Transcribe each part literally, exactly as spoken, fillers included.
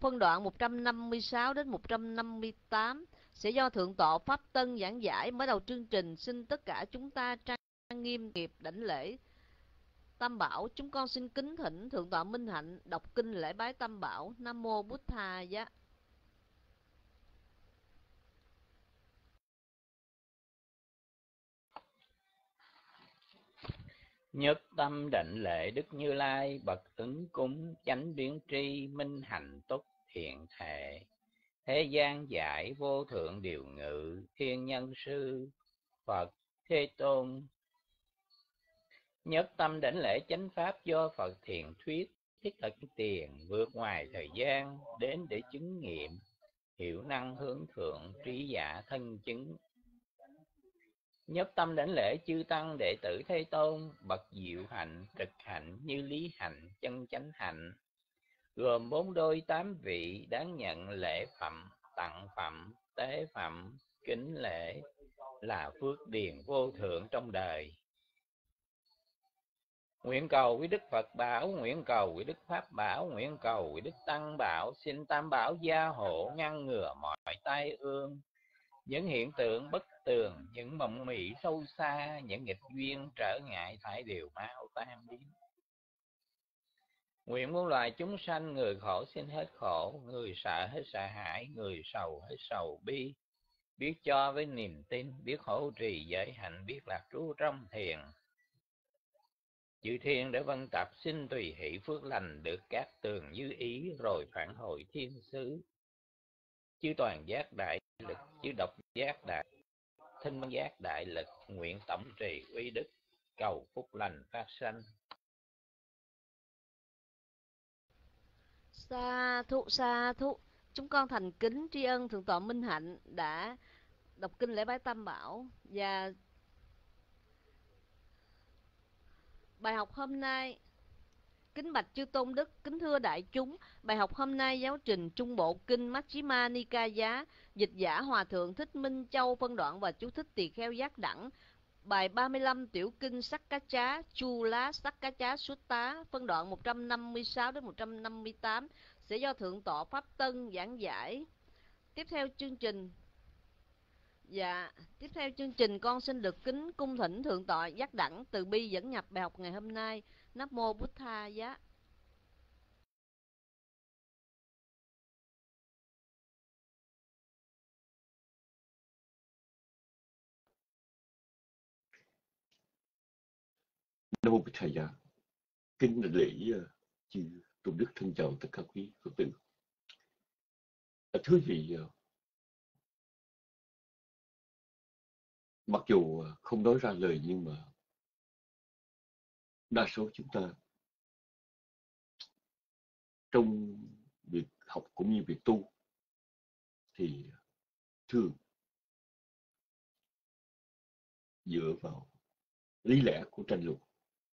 phân đoạn một trăm năm mươi sáu đến một trăm năm mươi tám sẽ do Thượng tọa Pháp Tân giảng giải. Mở đầu chương trình, xin tất cả chúng ta trang nghiêm nghiệp đảnh lễ Tam Bảo. Chúng con xin kính thỉnh Thượng tọa Minh Hạnh đọc kinh lễ bái Tam Bảo. Nam mô Bụt Thà Giá. Nhất tâm đảnh lễ Đức Như Lai, bậc ứng cúng chánh biến tri, minh hạnh túc thiện thể. Thế gian giải vô thượng điều ngự, thiên nhân sư Phật Thế Tôn. Nhất tâm đảnh lễ chánh pháp do Phật thiện thuyết, thiết thực tiền vượt ngoài thời gian, đến để chứng nghiệm, hiểu năng hướng thượng, trí giả thân chứng. Nhất tâm đảnh lễ chư tăng đệ tử Thế Tôn, bậc diệu hạnh, trực hạnh, như lý hạnh, chân chánh hạnh, gồm bốn đôi tám vị, đáng nhận lễ phẩm, tặng phẩm, tế phẩm, kính lễ, là phước điền vô thượng trong đời. Nguyện cầu quý Đức Phật bảo, nguyện cầu quý Đức Pháp bảo, nguyện cầu quý Đức Tăng bảo, xin Tam Bảo gia hộ, ngăn ngừa mọi tai ương, những hiện tượng bất tường, những mộng mị sâu xa, những nghịch duyên trở ngại thải đều mau tan biến. Nguyện muôn loài chúng sanh, người khổ xin hết khổ, người sợ hết sợ hãi, người sầu hết sầu bi, biết cho với niềm tin, biết hỗ trì giới hạnh, biết lạc trú trong thiền. Chư thiên để vân tập xin tùy hỷ phước lành, được các tường như ý, rồi phản hồi thiên sứ. Chư toàn giác đại lực, chư độc giác đại thinh giác đại lực, nguyện tổng trì uy đức, cầu phúc lành phát sanh. Sa thụ sa thụ. Chúng con thành kính tri ân Thượng tọa Minh Hạnh đã đọc kinh lễ bái Tam Bảo. Và bài học hôm nay, kính bạch chư tôn đức, kính thưa đại chúng, bài học hôm nay giáo trình Trung Bộ Kinh Majjhima Nikaya, dịch giả Hòa Thượng Thích Minh Châu, phân đoạn và chú thích tỳ kheo giác đẳng. Bài ba mươi lăm tiểu kinh Sakkacha Chula Sakkacha Sutta, phân đoạn một trăm năm mươi sáu đến một trăm năm mươi tám sẽ do Thượng tọa Pháp Tân giảng giải. Tiếp theo chương trình Dạ, tiếp theo chương trình con xin được kính cung thỉnh Thượng tọa giác đẳng từ bi dẫn nhập bài học ngày hôm nay. Nam mô Bụt Tha Giá. Nam mô Bụt Thầy Giá. Kính lễ uh, chư tôn đức, thân chào tất cả quý Phật tử. À, thưa quý vị, uh, mặc dù uh, không nói ra lời nhưng mà đa số chúng ta trong việc học cũng như việc tu thì thường dựa vào lý lẽ của tranh luận.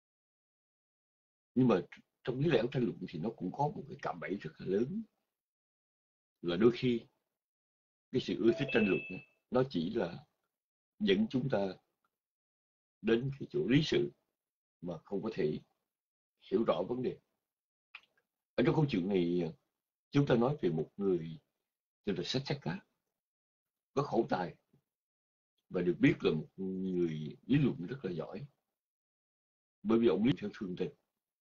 Nhưng mà trong lý lẽ của tranh luận thì nó cũng có một cái cạm bẫy rất là lớn, là đôi khi cái sự ưa thích tranh luận nó chỉ là dẫn chúng ta đến cái chỗ lý sự mà không có thể hiểu rõ vấn đề. Ở trong câu chuyện này chúng ta nói về một người tên là Saccaka, có khẩu tài và được biết là một người lý luận rất là giỏi, bởi vì ông lý theo thường tình.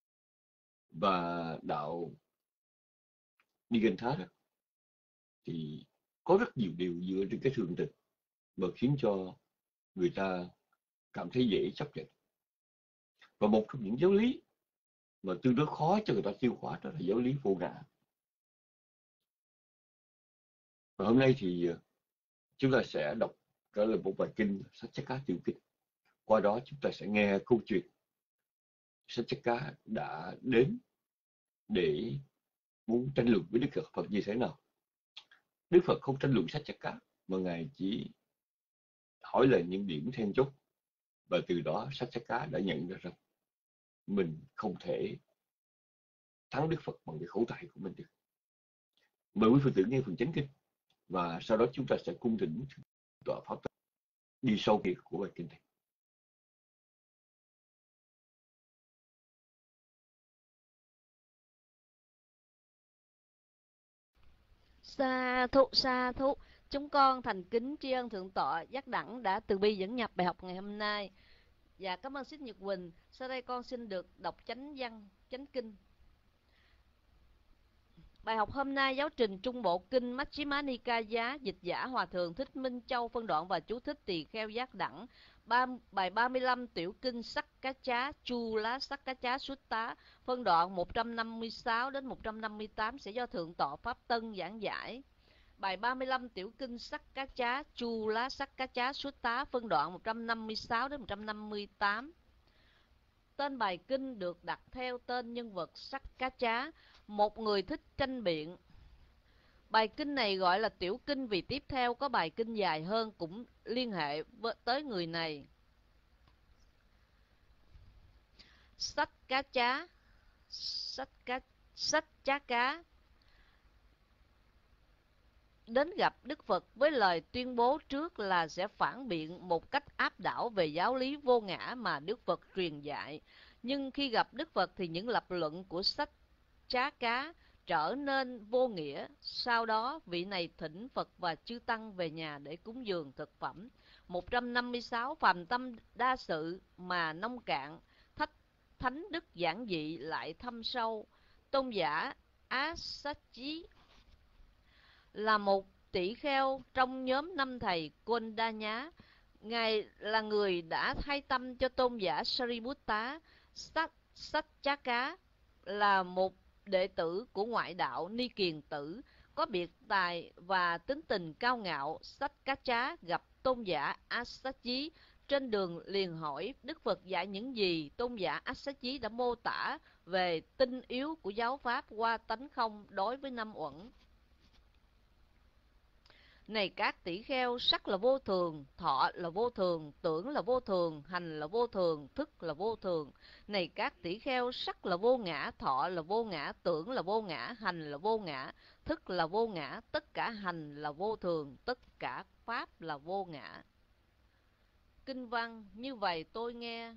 Và đạo Nigantha thì có rất nhiều điều dựa trên cái thường tình mà khiến cho người ta cảm thấy dễ chấp nhận. Và một trong những giáo lý mà tương đối khó cho người ta tiêu hóa đó là giáo lý vô ngã. Và hôm nay thì chúng ta sẽ đọc trở lại một bài kinh Saccaka tiểu kinh. Qua đó chúng ta sẽ nghe câu chuyện Saccaka đã đến để muốn tranh luận với Đức Phật như thế nào. Đức Phật không tranh luận Saccaka mà Ngài chỉ hỏi là những điểm then chốt, và từ đó Saccaka đã nhận ra rằng mình không thể thắng Đức Phật bằng cái khẩu tài của mình được. Mời quý Phật tử nghe phần chánh kinh và sau đó chúng ta sẽ cung thỉnh tọa Pháp Tân đi sâu kia của bài kinh này. Sa thụ, sa thụ. Chúng con thành kính tri ân Thượng tọa Giác Đẳng đã từ bi dẫn nhập bài học ngày hôm nay. Và cảm ơn Sít Nhật Quỳnh. Sau đây con xin được đọc chánh văn, chánh kinh. Bài học hôm nay giáo trình Trung Bộ Kinh Majjhima Nikaya, dịch giả Hòa Thượng Thích Minh Châu, phân đoạn và chú thích tỳ kheo Giác Đẳng. Ba, bài ba mươi lăm Tiểu Kinh Sắc Cá Chá, Chu Lá Sắc Cá Chá Sutta, phân đoạn một trăm năm mươi sáu đến một trăm năm mươi tám sẽ do Thượng tọa Pháp Tân giảng giải. Bài ba mươi lăm Tiểu Kinh Sắc Cá Chá, Chu Lá Sắc Cá Chá Sutta, phân đoạn một trăm năm mươi sáu đến một trăm năm mươi tám. Tên bài kinh được đặt theo tên nhân vật Sắc Cá Chá, một người thích tranh biện. Bài kinh này gọi là tiểu kinh vì tiếp theo có bài kinh dài hơn cũng liên hệ với, tới người này. Sách cá chá, sách cá, sách chá cá đến gặp Đức Phật với lời tuyên bố trước là sẽ phản biện một cách áp đảo về giáo lý vô ngã mà Đức Phật truyền dạy. Nhưng khi gặp Đức Phật thì những lập luận của sách chá cá trở nên vô nghĩa. Sau đó vị này thỉnh Phật và chư tăng về nhà để cúng dường thực phẩm. một trăm năm mươi sáu Phàm tâm đa sự mà nông cạn, thách thánh đức giản dị lại thâm sâu. Tôn giả Assaji là một tỷ kheo trong nhóm năm thầy Kondanya. Ngài là người đã thay tâm cho tôn giả Sariputta. Satchaka là một đệ tử của ngoại đạo Ni Kiền Tử, có biệt tài và tính tình cao ngạo. Satchaka gặp tôn giả Assaji trên đường liền hỏi Đức Phật dạy những gì. Tôn giả Assaji đã mô tả về tinh yếu của giáo pháp qua tánh không đối với năm uẩn. Này các tỷ kheo, sắc là vô thường, thọ là vô thường, tưởng là vô thường, hành là vô thường, thức là vô thường. Này các tỷ kheo, sắc là vô ngã, thọ là vô ngã, tưởng là vô ngã, hành là vô ngã, thức là vô ngã, tất cả hành là vô thường, tất cả pháp là vô ngã. Kinh văn như vậy tôi nghe.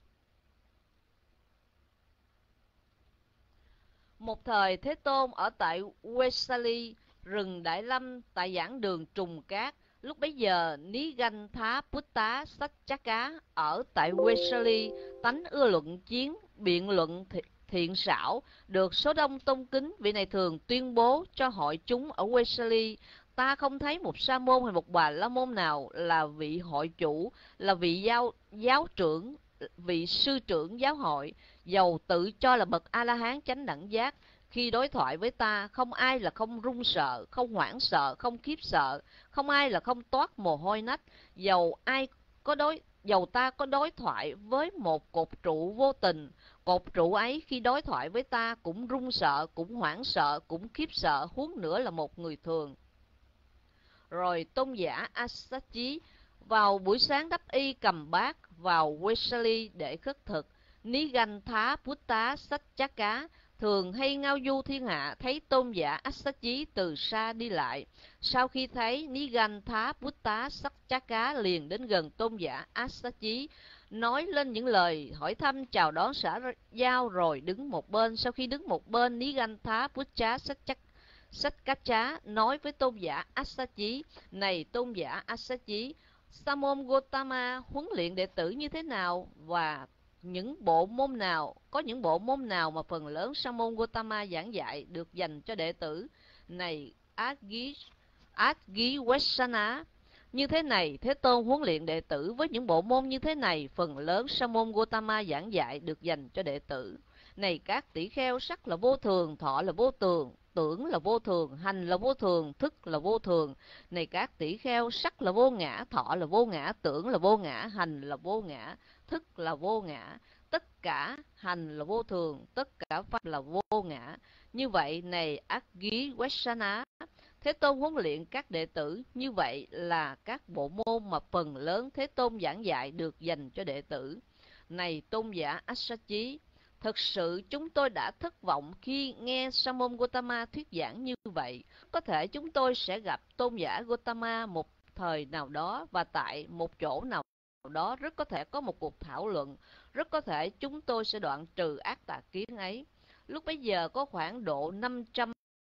Một thời Thế Tôn ở tại Vesali, rừng Đại Lâm, tại giảng đường Trùng Cát. Lúc bấy giờ, Nigantha Satchaka ở tại Vesali, tánh ưa luận chiến, biện luận thiện xảo, được số đông tôn kính. Vị này thường tuyên bố cho hội chúng ở Vesali: ta không thấy một sa môn hay một bà la môn nào là vị hội chủ, là vị giáo, giáo trưởng, vị sư trưởng giáo hội, dầu tự cho là bậc A-la-hán chánh đẳng giác. Khi đối thoại với ta, không ai là không run sợ, không hoảng sợ, không khiếp sợ, không ai là không toát mồ hôi nách. Dầu ai có đối, dầu ta có đối thoại với một cột trụ vô tình, cột trụ ấy khi đối thoại với ta cũng run sợ, cũng hoảng sợ, cũng khiếp sợ, huống nữa là một người thường. Rồi tôn giả Assaji vào buổi sáng đắp y cầm bát vào Vesali để khất thực. Nigantha Putta Satchaka thường hay ngao du thiên hạ, thấy tôn giả Assaji từ xa đi lại. Sau khi thấy, Nigantha Putta Satchaka liền đến gần tôn giả Assaji, nói lên những lời hỏi thăm chào đón xã giao rồi đứng một bên. Sau khi đứng một bên, Nigantha Putta Satchaka Satchaka nói với tôn giả Assaji: này tôn giả Assaji, Sa môn Gotama huấn luyện đệ tử như thế nào, và những bộ môn nào, có những bộ môn nào mà phần lớn Sa môn Gotama giảng dạy được dành cho đệ tử? Này Adgiwesana, như thế này, Thế Tôn huấn luyện đệ tử với những bộ môn như thế này, phần lớn Sa môn Gotama giảng dạy được dành cho đệ tử. Này các tỷ kheo, sắc là vô thường, thọ là vô thường, tưởng là vô thường, hành là vô thường, thức là vô thường. Này các tỷ kheo, sắc là vô ngã, thọ là vô ngã, tưởng là vô ngã, hành là vô ngã, thức là vô ngã. Tất cả hành là vô thường, tất cả pháp là vô ngã. Như vậy, này Adgiwesana, Thế Tôn huấn luyện các đệ tử như vậy là các bộ môn mà phần lớn Thế Tôn giảng dạy được dành cho đệ tử. Này tôn giả Assaji, thực sự chúng tôi đã thất vọng khi nghe Sa môn Gotama thuyết giảng như vậy. Có thể chúng tôi sẽ gặp tôn giả Gotama một thời nào đó và tại một chỗ nào đó rất có thể có một cuộc thảo luận. Rất có thể chúng tôi sẽ đoạn trừ ác tà kiến ấy. Lúc bấy giờ có khoảng độ năm trăm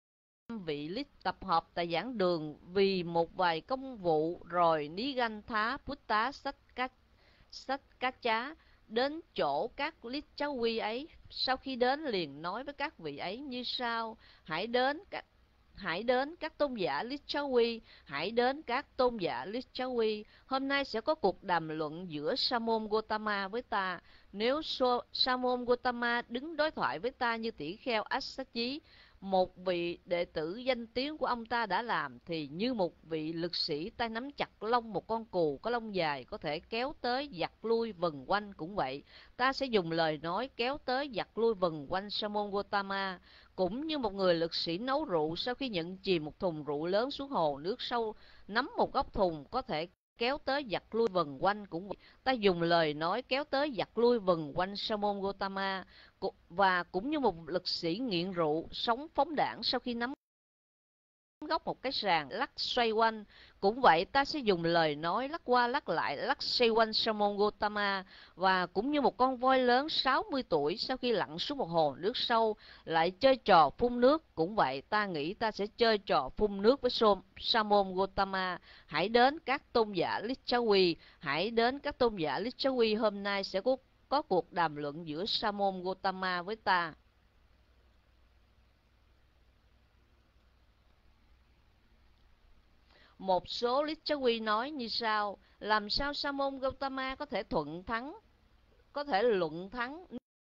vị lít tập hợp tại giảng đường vì một vài công vụ, rồi Nigantha Putta Saccacca đến chỗ các lít cháu quy ấy. Sau khi đến liền nói với các vị ấy như sau: hãy đến các Hãy đến các tôn giả Lichawi, hãy đến các tôn giả Lichawi. Hôm nay sẽ có cuộc đàm luận giữa Sa môn Gotama với ta. Nếu so, Sa môn Gotama đứng đối thoại với ta như tỷ kheo Assagi, một vị đệ tử danh tiếng của ông ta đã làm, thì như một vị lực sĩ tay nắm chặt lông một con cừu có lông dài có thể kéo tới giặt lui vần quanh cũng vậy. Ta sẽ dùng lời nói kéo tới giặt lui vần quanh Sa môn Gotama. Cũng như một người lực sĩ nấu rượu sau khi nhận chìm một thùng rượu lớn xuống hồ nước sâu, nắm một góc thùng có thể kéo tới giặt lui vần quanh cũng vậy. Ta dùng lời nói kéo tới giặt lui vần quanh Sa môn Gotama. Và cũng như một lực sĩ nghiện rượu sống phóng đãng sau khi nắm góc một cái sàn lắc xoay quanh, cũng vậy ta sẽ dùng lời nói lắc qua lắc lại lắc xoay quanh Sa môn Gotama. Và cũng như một con voi lớn sáu mươi tuổi sau khi lặn xuống một hồ nước sâu lại chơi trò phun nước, cũng vậy ta nghĩ ta sẽ chơi trò phun nước với Sa môn Gotama. Hãy đến các tôn giả Lichawi, hãy đến các tôn giả Lichawi. Hôm nay sẽ có, có cuộc đàm luận giữa Sa môn Gotama với ta. Một số Lichawi nói như sau: làm sao Sa môn Gautama có thể thuận thắng, có thể luận thắng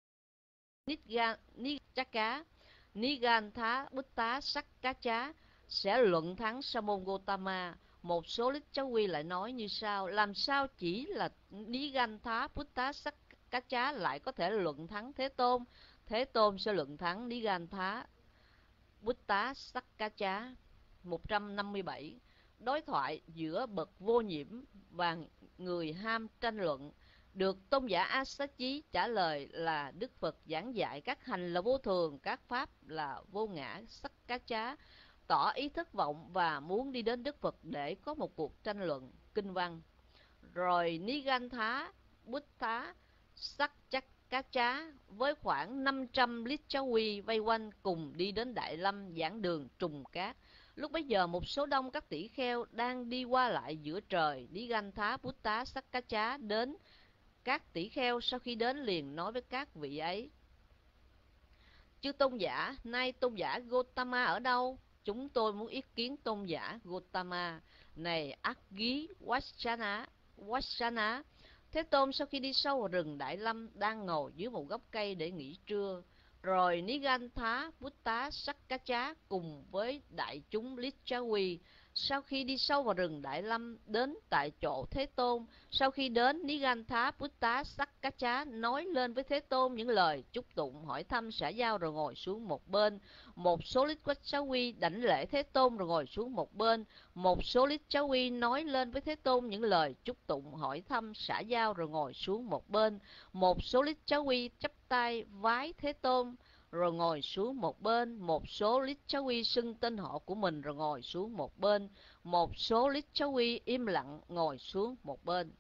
Nigantha Nigantha Butta Saccacca, sẽ luận thắng Sa môn Gautama. Một số Lichawi lại nói như sau: làm sao chỉ là Nigantha Butta Saccacca lại có thể luận thắng Thế Tôn? Thế Tôn sẽ luận thắng Nigantha Butta Saccacca. Một trăm năm mươi bảy. Đối thoại giữa bậc vô nhiễm và người ham tranh luận. Được tôn giả Assaji trả lời là Đức Phật giảng dạy các hành là vô thường, các pháp là vô ngã, Saccacca tỏ ý thất vọng và muốn đi đến Đức Phật để có một cuộc tranh luận kinh văn. Rồi Nigantha Butta Saccacca với khoảng năm trăm Lichawi vây quanh cùng đi đến Đại Lâm giảng đường trùng cát. Lúc bấy giờ một số đông các tỷ kheo đang đi qua lại giữa trời. Nigantha Butta Saccacca đến các tỷ kheo, sau khi đến liền nói với các vị ấy: chư tôn giả, nay tôn giả Gotama ở đâu? Chúng tôi muốn ý kiến tôn giả Gotama. Này Aggi Vachana, Vachana, Thế Tôn sau khi đi sâu vào rừng Đại Lâm đang ngồi dưới một gốc cây để nghỉ trưa. Rồi Nigantha Butta Saccacca cùng với đại chúng Lichawi sau khi đi sâu vào rừng Đại Lâm đến tại chỗ Thế Tôn. Sau khi đến, Nigantha Butta Saccacca nói lên với Thế Tôn những lời chúc tụng, hỏi thăm, xã giao rồi ngồi xuống một bên. Một số Lichawi đảnh lễ Thế Tôn rồi ngồi xuống một bên. Một số Lichawi nói lên với Thế Tôn những lời chúc tụng, hỏi thăm, xã giao rồi ngồi xuống một bên. Một số Lichawi chắp tay vái Thế Tôn rồi ngồi xuống một bên. Một số Lichawi xưng tên họ của mình rồi ngồi xuống một bên. Một số Lichawi im lặng ngồi xuống một bên.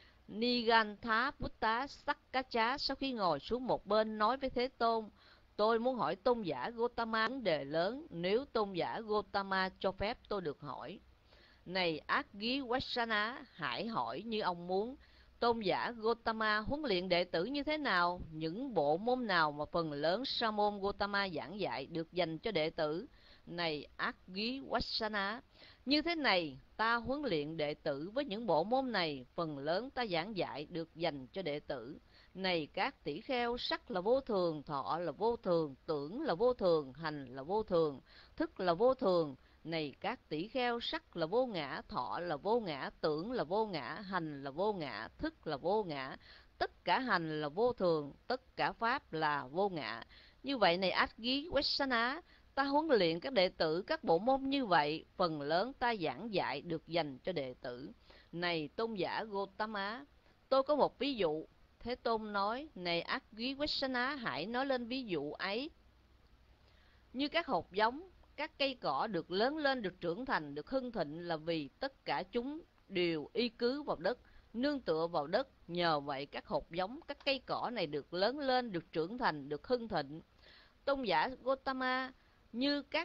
Nigantha Butta Saccacca sau khi ngồi xuống một bên nói với Thế Tôn: tôi muốn hỏi tôn giả Gotama vấn đề lớn, nếu tôn giả Gotama cho phép tôi được hỏi. Này Aggi Vachana, hãy hỏi như ông muốn. Tôn giả Gotama huấn luyện đệ tử như thế nào? Những bộ môn nào mà phần lớn sa môn Gotama giảng dạy được dành cho đệ tử? Này Aggi Vachana, như thế này, ta huấn luyện đệ tử với những bộ môn này, phần lớn ta giảng dạy được dành cho đệ tử. Này các tỷ kheo, sắc là vô thường, thọ là vô thường, tưởng là vô thường, hành là vô thường, thức là vô thường. Này các tỷ kheo, sắc là vô ngã, thọ là vô ngã, tưởng là vô ngã, hành là vô ngã, thức là vô ngã. Tất cả hành là vô thường, tất cả pháp là vô ngã. Như vậy này Aggi Vachana, ta huấn luyện các đệ tử các bộ môn như vậy, phần lớn ta giảng dạy được dành cho đệ tử. Này tôn giả Gotama, tôi có một ví dụ. Thế Tôn nói: này Aggi Vachana, hãy nói lên ví dụ ấy. Như các hột giống, các cây cỏ được lớn lên, được trưởng thành, được hưng thịnh là vì tất cả chúng đều y cứ vào đất, nương tựa vào đất. Nhờ vậy các hột giống, các cây cỏ này được lớn lên, được trưởng thành, được hưng thịnh. Tôn giả Gotama, như các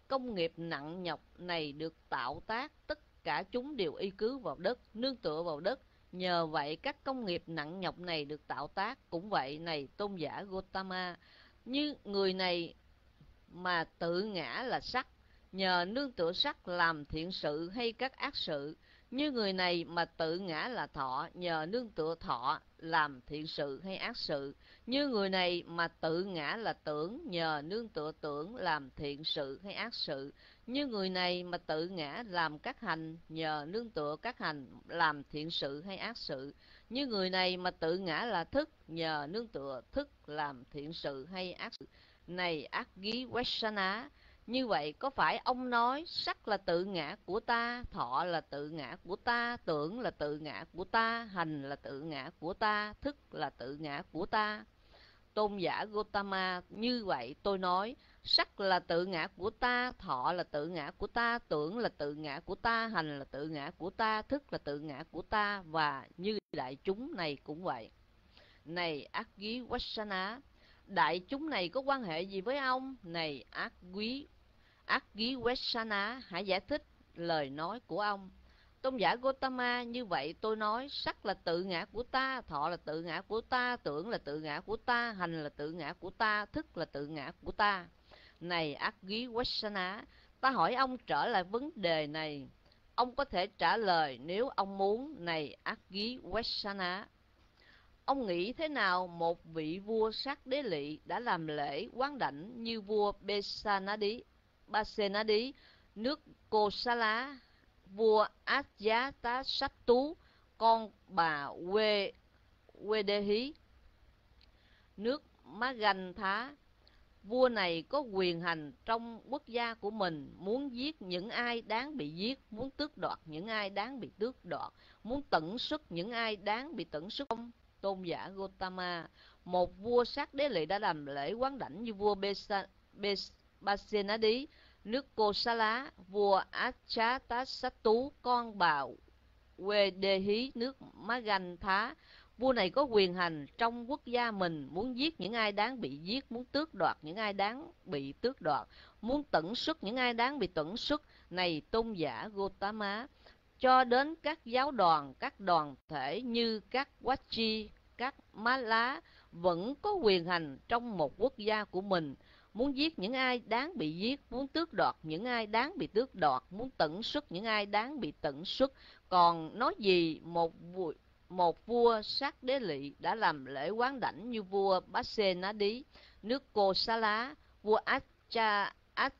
công nghiệp nặng nhọc này được tạo tác, tất cả chúng đều y cứ vào đất, nương tựa vào đất. Nhờ vậy các công nghiệp nặng nhọc này được tạo tác. Cũng vậy này tôn giả Gotama, như người này mà tự ngã là sắc, nhờ nương tựa sắc làm thiện sự hay các ác sự. Như người này mà tự ngã là thọ, nhờ nương tựa thọ làm thiện sự hay ác sự. Như người này mà tự ngã là tưởng, nhờ nương tựa tưởng làm thiện sự hay ác sự. Như người này mà tự ngã làm các hành, nhờ nương tựa các hành làm thiện sự hay ác sự. Như người này mà tự ngã là thức, nhờ nương tựa thức làm thiện sự hay ác sự. Này ác ghi Vessana, như vậy có phải ông nói sắc là tự ngã của ta, thọ là tự ngã của ta, tưởng là tự ngã của ta, hành là tự ngã của ta, thức là tự ngã của ta? Tôn giả Gotama, như vậy tôi nói sắc là tự ngã của ta, thọ là tự ngã của ta, tưởng là tự ngã của ta, hành là tự ngã của ta, thức là tự ngã của ta, và như đại chúng này cũng vậy. Này ác ghi Vessana, đại chúng này có quan hệ gì với ông? Này ác quý ác ghi Vessana, hãy giải thích lời nói của ông. Tôn giả Gotama, như vậy tôi nói sắc là tự ngã của ta, thọ là tự ngã của ta, tưởng là tự ngã của ta, hành là tự ngã của ta, thức là tự ngã của ta. Này ác ghi Vessana, ta hỏi ông trở lại vấn đề này. Ông có thể trả lời nếu ông muốn. Này ác ghi Vessana, ông nghĩ thế nào một vị vua sát đế lỵ đã làm lễ quán đảnh như vua Besanadi, Basenadi, nước Kosala, vua Ajatasattu, con bà Quê Quê nước Magantha? Vua này có quyền hành trong quốc gia của mình, muốn giết những ai đáng bị giết, muốn tước đoạt những ai đáng bị tước đoạt, muốn tận sức những ai đáng bị tận sức. Tôn giả Gotama, một vua sát đế lỵ đã làm lễ quán đảnh như vua Besa, Bes, Basenadi, nước Kosala, vua Ajatasattu, con bà Quê nước Magantha. Vua này có quyền hành trong quốc gia mình, muốn giết những ai đáng bị giết, muốn tước đoạt những ai đáng bị tước đoạt, muốn tận sức những ai đáng bị tận sức. Này tôn giả Gotama, cho đến các giáo đoàn, các đoàn thể như các Wachi, các Mala vẫn có quyền hành trong một quốc gia của mình, muốn giết những ai đáng bị giết, muốn tước đoạt những ai đáng bị tước đoạt, muốn tận sức những ai đáng bị tận sức. Còn nói gì một vua, một vua sát đế lỵ đã làm lễ quán đảnh như vua Basenadi, nước Kosala, vua Acha,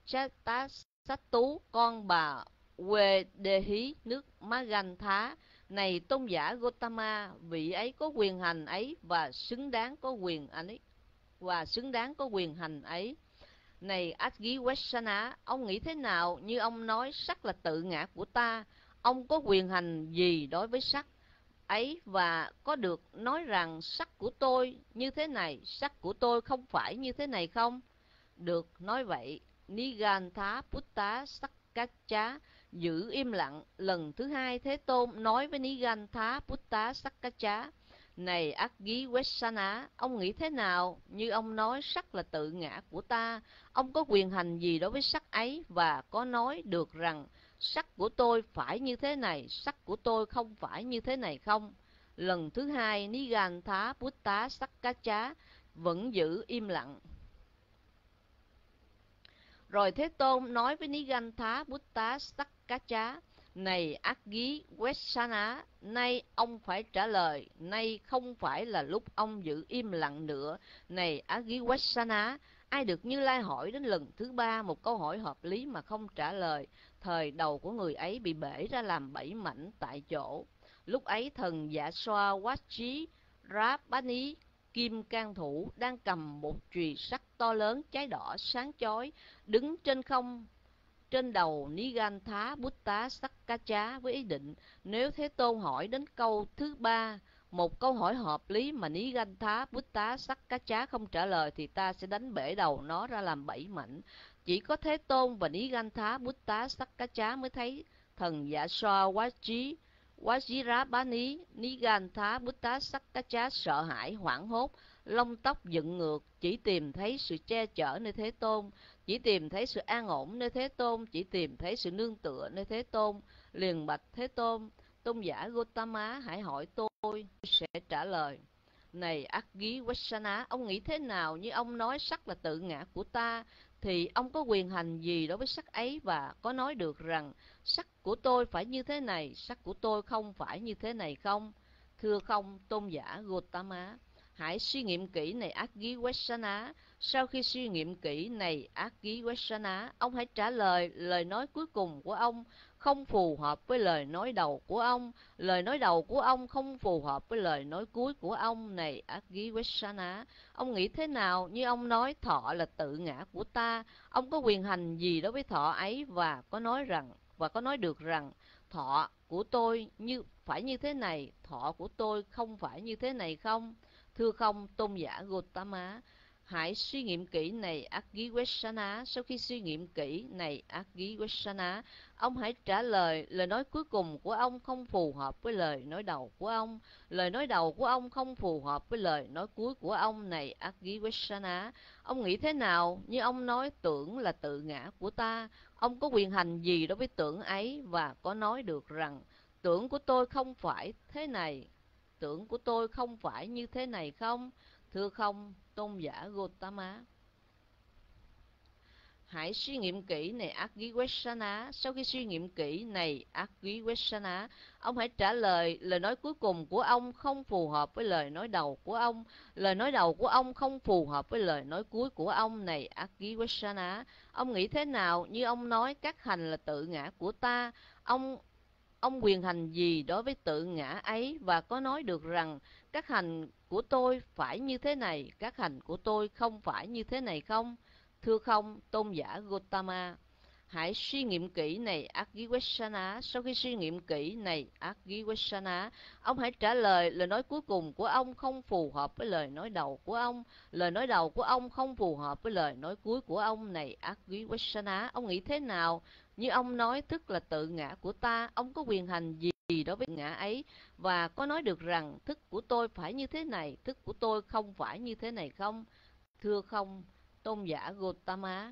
Ajatasattu, con bà Quê nước Magantha. Này tôn giả Gotama, vị ấy có quyền hành ấy và xứng đáng có quyền ấy và xứng đáng có quyền hành ấy. Này Agi Vessana, ông nghĩ thế nào như ông nói sắc là tự ngã của ta? Ông có quyền hành gì đối với sắc ấy, và có được nói rằng sắc của tôi như thế này, sắc của tôi không phải như thế này không? Được nói vậy. Nigantha Putta Sakkacha giữ im lặng. Lần thứ hai Thế Tôn nói với Nigantha Putta Sakkacha, này Agi Vessana, ông nghĩ thế nào như ông nói sắc là tự ngã của ta? Ông có quyền hành gì đối với sắc ấy, và có nói được rằng sắc của tôi phải như thế này, sắc của tôi không phải như thế này không? Lần thứ hai Nigantha Putta Sakkacha vẫn giữ im lặng. Rồi Thế Tôn nói với Nigantha Putta Sakkacha, này Agi Vessana, nay ông phải trả lời, nay không phải là lúc ông giữ im lặng nữa. Này Agi Vessana, ai được Như Lai hỏi đến lần thứ ba một câu hỏi hợp lý mà không trả lời, thời đầu của người ấy bị bể ra làm bảy mảnh tại chỗ. Lúc ấy thần Dạ Xoa Wachi Rabani, kim can thủ, đang cầm một chùy sắt to lớn cháy đỏ sáng chói, đứng trên không trên đầu Nigantha Putta Sakkacha với ý định, nếu Thế Tôn hỏi đến câu thứ ba một câu hỏi hợp lý mà Nigantha Putta Sakkacha không trả lời, thì ta sẽ đánh bể đầu nó ra làm bảy mảnh. Chỉ có Thế Tôn và Nigantha Putta Sakkacha mới thấy thần Dạ Xoa Wachi Vajirabhani. Nigantha Putta Sakkacha sợ hãi hoảng hốt, lông tóc dựng ngược, chỉ tìm thấy sự che chở nơi Thế Tôn, chỉ tìm thấy sự an ổn nơi Thế Tôn, chỉ tìm thấy sự nương tựa nơi Thế Tôn. Liền bạch Thế Tôn: tôn giả Gotama, hãy hỏi tôi, tôi sẽ trả lời. Này Aggiwachana, ông nghĩ thế nào như ông nói sắc là tự ngã của ta, thì ông có quyền hành gì đối với sắc ấy, và có nói được rằng sắc của tôi phải như thế này, sắc của tôi không phải như thế này không? Thưa không, tôn giả Gotama, hãy suy nghiệm kỹ này Aggiwachana. Sau khi suy nghiệm kỹ này Aggiwachana, ông hãy trả lời lời nói cuối cùng của ông không phù hợp với lời nói đầu của ông. Lời nói đầu của ông không phù hợp với lời nói cuối của ông. Này Aggiwachana, ông nghĩ thế nào như ông nói thọ là tự ngã của ta? Ông có quyền hành gì đối với thọ ấy, và có nói rằng và có nói được rằng thọ của tôi như phải như thế này, thọ của tôi không phải như thế này không? Thưa không, tôn giả Gotama, hãy suy nghiệm kỹ này Aggiwachana. Sau khi suy nghiệm kỹ này Aggiwachana, ông hãy trả lời lời nói cuối cùng của ông không phù hợp với lời nói đầu của ông. Lời nói đầu của ông không phù hợp với lời nói cuối của ông. Này Aggiwachana, ông nghĩ thế nào như ông nói tưởng là tự ngã của ta? Ông có quyền hành gì đối với tưởng ấy, và có nói được rằng tưởng của tôi không phải thế này, tưởng của tôi không phải như thế này không? Thưa không, tôn giả Gotama, hãy suy nghiệm kỹ này Aggiwachana. Sau khi suy nghiệm kỹ này Aggiwachana, ông hãy trả lời lời nói cuối cùng của ông không phù hợp với lời nói đầu của ông. Lời nói đầu của ông không phù hợp với lời nói cuối của ông. Này Aggiwachana, ông nghĩ thế nào như ông nói các hành là tự ngã của ta? Ông Ông quyền hành gì đối với tự ngã ấy, và có nói được rằng các hành của tôi phải như thế này, các hành của tôi không phải như thế này không? Thưa không, tôn giả Gotama, hãy suy nghiệm kỹ này Aggiwachana. Sau khi suy nghiệm kỹ này Aggiwachana, ông hãy trả lời lời nói cuối cùng của ông không phù hợp với lời nói đầu của ông. Lời nói đầu của ông không phù hợp với lời nói cuối của ông. Này Aggiwachana, ông nghĩ thế nào như ông nói thức là tự ngã của ta? Ông có quyền hành gì đối với ngã ấy, và có nói được rằng thức của tôi phải như thế này, thức của tôi không phải như thế này không? Thưa không, tôn giả Gotama,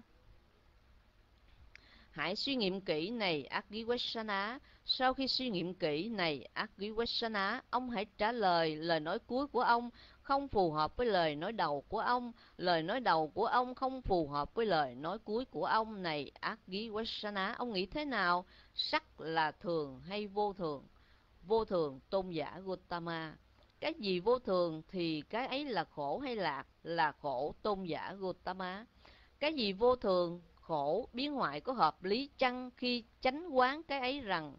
hãy suy nghiệm kỹ này Aggiwachana. Sau khi suy nghiệm kỹ này Aggiwachana, ông hãy trả lời lời nói cuối của ông không phù hợp với lời nói đầu của ông. Lời nói đầu của ông không phù hợp với lời nói cuối của ông. Này Aggiwachana, ông nghĩ thế nào? Sắc là thường hay vô thường? Vô thường, tôn giả Gotama. Cái gì vô thường thì cái ấy là khổ hay lạc? Là khổ, tôn giả Gotama. Cái gì vô thường, khổ, biến hoại có hợp lý chăng khi chánh quán cái ấy rằng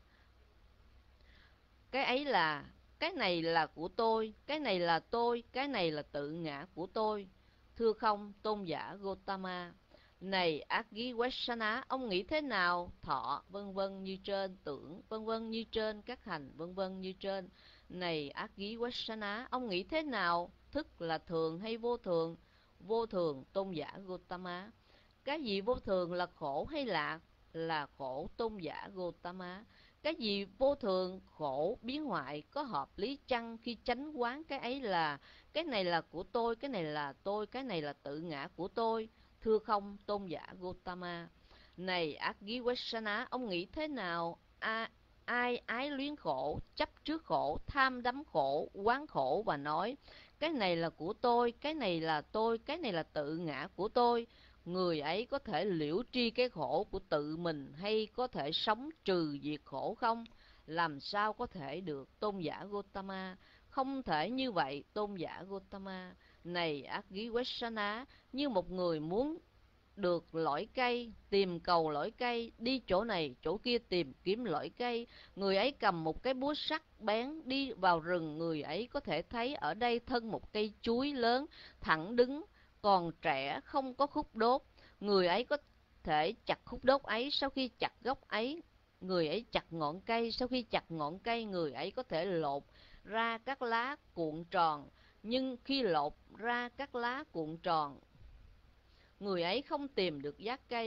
cái ấy là cái này là của tôi, cái này là tôi, cái này là tự ngã của tôi? Thưa không, tôn giả Gotama. Này Aggiwachana, ông nghĩ thế nào? Thọ vân vân như trên, tưởng vân vân như trên, các hành vân vân như trên. Này Aggiwachana, ông nghĩ thế nào? Thức là thường hay vô thường? Vô thường, tôn giả Gotama. Cái gì vô thường là khổ hay lạc? Là khổ, tôn giả Gotama. Cái gì vô thường, khổ, biến hoại có hợp lý chăng khi chánh quán cái ấy là cái này là của tôi, cái này là tôi, cái này là tự ngã của tôi? Thưa không, tôn giả Gotama. Này Aggiwachana, ông nghĩ thế nào? A, ai ái luyến khổ, chấp trước khổ, tham đắm khổ, quán khổ và nói cái này là của tôi, cái này là tôi, cái này là tự ngã của tôi? Người ấy có thể liễu tri cái khổ của tự mình, hay có thể sống trừ diệt khổ không? Làm sao có thể được, tôn giả Gotama? Không thể như vậy, tôn giả Gotama. Này Aggiwachana, như một người muốn được lõi cây, tìm cầu lõi cây, đi chỗ này chỗ kia tìm kiếm lõi cây. Người ấy cầm một cái búa sắt bén đi vào rừng, người ấy có thể thấy ở đây thân một cây chuối lớn, thẳng đứng, còn trẻ, không có khúc đốt. Người ấy có thể chặt khúc đốt ấy, sau khi chặt gốc ấy, người ấy chặt ngọn cây, sau khi chặt ngọn cây, người ấy có thể lột ra các lá cuộn tròn, nhưng khi lột ra các lá cuộn tròn, người ấy không tìm được giác cây.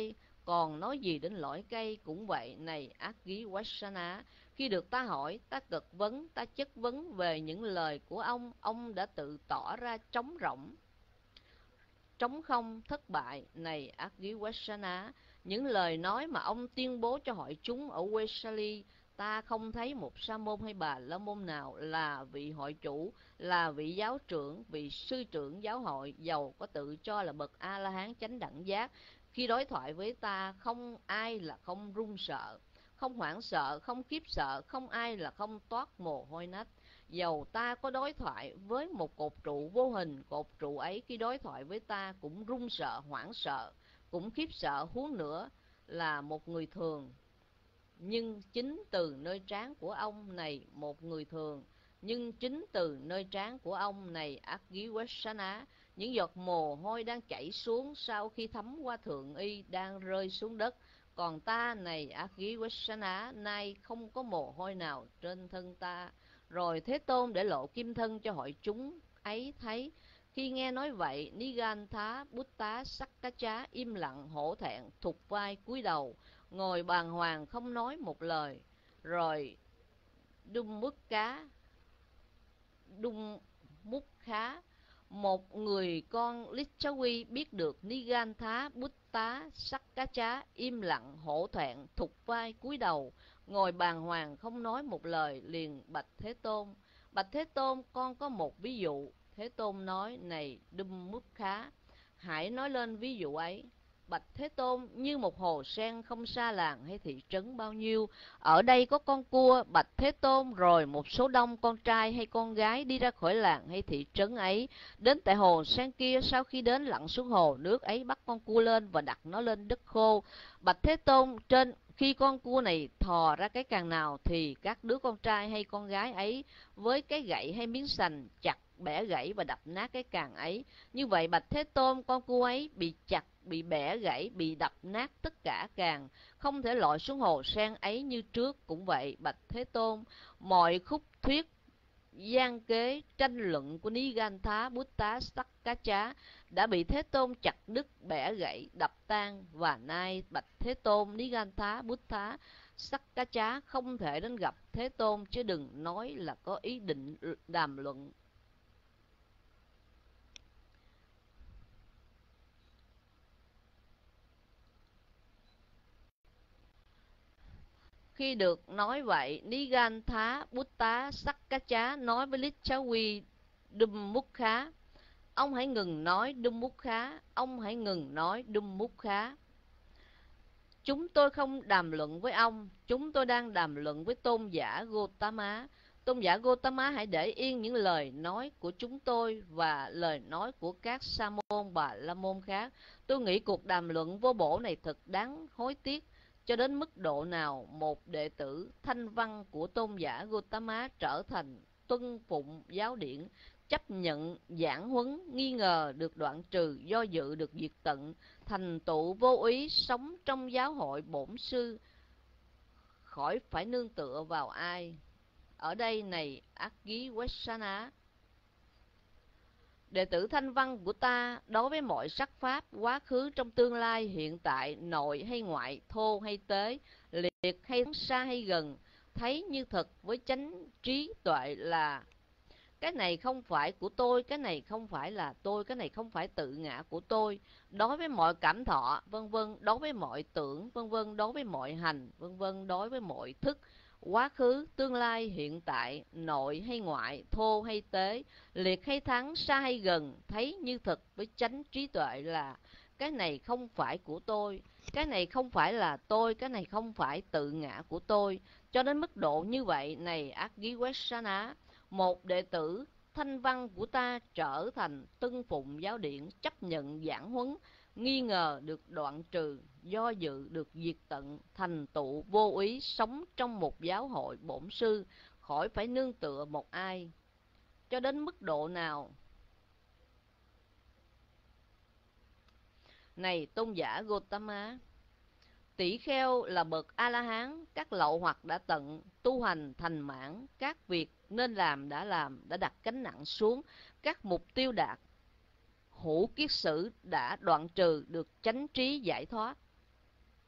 Còn nói gì đến lõi cây cũng vậy này Aggiwachana. Khi được ta hỏi, ta cực vấn, ta chất vấn về những lời của ông, ông đã tự tỏ ra trống rỗng, trống không, thất bại này Aggiwachana. Những lời nói mà ông tuyên bố cho hội chúng ở Vesali, ta không thấy một sa môn hay bà la môn nào là vị hội chủ, là vị giáo trưởng, vị sư trưởng giáo hội, giàu có tự cho là bậc A La Hán chánh đẳng giác. Khi đối thoại với ta, không ai là không run sợ, không hoảng sợ, không khiếp sợ, không ai là không toát mồ hôi nách. Dầu ta có đối thoại với một cột trụ vô hình, cột trụ ấy khi đối thoại với ta cũng run sợ, hoảng sợ, cũng khiếp sợ, huống nữa là một người thường. Nhưng chính từ nơi trán của ông này một người thường, nhưng chính từ nơi trán của ông này Aggiwachana, những giọt mồ hôi đang chảy xuống sau khi thấm qua thượng y đang rơi xuống đất. Còn ta này Aggiwachana, nay không có mồ hôi nào trên thân ta. Rồi Thế Tôn để lộ kim thân cho hội chúng ấy thấy. Khi nghe nói vậy, Nigantha Butta Sakkacha im lặng hổ thẹn, thụt vai cúi đầu, ngồi bàng hoàng không nói một lời. Rồi Dummukha Dummukha, một người con Lichawi, biết được Nigantha Butta Sakkacha im lặng hổ thẹn, thụt vai cúi đầu, ngồi bàng hoàng không nói một lời, liền bạch Thế Tôn: Bạch Thế Tôn, con có một ví dụ. Thế Tôn nói: Này Dummukha, hãy nói lên ví dụ ấy. Bạch Thế Tôn: Như một hồ sen không xa làng hay thị trấn bao nhiêu, ở đây có con cua. Bạch Thế Tôn: Rồi một số đông con trai hay con gái đi ra khỏi làng hay thị trấn ấy, đến tại hồ sen kia. Sau khi đến lặn xuống hồ nước ấy, bắt con cua lên và đặt nó lên đất khô. Bạch Thế Tôn, trên khi con cua này thò ra cái càng nào, thì các đứa con trai hay con gái ấy với cái gậy hay miếng sành chặt, bẻ gãy và đập nát cái càng ấy. Như vậy Bạch Thế Tôn, con cua ấy bị chặt, bị bẻ gãy, bị đập nát tất cả càng, không thể lội xuống hồ sen ấy như trước. Cũng vậy Bạch Thế Tôn, mọi khúc thuyết gian kế tranh luận của Nigantha Butta Sakkacha đã bị Thế Tôn chặt đứt, bẻ gãy, đập tan. Và nay Bạch Thế Tôn, Nigantha Butta Sakkacha không thể đến gặp Thế Tôn, chứ đừng nói là có ý định đàm luận. Khi được nói vậy, Nigantha Butta Sakkacha nói với Lichawi Dummukha: Ông hãy ngừng nói Dummukha, ông hãy ngừng nói Dummukha. Chúng tôi không đàm luận với ông, chúng tôi đang đàm luận với tôn giả Gotama. Tôn giả Gotama, hãy để yên những lời nói của chúng tôi và lời nói của các sa môn bà la môn khác. Tôi nghĩ cuộc đàm luận vô bổ này thật đáng hối tiếc. Cho đến mức độ nào một đệ tử thanh văn của tôn giả Gotama trở thành tuân phụng giáo điển, chấp nhận giảng huấn, nghi ngờ được đoạn trừ, do dự được diệt tận, thành tựu vô ý, sống trong giáo hội bổn sư, khỏi phải nương tựa vào ai. Ở đây này Aggiwachana, đệ tử thanh văn của ta đối với mọi sắc pháp, quá khứ trong tương lai, hiện tại, nội hay ngoại, thô hay tế, liệt hay xa hay gần, thấy như thật với chánh trí tuệ là cái này không phải của tôi, cái này không phải là tôi, cái này không phải tự ngã của tôi. Đối với mọi cảm thọ, vân vân, đối với mọi tưởng, vân vân, đối với mọi hành, vân vân, đối với mọi thức, quá khứ, tương lai, hiện tại, nội hay ngoại, thô hay tế, liệt hay thắng, xa hay gần, thấy như thật với chánh trí tuệ là cái này không phải của tôi, cái này không phải là tôi, cái này không phải tự ngã của tôi. Cho đến mức độ như vậy này Aggiwachana, một đệ tử thanh văn của ta trở thành tuân phụng giáo điển, chấp nhận giảng huấn, nghi ngờ được đoạn trừ, do dự được diệt tận, thành tựu vô ý, sống trong một giáo hội bổn sư, khỏi phải nương tựa một ai. Cho đến mức độ nào? Này tôn giả Gotama, tỷ kheo là bậc A-la-hán, các lậu hoặc đã tận, tu hành thành mãn, các việc nên làm đã làm, đã đặt gánh nặng xuống, các mục tiêu đạt, hữu kiết sử đã đoạn trừ, được chánh trí giải thoát.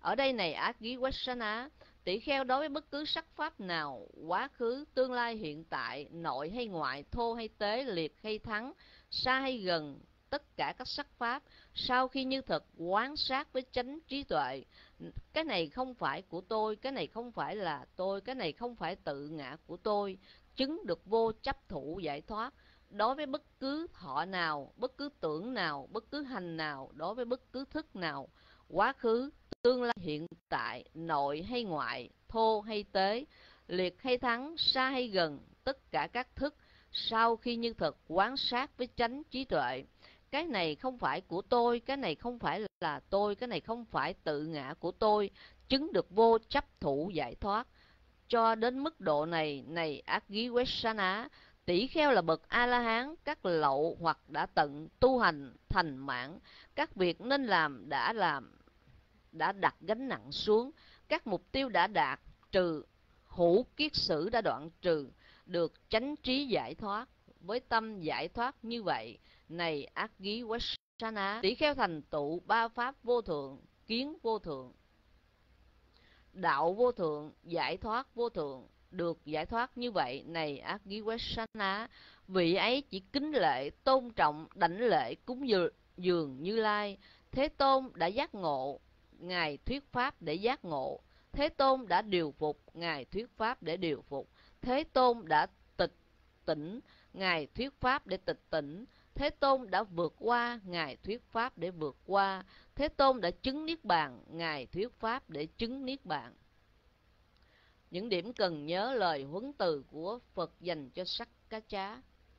Ở đây này Aggiwesana, tỷ kheo đối với bất cứ sắc pháp nào, quá khứ, tương lai, hiện tại, nội hay ngoại, thô hay tế, liệt hay thắng, xa hay gần, tất cả các sắc pháp, sau khi như thật quán sát với chánh trí tuệ, cái này không phải của tôi, cái này không phải là tôi, cái này không phải tự ngã của tôi, chứng được vô chấp thủ giải thoát. Đối với bất cứ thọ nào, bất cứ tưởng nào, bất cứ hành nào, đối với bất cứ thức nào, quá khứ, tương lai, hiện tại, nội hay ngoại, thô hay tế, liệt hay thắng, xa hay gần, tất cả các thức, sau khi như thật quán sát với chánh trí tuệ, cái này không phải của tôi, cái này không phải là tôi, cái này không phải tự ngã của tôi, chứng được vô chấp thủ giải thoát. Cho đến mức độ này, này Aggiwesana, tỷ kheo là bậc A-la-hán, các lậu hoặc đã tận tu hành thành mãn, các việc nên làm đã làm, đã đặt gánh nặng xuống, các mục tiêu đã đạt trừ, hữu kiết sử đã đoạn trừ, được chánh trí giải thoát. Với tâm giải thoát như vậy, này Aggiwesana, tỷ kheo thành tựu ba pháp vô thượng, kiến vô thượng, đạo vô thượng, giải thoát vô thượng, được giải thoát như vậy, này Aggiwesana, vị ấy chỉ kính lệ, tôn trọng, đảnh lễ, cúng dường Như Lai. Thế Tôn đã giác ngộ, Ngài thuyết pháp để giác ngộ. Thế Tôn đã điều phục, Ngài thuyết pháp để điều phục. Thế Tôn đã tịch tỉnh, Ngài thuyết pháp để tịch tỉnh. Thế Tôn đã vượt qua, Ngài thuyết pháp để vượt qua. Thế Tôn đã chứng Niết Bàn, Ngài thuyết pháp để chứng Niết Bàn. Những điểm cần nhớ lời huấn từ của Phật dành cho Sắc Cá Chá.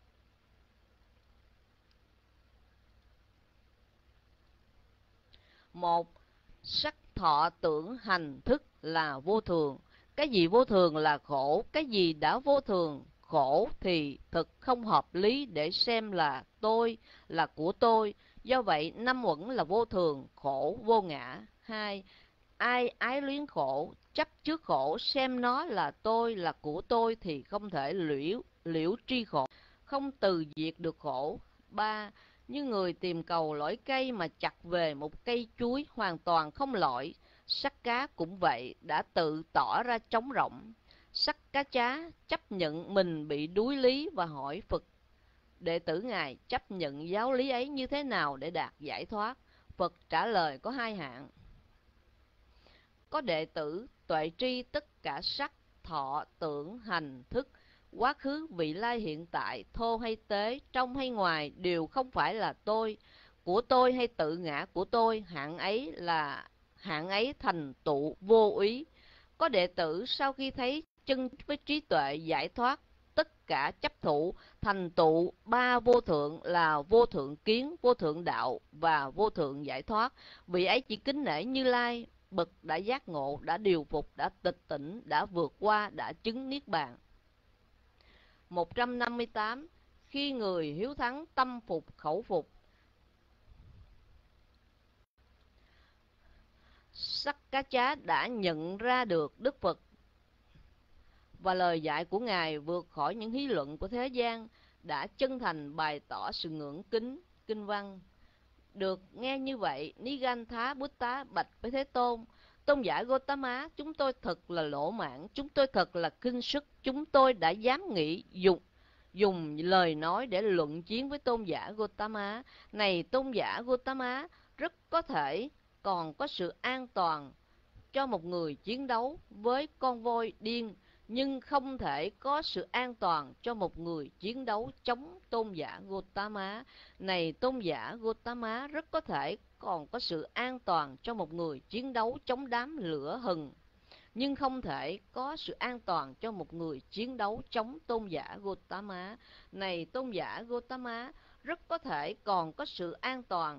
Một, sắc thọ tưởng hành thức là vô thường. Cái gì vô thường là khổ, cái gì đã vô thường khổ thì thực không hợp lý để xem là tôi, là của tôi. Do vậy năm uẩn là vô thường, khổ, vô ngã. Hai, ai ái luyến khổ, chấp trước khổ, xem nó là tôi, là của tôi thì không thể liễu, liễu tri khổ, không từ diệt được khổ. Ba, như người tìm cầu lõi cây mà chặt về một cây chuối hoàn toàn không lõi, sắc cá cũng vậy, đã tự tỏ ra trống rỗng. Sắc cá chá chấp nhận mình bị đuối lý và hỏi Phật đệ tử Ngài chấp nhận giáo lý ấy như thế nào để đạt giải thoát. Phật trả lời có hai hạng. Có đệ tử tuệ tri tất cả sắc, thọ, tưởng, hành, thức, quá khứ, vị lai, hiện tại, thô hay tế, trong hay ngoài đều không phải là tôi, của tôi hay tự ngã của tôi, hạng ấy là hạng ấy thành tựu vô úy. Có đệ tử sau khi thấy chân với trí tuệ giải thoát tất cả chấp thủ, thành tựu ba vô thượng là vô thượng kiến, vô thượng đạo và vô thượng giải thoát, vị ấy chỉ kính nể Như Lai, bậc đã giác ngộ, đã điều phục, đã tịch tỉnh, đã vượt qua, đã chứng Niết Bàn. một trăm năm mươi tám. Khi người hiếu thắng tâm phục khẩu phục, Sắc Cá Chá đã nhận ra được Đức Phật và lời dạy của Ngài vượt khỏi những lý luận của thế gian, đã chân thành bày tỏ sự ngưỡng kính, kinh văn. Được nghe như vậy, Nigantha Buddha bạch với Thế Tôn: Tôn giả Gotama, chúng tôi thật là lỗ mãn, chúng tôi thật là kinh sức, chúng tôi đã dám nghĩ dùng dùng lời nói để luận chiến với tôn giả Gotama. Này tôn giả Gotama, rất có thể còn có sự an toàn cho một người chiến đấu với con voi điên, nhưng không thể có sự an toàn cho một người chiến đấu chống tôn giả Gotama. Này tôn giả Gotama, rất có thể còn có sự an toàn cho một người chiến đấu chống đám lửa hừng, nhưng không thể có sự an toàn cho một người chiến đấu chống tôn giả Gotama. Này tôn giả Gotama, rất có thể còn có sự an toàn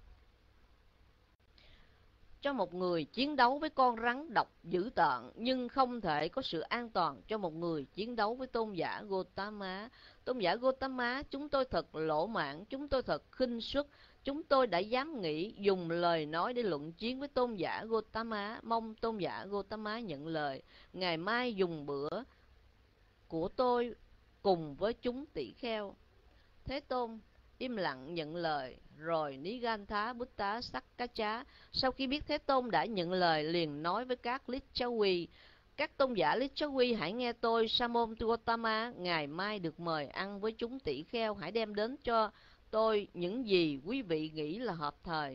cho một người chiến đấu với con rắn độc dữ tợn, nhưng không thể có sự an toàn cho một người chiến đấu với tôn giả Gotama. Tôn giả Gotama, chúng tôi thật lỗ mãn, chúng tôi thật khinh suất, chúng tôi đã dám nghĩ dùng lời nói để luận chiến với tôn giả Gotama, mong tôn giả Gotama nhận lời. Ngày mai dùng bữa của tôi cùng với chúng tỷ kheo. Thế Tôn im lặng nhận lời. Rồi Nigantha Buddha Sakkacha sau khi biết Thế Tôn đã nhận lời liền nói với các Lichavi: các tôn giả Lichavi, hãy nghe tôi. Sa môn Gautama ngày mai được mời ăn với chúng tỷ kheo, hãy đem đến cho tôi những gì quý vị nghĩ là hợp thời.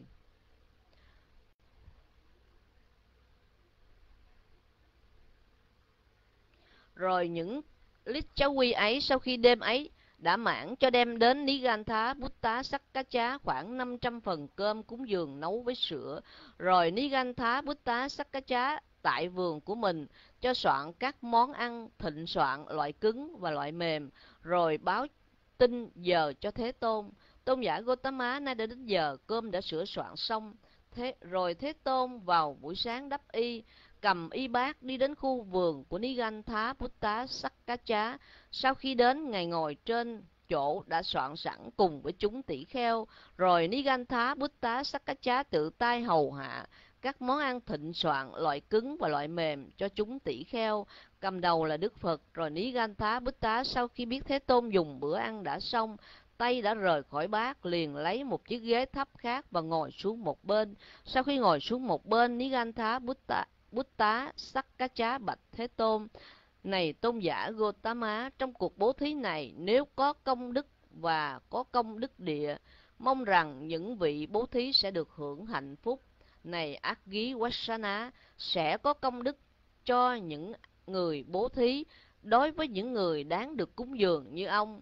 Rồi những Lichavi ấy sau khi đêm ấy đã mãn cho đem đến Nigantha Buddha Sakkacha khoảng năm trăm phần cơm cúng dường nấu với sữa. Rồi Nigantha Buddha Sakkacha tại vườn của mình cho soạn các món ăn thịnh soạn loại cứng và loại mềm, rồi báo tin giờ cho Thế Tôn. Tôn giả Gautama, nay đã đến giờ, cơm đã sửa soạn xong. Thế rồi Thế Tôn vào buổi sáng đắp y, cầm y bát đi đến khu vườn của Nigantha Buddha Sakkacha. Sau khi đến, ngài ngồi trên chỗ đã soạn sẵn cùng với chúng tỷ kheo. Rồi Nigantha Buddha Sakkacha tự tay hầu hạ các món ăn thịnh soạn loại cứng và loại mềm cho chúng tỷ kheo. Cầm đầu là Đức Phật. Rồi Nigantha Buddha sau khi biết Thế Tôn dùng bữa ăn đã xong, tay đã rời khỏi bát, liền lấy một chiếc ghế thấp khác và ngồi xuống một bên. Sau khi ngồi xuống một bên, Nigantha Buddha Buddha Sakkacha bạch Thế Tôn: này tôn giả Gautama, trong cuộc bố thí này nếu có công đức và có công đức địa, mong rằng những vị bố thí sẽ được hưởng hạnh phúc. Này Agi Vassana, sẽ có công đức cho những người bố thí đối với những người đáng được cúng dường như ông.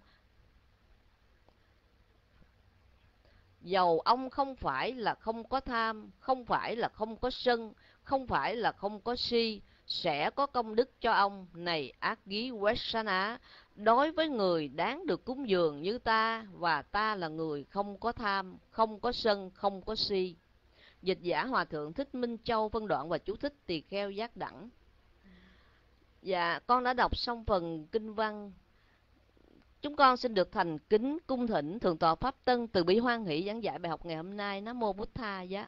Dầu ông không phải là không có tham, không phải là không có sân, không phải là không có si, sẽ có công đức cho ông. Này Agi Vassana, đối với người đáng được cúng dường như ta, và ta là người không có tham, không có sân, không có si. Dịch giả Hòa Thượng Thích Minh Châu, phân đoạn và chú thích tỳ kheo giác đẳng. Dạ, con đã đọc xong phần kinh văn. Chúng con xin được thành kính cung thỉnh Thượng tọa Pháp Tân từ bi hoan hỷ giảng dạy bài học ngày hôm nay. Nam mô Bụt Tha giá.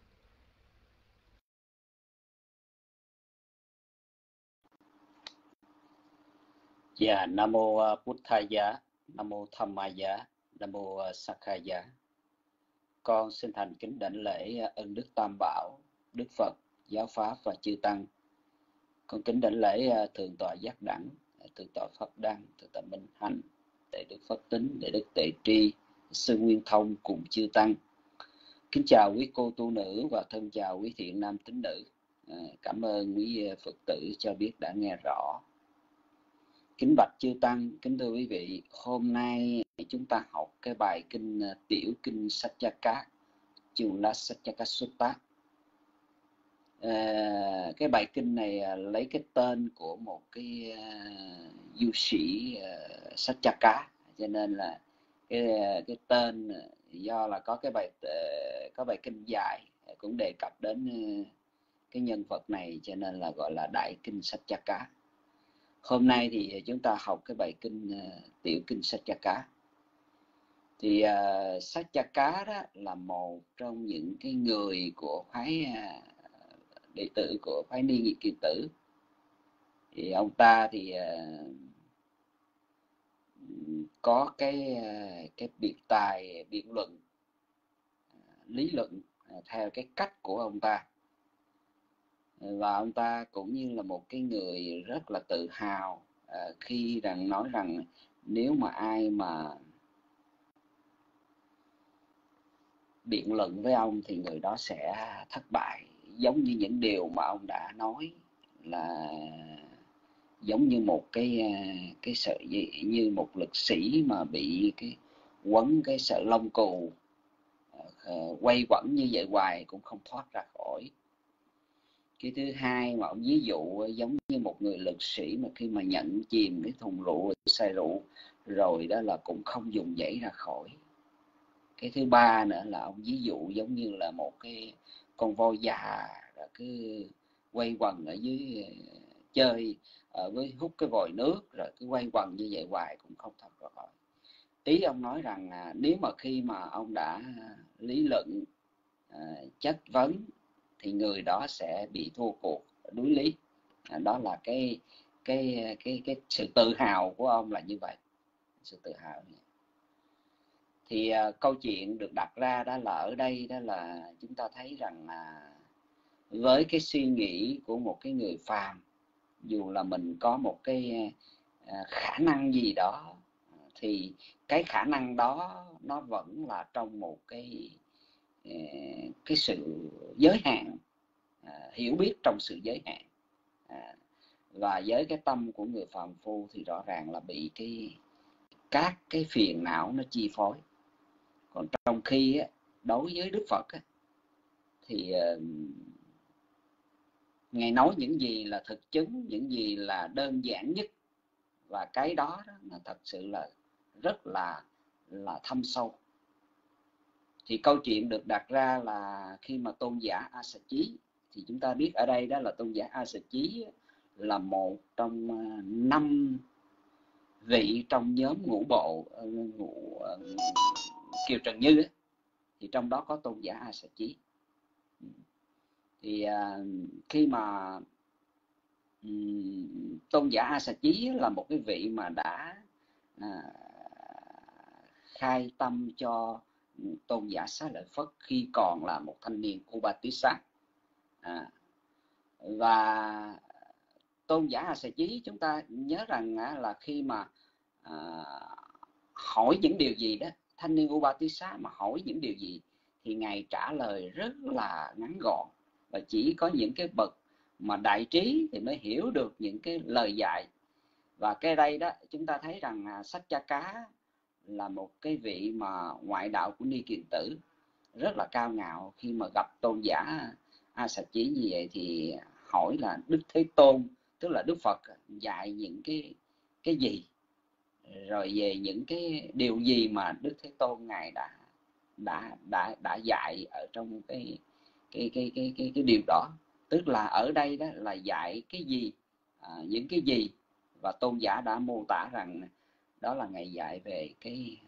Dạ, Nam mô uh, Bụt Tha giá, Nam mô Tham Ma giá, Nam mô uh, Sakha giá. Con xin thành kính đảnh lễ uh, ân đức Tam Bảo, Đức Phật, Giáo Pháp và chư tăng. Con kính đảnh lễ uh, Thượng tọa Giác Đẳng, Thượng tọa Pháp Đăng, Thượng tọa Minh Hạnh, Đệ Đức Phật Tính, Đệ Đức Tệ Tri, Sư Nguyên Thông cùng chư tăng. Kính chào quý cô tu nữ và thân chào quý thiện nam tín nữ. À, cảm ơn quý Phật tử cho biết đã nghe rõ. Kính bạch chư tăng, kính thưa quý vị, hôm nay chúng ta học cái bài kinh tiểu kinh Saccaka, Chula Saccaka Sutta. À, cái bài kinh này lấy cái tên của một cái uh, du sĩ uh, Saccaka, cho nên là cái cái tên do là có cái bài uh, có bài kinh dài cũng đề cập đến uh, cái nhân vật này, cho nên là gọi là đại kinh Saccaka. Hôm nay thì chúng ta học cái bài kinh uh, tiểu kinh Saccaka. Thì uh, Saccaka đó là một trong những cái người của phái uh, đệ tử của phái Ni Nghị Kiền Tử. Thì ông ta thì uh, có cái uh, cái biện tài biện luận, uh, lý luận uh, theo cái cách của ông ta. Và ông ta cũng như là một cái người rất là tự hào uh, khi rằng nói rằng nếu mà ai mà biện luận với ông thì người đó sẽ thất bại, giống như những điều mà ông đã nói, là giống như một cái cái sợi như một lực sĩ mà bị cái quấn cái sợi lông cù uh, quay quẩn như vậy hoài cũng không thoát ra khỏi. Cái thứ hai mà ông ví dụ giống như một người lực sĩ mà khi mà nhận chìm cái thùng rượu, say rượu rồi đó là cũng không dùng dãy ra khỏi. Cái thứ ba nữa là ông ví dụ giống như là một cái con voi già cứ quay quần ở dưới chơi ở với hút cái vòi nước rồi cứ quay quần như vậy hoài cũng không thoát ra khỏi. Ý ông nói rằng à, nếu mà khi mà ông đã lý luận à, chất vấn thì người đó sẽ bị thua cuộc, đuối lý. À, đó là cái cái cái cái sự tự hào của ông là như vậy, sự tự hào. Thì uh, câu chuyện được đặt ra đó là ở đây đó là chúng ta thấy rằng uh, với cái suy nghĩ của một cái người phàm, dù là mình có một cái uh, khả năng gì đó, thì cái khả năng đó nó vẫn là trong một cái uh, cái sự giới hạn, uh, hiểu biết trong sự giới hạn. uh, và với cái tâm của người phàm phu thì rõ ràng là bị cái các cái phiền não nó chi phối. Còn trong khi á, đối với Đức Phật á, thì uh, Ngài nói những gì là thực chứng, những gì là đơn giản nhất, và cái đó, đó nó thật sự là rất là là thâm sâu. Thì câu chuyện được đặt ra là khi mà tôn giả A Xà Chí, thì chúng ta biết ở đây đó là tôn giả A Xà Chí là một trong năm vị trong nhóm ngũ bộ ngũ Kiều Trần Như ấy. Thì trong đó có tôn giả A Xà Chí. Thì à, khi mà um, tôn giả A Xà Chí là một cái vị mà đã à, khai tâm cho tôn giả Xá Lợi Phất khi còn là một thanh niên Upatissa. à, và tôn giả A Xà Chí, chúng ta nhớ rằng à, là khi mà à, hỏi những điều gì đó, thanh niên Upatissa mà hỏi những điều gì thì Ngài trả lời rất là ngắn gọn, và chỉ có những cái bậc mà đại trí thì mới hiểu được những cái lời dạy. Và cái đây đó chúng ta thấy rằng à, Sách Cha Cá là một cái vị mà ngoại đạo của Ni Kiền Tử rất là cao ngạo. Khi mà gặp tôn giả A Xà Chí như vậy thì hỏi là Đức Thế Tôn, tức là Đức Phật dạy những cái cái gì, rồi về những cái điều gì mà Đức Thế Tôn Ngài đã đã đã đã dạy ở trong cái cái cái cái cái cái điều đó. Tức là ở đây đó là dạy cái gì, à, những cái gì, và tôn giả đã mô tả rằng đó là Ngài dạy về cái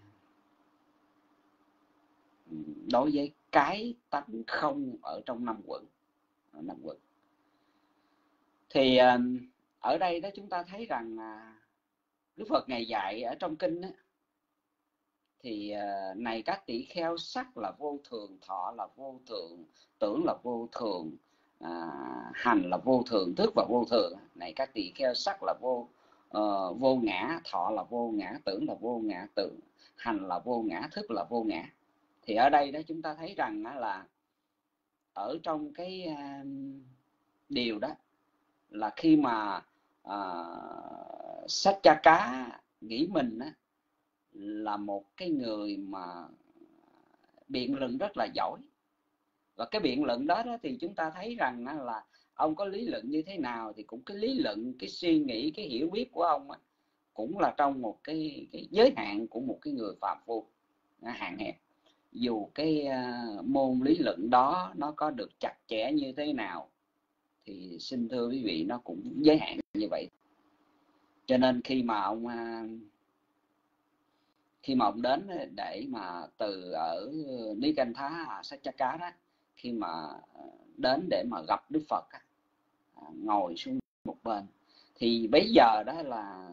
đối với cái tánh không ở trong năm quẩn. Năm quẩn thì ở đây đó chúng ta thấy rằng Đức Phật Ngài dạy ở trong kinh đó, thì này các tỷ kheo, sắc là vô thường, thọ là vô thường, tưởng là vô thường, à, hành là vô thường, thức và vô thường. Này các tỷ kheo, sắc là vô uh, vô ngã, thọ là vô ngã, tưởng là vô ngã, tưởng hành là vô ngã, thức là vô ngã. Thì ở đây đó chúng ta thấy rằng là ở trong cái uh, điều đó là khi mà uh, Sách Cha Cá nghĩ mình á, là một cái người mà biện luận rất là giỏi. Và cái biện luận đó, đó thì chúng ta thấy rằng là ông có lý luận như thế nào thì cũng cái lý luận, cái suy nghĩ, cái hiểu biết của ông á, cũng là trong một cái, cái giới hạn của một cái người phàm phu hạn hẹp. Dù cái uh, môn lý luận đó nó có được chặt chẽ như thế nào thì xin thưa quý vị, nó cũng giới hạn như vậy. Cho nên khi mà ông uh, khi mà ông đến để mà từ ở Ní Canh Thá Sách Cha Cá đó, khi mà đến để mà gặp Đức Phật, ngồi xuống một bên, thì bây giờ đó là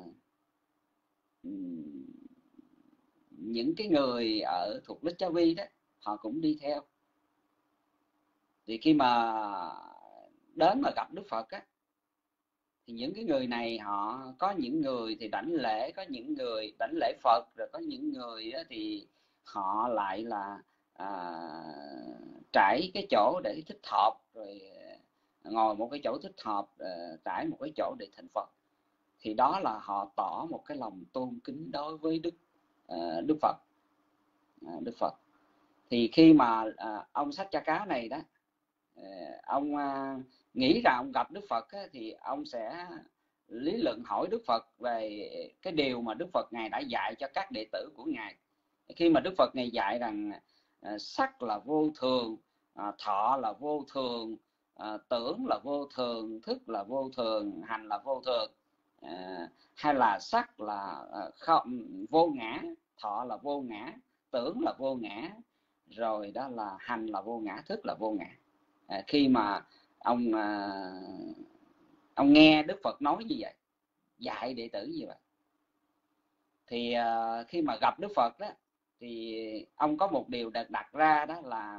những cái người ở thuộc Lích Cha Vi đó, họ cũng đi theo. Thì khi mà đến mà gặp Đức Phật á, thì những cái người này họ có những người thì đảnh lễ, có những người đảnh lễ Phật, rồi có những người thì họ lại là à, trải cái chỗ để thích hợp, rồi ngồi một cái chỗ thích hợp, trải một cái chỗ để thỉnh Phật. Thì đó là họ tỏ một cái lòng tôn kính đối với Đức uh, Đức Phật. Uh, Đức Phật. Thì khi mà uh, ông Sách Cha Cá này đó, uh, ông uh, nghĩ rằng ông gặp Đức Phật á, thì ông sẽ lý luận hỏi Đức Phật về cái điều mà Đức Phật Ngài đã dạy cho các đệ tử của Ngài. Khi mà Đức Phật Ngài dạy rằng uh, sắc là vô thường, uh, thọ là vô thường, uh, tưởng là vô thường, thức là vô thường, hành là vô thường, uh, hay là sắc là uh, không, vô ngã, thọ là vô ngã, tưởng là vô ngã, rồi đó là hành là vô ngã, thức là vô ngã. Uh, khi mà ông uh, ông nghe Đức Phật nói như vậy, dạy đệ tử như vậy, thì uh, khi mà gặp Đức Phật đó, thì ông có một điều đặt đặt ra, đó là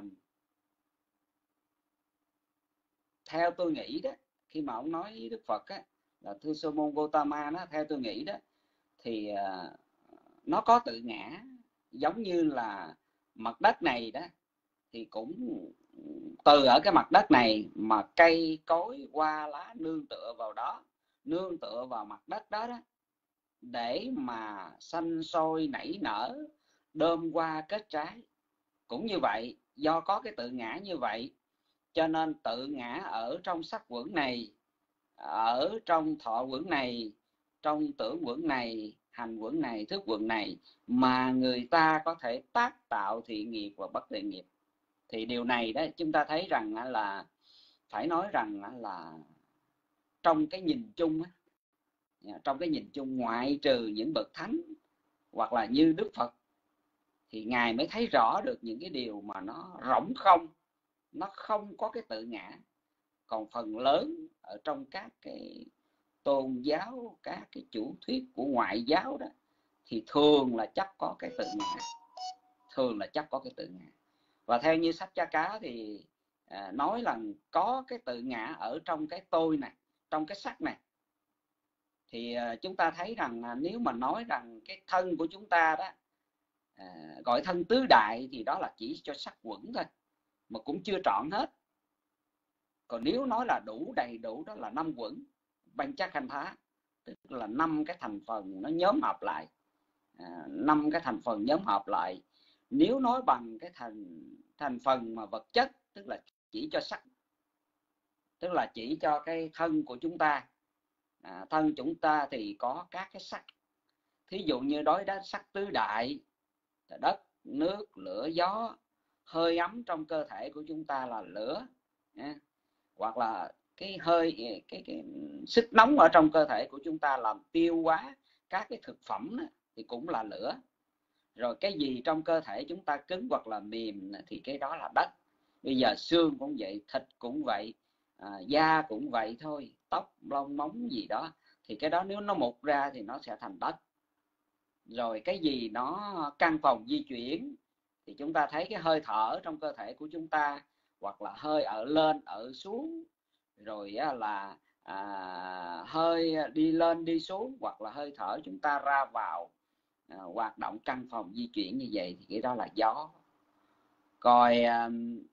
theo tôi nghĩ đó, khi mà ông nói với Đức Phật á, là thưa Sô Môn Gotama đó, theo tôi nghĩ đó thì uh, nó có tự ngã, giống như là mặt đất này đó, thì cũng từ ở cái mặt đất này mà cây cối hoa lá nương tựa vào đó, nương tựa vào mặt đất đó, đó để mà xanh sôi nảy nở, đơm hoa kết trái. Cũng như vậy, do có cái tự ngã như vậy, cho nên tự ngã ở trong sắc quẩn này, ở trong thọ quẩn này, trong tưởng quẩn này, hành quẩn này, thức quẩn này, mà người ta có thể tác tạo thiện nghiệp và bất thiện nghiệp. Thì điều này đó chúng ta thấy rằng là phải nói rằng là trong cái nhìn chung, trong cái nhìn chung, ngoại trừ những bậc thánh hoặc là như Đức Phật, thì Ngài mới thấy rõ được những cái điều mà nó rỗng không, nó không có cái tự ngã. Còn phần lớn ở trong các cái tôn giáo, các cái chủ thuyết của ngoại giáo đó, thì thường là chắc có cái tự ngã, thường là chắc có cái tự ngã. Và theo như sách Cha Cá thì à, nói là có cái tự ngã ở trong cái tôi này, trong cái sắc này. Thì à, chúng ta thấy rằng à, nếu mà nói rằng cái thân của chúng ta đó à, gọi thân tứ đại, thì đó là chỉ cho sắc quẩn thôi, mà cũng chưa trọn hết. Còn nếu nói là đủ đầy đủ, đó là năm quẩn Panchakhantha, tức là năm cái thành phần nó nhóm hợp lại, năm à, cái thành phần nhóm hợp lại. Nếu nói bằng cái thành thành phần mà vật chất, tức là chỉ cho sắc, tức là chỉ cho cái thân của chúng ta. À, thân chúng ta thì có các cái sắc. Thí dụ như đối đến sắc tứ đại, đất, nước, lửa, gió. Hơi ấm trong cơ thể của chúng ta là lửa, à, hoặc là cái hơi cái, cái, cái sức nóng ở trong cơ thể của chúng ta làm tiêu hóa các cái thực phẩm đó, thì cũng là lửa. Rồi cái gì trong cơ thể chúng ta cứng hoặc là mềm thì cái đó là đất. Bây giờ xương cũng vậy, thịt cũng vậy, à, da cũng vậy thôi, tóc, lông, móng gì đó, thì cái đó nếu nó mục ra thì nó sẽ thành đất. Rồi cái gì nó căn phòng di chuyển, thì chúng ta thấy cái hơi thở trong cơ thể của chúng ta, hoặc là hơi ở lên, ở xuống, rồi là à, hơi đi lên, đi xuống, hoặc là hơi thở chúng ta ra vào, à, hoạt động căn phòng di chuyển như vậy, thì cái đó là gió. Còn à,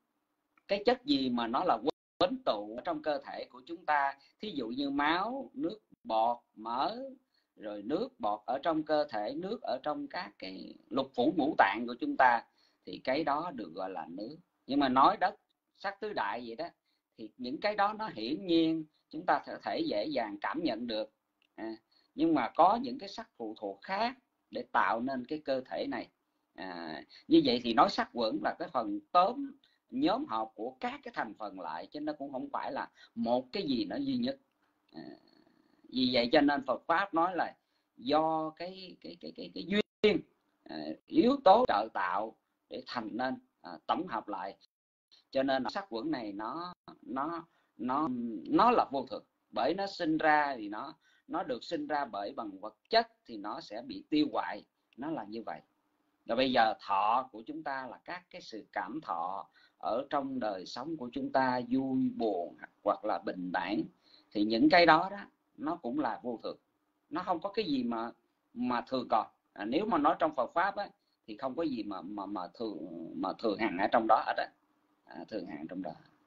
cái chất gì mà nó là quấn tụ trong cơ thể của chúng ta, thí dụ như máu, nước, bọt, mỡ, rồi nước bọt ở trong cơ thể, nước ở trong các cái lục phủ ngũ tạng của chúng ta, thì cái đó được gọi là nước. Nhưng mà nói đất, sắc tứ đại vậy đó, thì những cái đó nó hiển nhiên chúng ta có thể dễ dàng cảm nhận được, à, nhưng mà có những cái sắc phụ thuộc khác để tạo nên cái cơ thể này. À, như vậy thì nói sắc quẩn là cái phần tóm nhóm họp của các cái thành phần lại, chứ nó cũng không phải là một cái gì nó duy nhất. À, vì vậy cho nên Phật pháp nói là do cái cái cái cái cái duyên, à, yếu tố trợ tạo để thành nên, à, tổng hợp lại. Cho nên sắc quẩn này nó nó nó nó là vô thực, bởi nó sinh ra thì nó nó được sinh ra bởi bằng vật chất thì nó sẽ bị tiêu hoại, nó là như vậy. Rồi bây giờ thọ của chúng ta là các cái sự cảm thọ ở trong đời sống của chúng ta, vui buồn hoặc là bình đẳng, thì những cái đó đó nó cũng là vô thường, nó không có cái gì mà mà thường còn. À, nếu mà nói trong Phật pháp á, thì không có gì mà mà mà thường mà thường hằng ở trong đó hết á, à, thường hằng trong đó.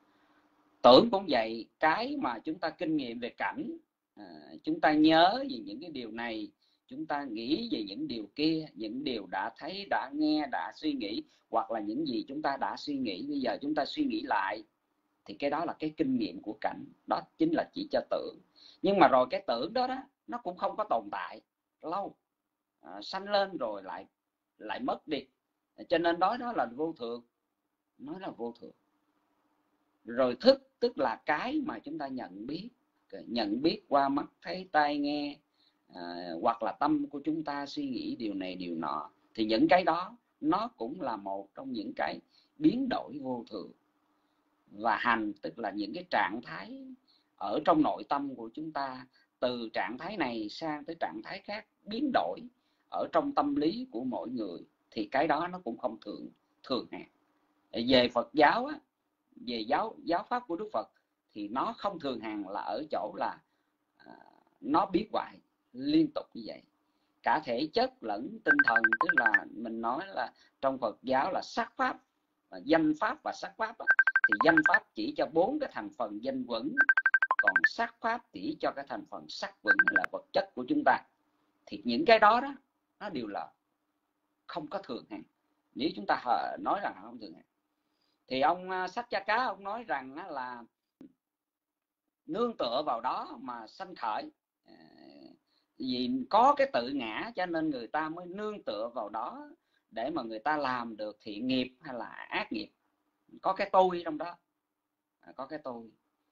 Tưởng cũng vậy, cái mà chúng ta kinh nghiệm về cảnh, à, chúng ta nhớ về những cái điều này, chúng ta nghĩ về những điều kia, những điều đã thấy, đã nghe, đã suy nghĩ, hoặc là những gì chúng ta đã suy nghĩ, bây giờ chúng ta suy nghĩ lại, thì cái đó là cái kinh nghiệm của cảnh, đó chính là chỉ cho tưởng. Nhưng mà rồi cái tưởng đó đó nó cũng không có tồn tại lâu, à, sanh lên rồi lại lại mất đi, cho nên nói đó là vô thường, nói là vô thường. Rồi thức tức là cái mà chúng ta nhận biết, nhận biết qua mắt thấy tai nghe, à, hoặc là tâm của chúng ta suy nghĩ điều này điều nọ, thì những cái đó nó cũng là một trong những cái biến đổi vô thường. Và hành tức là những cái trạng thái ở trong nội tâm của chúng ta, từ trạng thái này sang tới trạng thái khác, biến đổi ở trong tâm lý của mỗi người, thì cái đó nó cũng không thường thường hạn. Về Phật giáo á, về giáo giáo pháp của Đức Phật thì nó không thường hằng là ở chỗ là à, nó biến hoại liên tục như vậy, cả thể chất lẫn tinh thần. Tức là mình nói là trong Phật giáo là sắc pháp, danh pháp và sắc pháp á, thì danh pháp chỉ cho bốn cái thành phần danh vững, còn sắc pháp chỉ cho cái thành phần sắc vững là vật chất của chúng ta. Thì những cái đó đó nó đều là không có thường hạn. Nếu chúng ta nói rằng không thường hạn thì ông Saccaka ông nói rằng là nương tựa vào đó mà sanh khởi, vì có cái tự ngã cho nên người ta mới nương tựa vào đó để mà người ta làm được thiện nghiệp hay là ác nghiệp. Có cái tôi trong đó, có cái tôi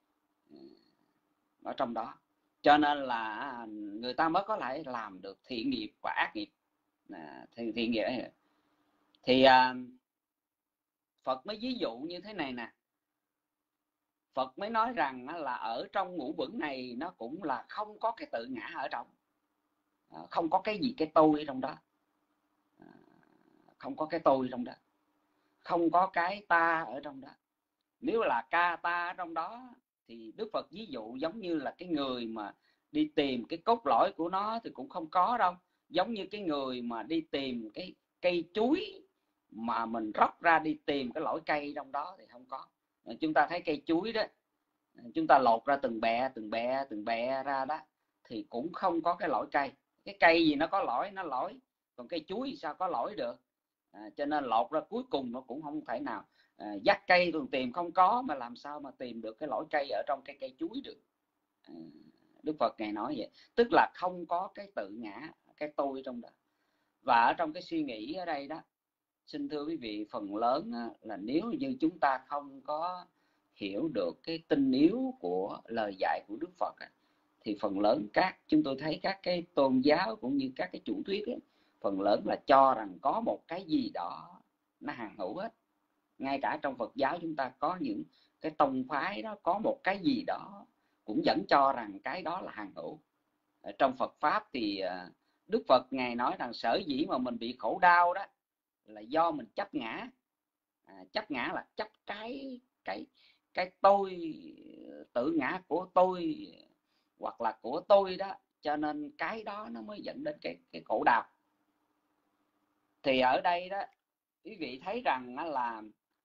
ở trong đó, cho nên là người ta mới có thể làm được thiện nghiệp và ác nghiệp. Thì thiện nghiệp ấy. Thì Phật mới ví dụ như thế này nè. Phật mới nói rằng là ở trong ngũ uẩn này nó cũng là không có cái tự ngã ở trong, không có cái gì cái tôi trong đó, không có cái tôi trong đó, không có cái ta ở trong đó. Nếu là ca ta ở trong đó thì Đức Phật ví dụ giống như là cái người mà đi tìm cái cốt lõi của nó thì cũng không có đâu. Giống như cái người mà đi tìm cái cây chuối mà mình róc ra đi tìm cái lõi cây trong đó thì không có. Chúng ta thấy cây chuối đó, chúng ta lột ra từng bẹ từng bẹ từng bẹ ra đó thì cũng không có cái lõi cây. Cái cây gì nó có lõi nó lõi, còn cây chuối thì sao có lõi được. À, cho nên lột ra cuối cùng nó cũng không thể nào à, dắt cây thường tìm không có, mà làm sao mà tìm được cái lõi cây ở trong cái cây chuối được. À, Đức Phật ngài nói vậy, tức là không có cái tự ngã, cái tôi trong đó. Và ở trong cái suy nghĩ ở đây đó, xin thưa quý vị, phần lớn là nếu như chúng ta không có hiểu được cái tinh yếu của lời dạy của Đức Phật thì phần lớn các chúng tôi thấy các cái tôn giáo cũng như các cái chủ thuyết ấy, phần lớn là cho rằng có một cái gì đó nó hằng hữu hết. Ngay cả trong Phật giáo chúng ta có những cái tông phái đó có một cái gì đó cũng vẫn cho rằng cái đó là hằng hữu. Ở trong Phật pháp thì Đức Phật ngài nói rằng sở dĩ mà mình bị khổ đau đó là do mình chấp ngã. À, chấp ngã là chấp cái cái cái tôi, tự ngã của tôi hoặc là của tôi đó, cho nên cái đó nó mới dẫn đến cái cái khổ đau. Thì ở đây đó quý vị thấy rằng là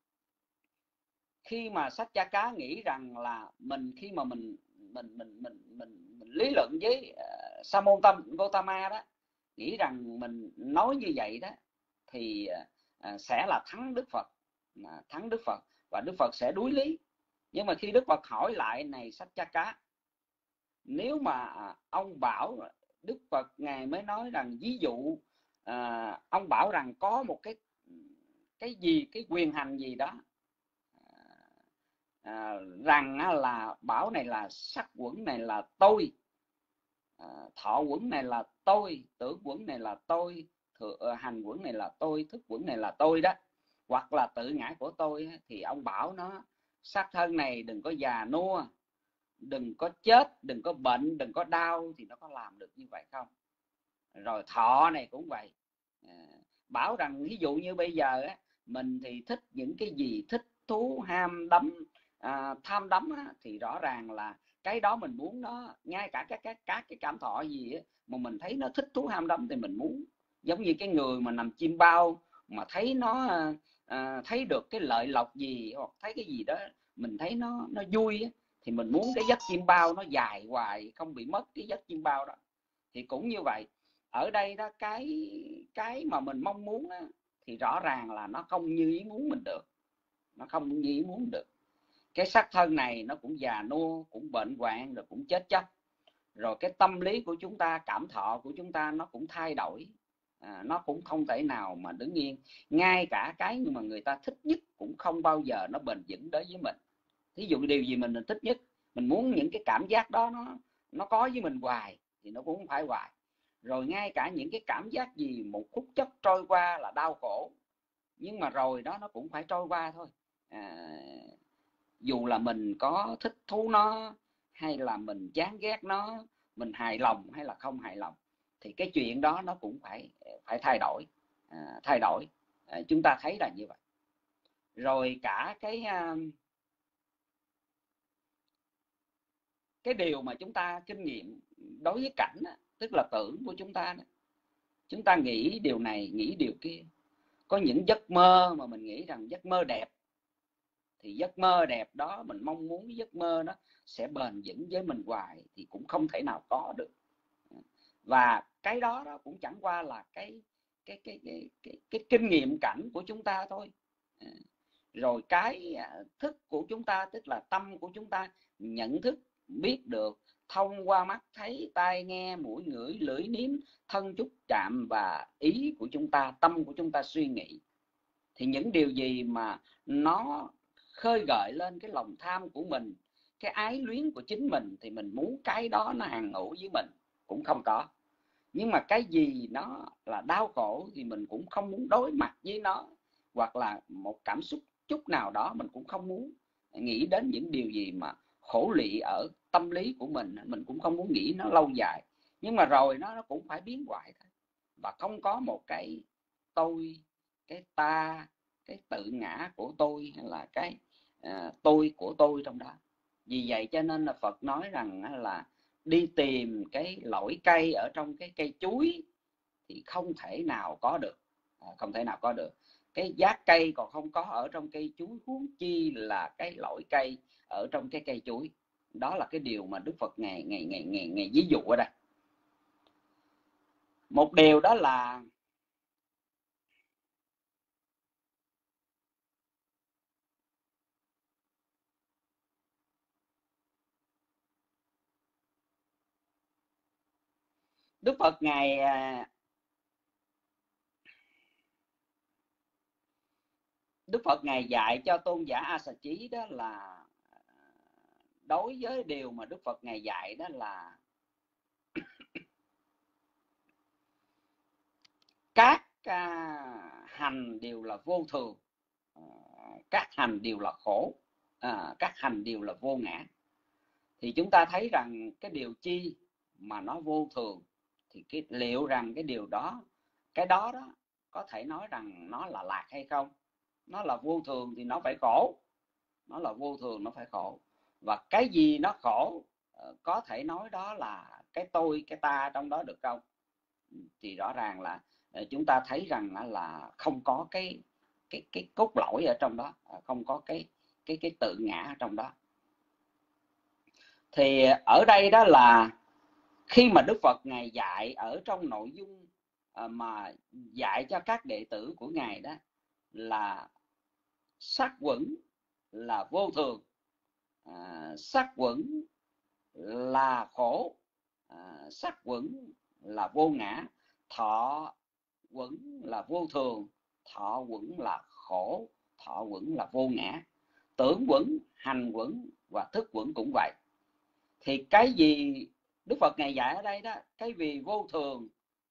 khi mà Saccaka nghĩ rằng là mình khi mà mình mình mình mình mình, mình lý luận với uh, Sa môn Gotama đó, nghĩ rằng mình nói như vậy đó thì uh, sẽ là thắng Đức Phật, uh, thắng Đức Phật và Đức Phật sẽ đối lý. Nhưng mà khi Đức Phật hỏi lại này Saccaka, nếu mà uh, ông bảo Đức Phật ngài mới nói rằng ví dụ uh, ông bảo rằng có một cái cái gì cái quyền hành gì đó À, rằng là bảo này là sắc quẩn này là tôi, à, thọ quẩn này là tôi, tưởng quẩn này là tôi, thừa, hành quẩn này là tôi, thức quẩn này là tôi đó, hoặc là tự ngã của tôi, thì ông bảo nó xác thân này đừng có già nua, đừng có chết, đừng có bệnh, đừng có đau, thì nó có làm được như vậy không? Rồi thọ này cũng vậy, à, bảo rằng ví dụ như bây giờ á, mình thì thích những cái gì, thích thú ham đắm, à, tham đắm á, thì rõ ràng là cái đó mình muốn nó, ngay cả các các các cái cảm thọ gì á, mà mình thấy nó thích thú ham đắm thì mình muốn. Giống như cái người mà nằm chim bao mà thấy nó à, thấy được cái lợi lộc gì hoặc thấy cái gì đó mình thấy nó nó vui á, thì mình muốn cái giấc chim bao nó dài hoài, không bị mất cái giấc chim bao đó. Thì cũng như vậy, ở đây đó cái cái mà mình mong muốn á, thì rõ ràng là nó không như ý muốn mình được, nó không như ý muốn được. Cái xác thân này nó cũng già nua, cũng bệnh hoạn, rồi cũng chết chóc. Rồi cái tâm lý của chúng ta, cảm thọ của chúng ta nó cũng thay đổi, à, nó cũng không thể nào mà đứng yên. Ngay cả cái mà người ta thích nhất cũng không bao giờ nó bền vững đối với mình. Thí dụ điều gì mình thích nhất, mình muốn những cái cảm giác đó nó nó có với mình hoài thì nó cũng không phải hoài. Rồi ngay cả những cái cảm giác gì một phút chốc trôi qua là đau khổ, nhưng mà rồi đó nó cũng phải trôi qua thôi. À, dù là mình có thích thú nó hay là mình chán ghét nó, mình hài lòng hay là không hài lòng, thì cái chuyện đó nó cũng phải phải thay đổi. à, thay đổi. À, chúng ta thấy là như vậy. Rồi cả cái à, cái điều mà chúng ta kinh nghiệm đối với cảnh đó, tức là tưởng của chúng ta đó. Chúng ta nghĩ điều này, nghĩ điều kia. Có những giấc mơ mà mình nghĩ rằng giấc mơ đẹp, thì giấc mơ đẹp đó mình mong muốn giấc mơ đó sẽ bền vững với mình hoài thì cũng không thể nào có được. Và cái đó đó cũng chẳng qua là cái cái cái cái cái, cái kinh nghiệm cảnh của chúng ta thôi. Rồi cái thức của chúng ta, tức là tâm của chúng ta nhận thức, biết được thông qua mắt thấy, tai nghe, mũi ngửi, lưỡi nếm, thân xúc chạm, và ý của chúng ta, tâm của chúng ta suy nghĩ. Thì những điều gì mà nó khơi gợi lên cái lòng tham của mình, cái ái luyến của chính mình, thì mình muốn cái đó nó hằng hữu với mình cũng không có. Nhưng mà cái gì nó là đau khổ thì mình cũng không muốn đối mặt với nó, hoặc là một cảm xúc chút nào đó mình cũng không muốn nghĩ đến những điều gì mà khổ lụy ở tâm lý của mình, mình cũng không muốn nghĩ nó lâu dài. Nhưng mà rồi nó, nó cũng phải biến hoại thôi, và không có một cái tôi, cái ta, cái tự ngã của tôi, hay là cái uh, tôi của tôi trong đó. Vì vậy cho nên là Phật nói rằng là đi tìm cái lõi cây ở trong cái cây chuối thì không thể nào có được, không thể nào có được. Cái giác cây còn không có ở trong cây chuối, huống chi là cái lõi cây ở trong cái cây chuối. Đó là cái điều mà Đức Phật ngày ngày ngày ngày ngày ví dụ ở đây. Một điều đó là Đức Phật ngài Đức Phật ngài dạy cho tôn giả A Xà Chí đó là, đối với điều mà Đức Phật ngài dạy đó là các à, hành đều là vô thường, à, các hành đều là khổ, à, các hành đều là vô ngã. Thì chúng ta thấy rằng cái điều chi mà nó vô thường thì cái, liệu rằng cái điều đó, cái đó đó có thể nói rằng nó là lạc hay không? Nó là vô thường thì nó phải khổ, nó là vô thường nó phải khổ. Và cái gì nó khổ có thể nói đó là cái tôi, cái ta trong đó được không? Thì rõ ràng là chúng ta thấy rằng là không có cái cái cái cốt lõi ở trong đó, không có cái cái cái tự ngã ở trong đó. Thì ở đây đó là khi mà Đức Phật ngài dạy ở trong nội dung mà dạy cho các đệ tử của ngài đó là sắc quẩn là vô thường, à, sắc quẩn là khổ, à, sắc quẩn là vô ngã, thọ quẩn là vô thường, thọ quẩn là khổ, thọ quẩn là vô ngã, tưởng quẩn, hành quẩn và thức quẩn cũng vậy. Thì cái gì Đức Phật ngài dạy ở đây đó, cái vì vô thường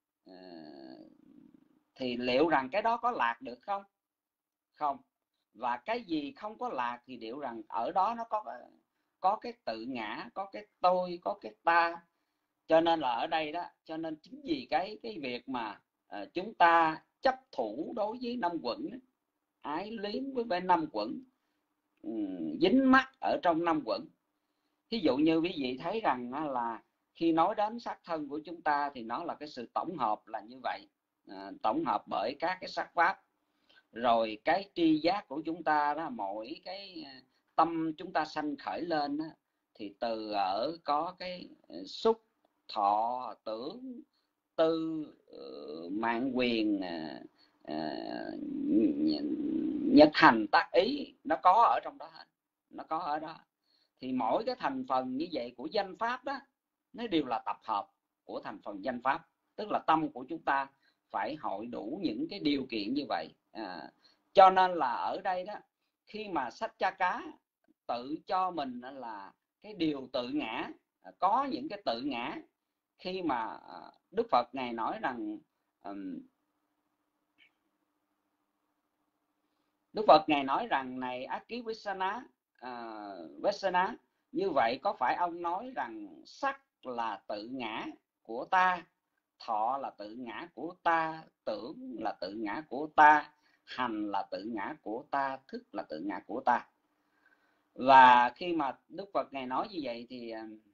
thì liệu rằng cái đó có lạc được không? Không. Và cái gì không có lạc thì liệu rằng ở đó nó có có cái tự ngã, có cái tôi, có cái ta. Cho nên là ở đây đó, cho nên chính vì cái cái việc mà uh, chúng ta chấp thủ đối với năm quẩn, ái luyến với bên năm quẩn, um, dính mắc ở trong năm quẩn. Ví dụ như quý vị thấy rằng uh, là khi nói đến sắc thân của chúng ta thì nó là cái sự tổng hợp là như vậy, uh, tổng hợp bởi các cái sắc pháp. Rồi cái tri giác của chúng ta đó, mỗi cái tâm chúng ta sanh khởi lên đó, thì từ ở có cái xúc, thọ, tưởng, tư, mạng quyền, nhất hành, tác ý, nó có ở trong đó hết, nó có ở đó. Thì mỗi cái thành phần như vậy của danh pháp đó, nó đều là tập hợp của thành phần danh pháp. Tức là tâm của chúng ta phải hội đủ những cái điều kiện như vậy. À, cho nên là ở đây đó, khi mà sách Cha Cá tự cho mình là cái điều tự ngã, có những cái tự ngã, khi mà Đức Phật ngài nói rằng um, Đức Phật ngài nói rằng này Akivissana, uh, Vessana, như vậy có phải ông nói rằng sắc là tự ngã của ta, thọ là tự ngã của ta, tưởng là tự ngã của ta, hành là tự ngã của ta, thức là tự ngã của ta. Và khi mà Đức Phật Ngài nói như vậy thì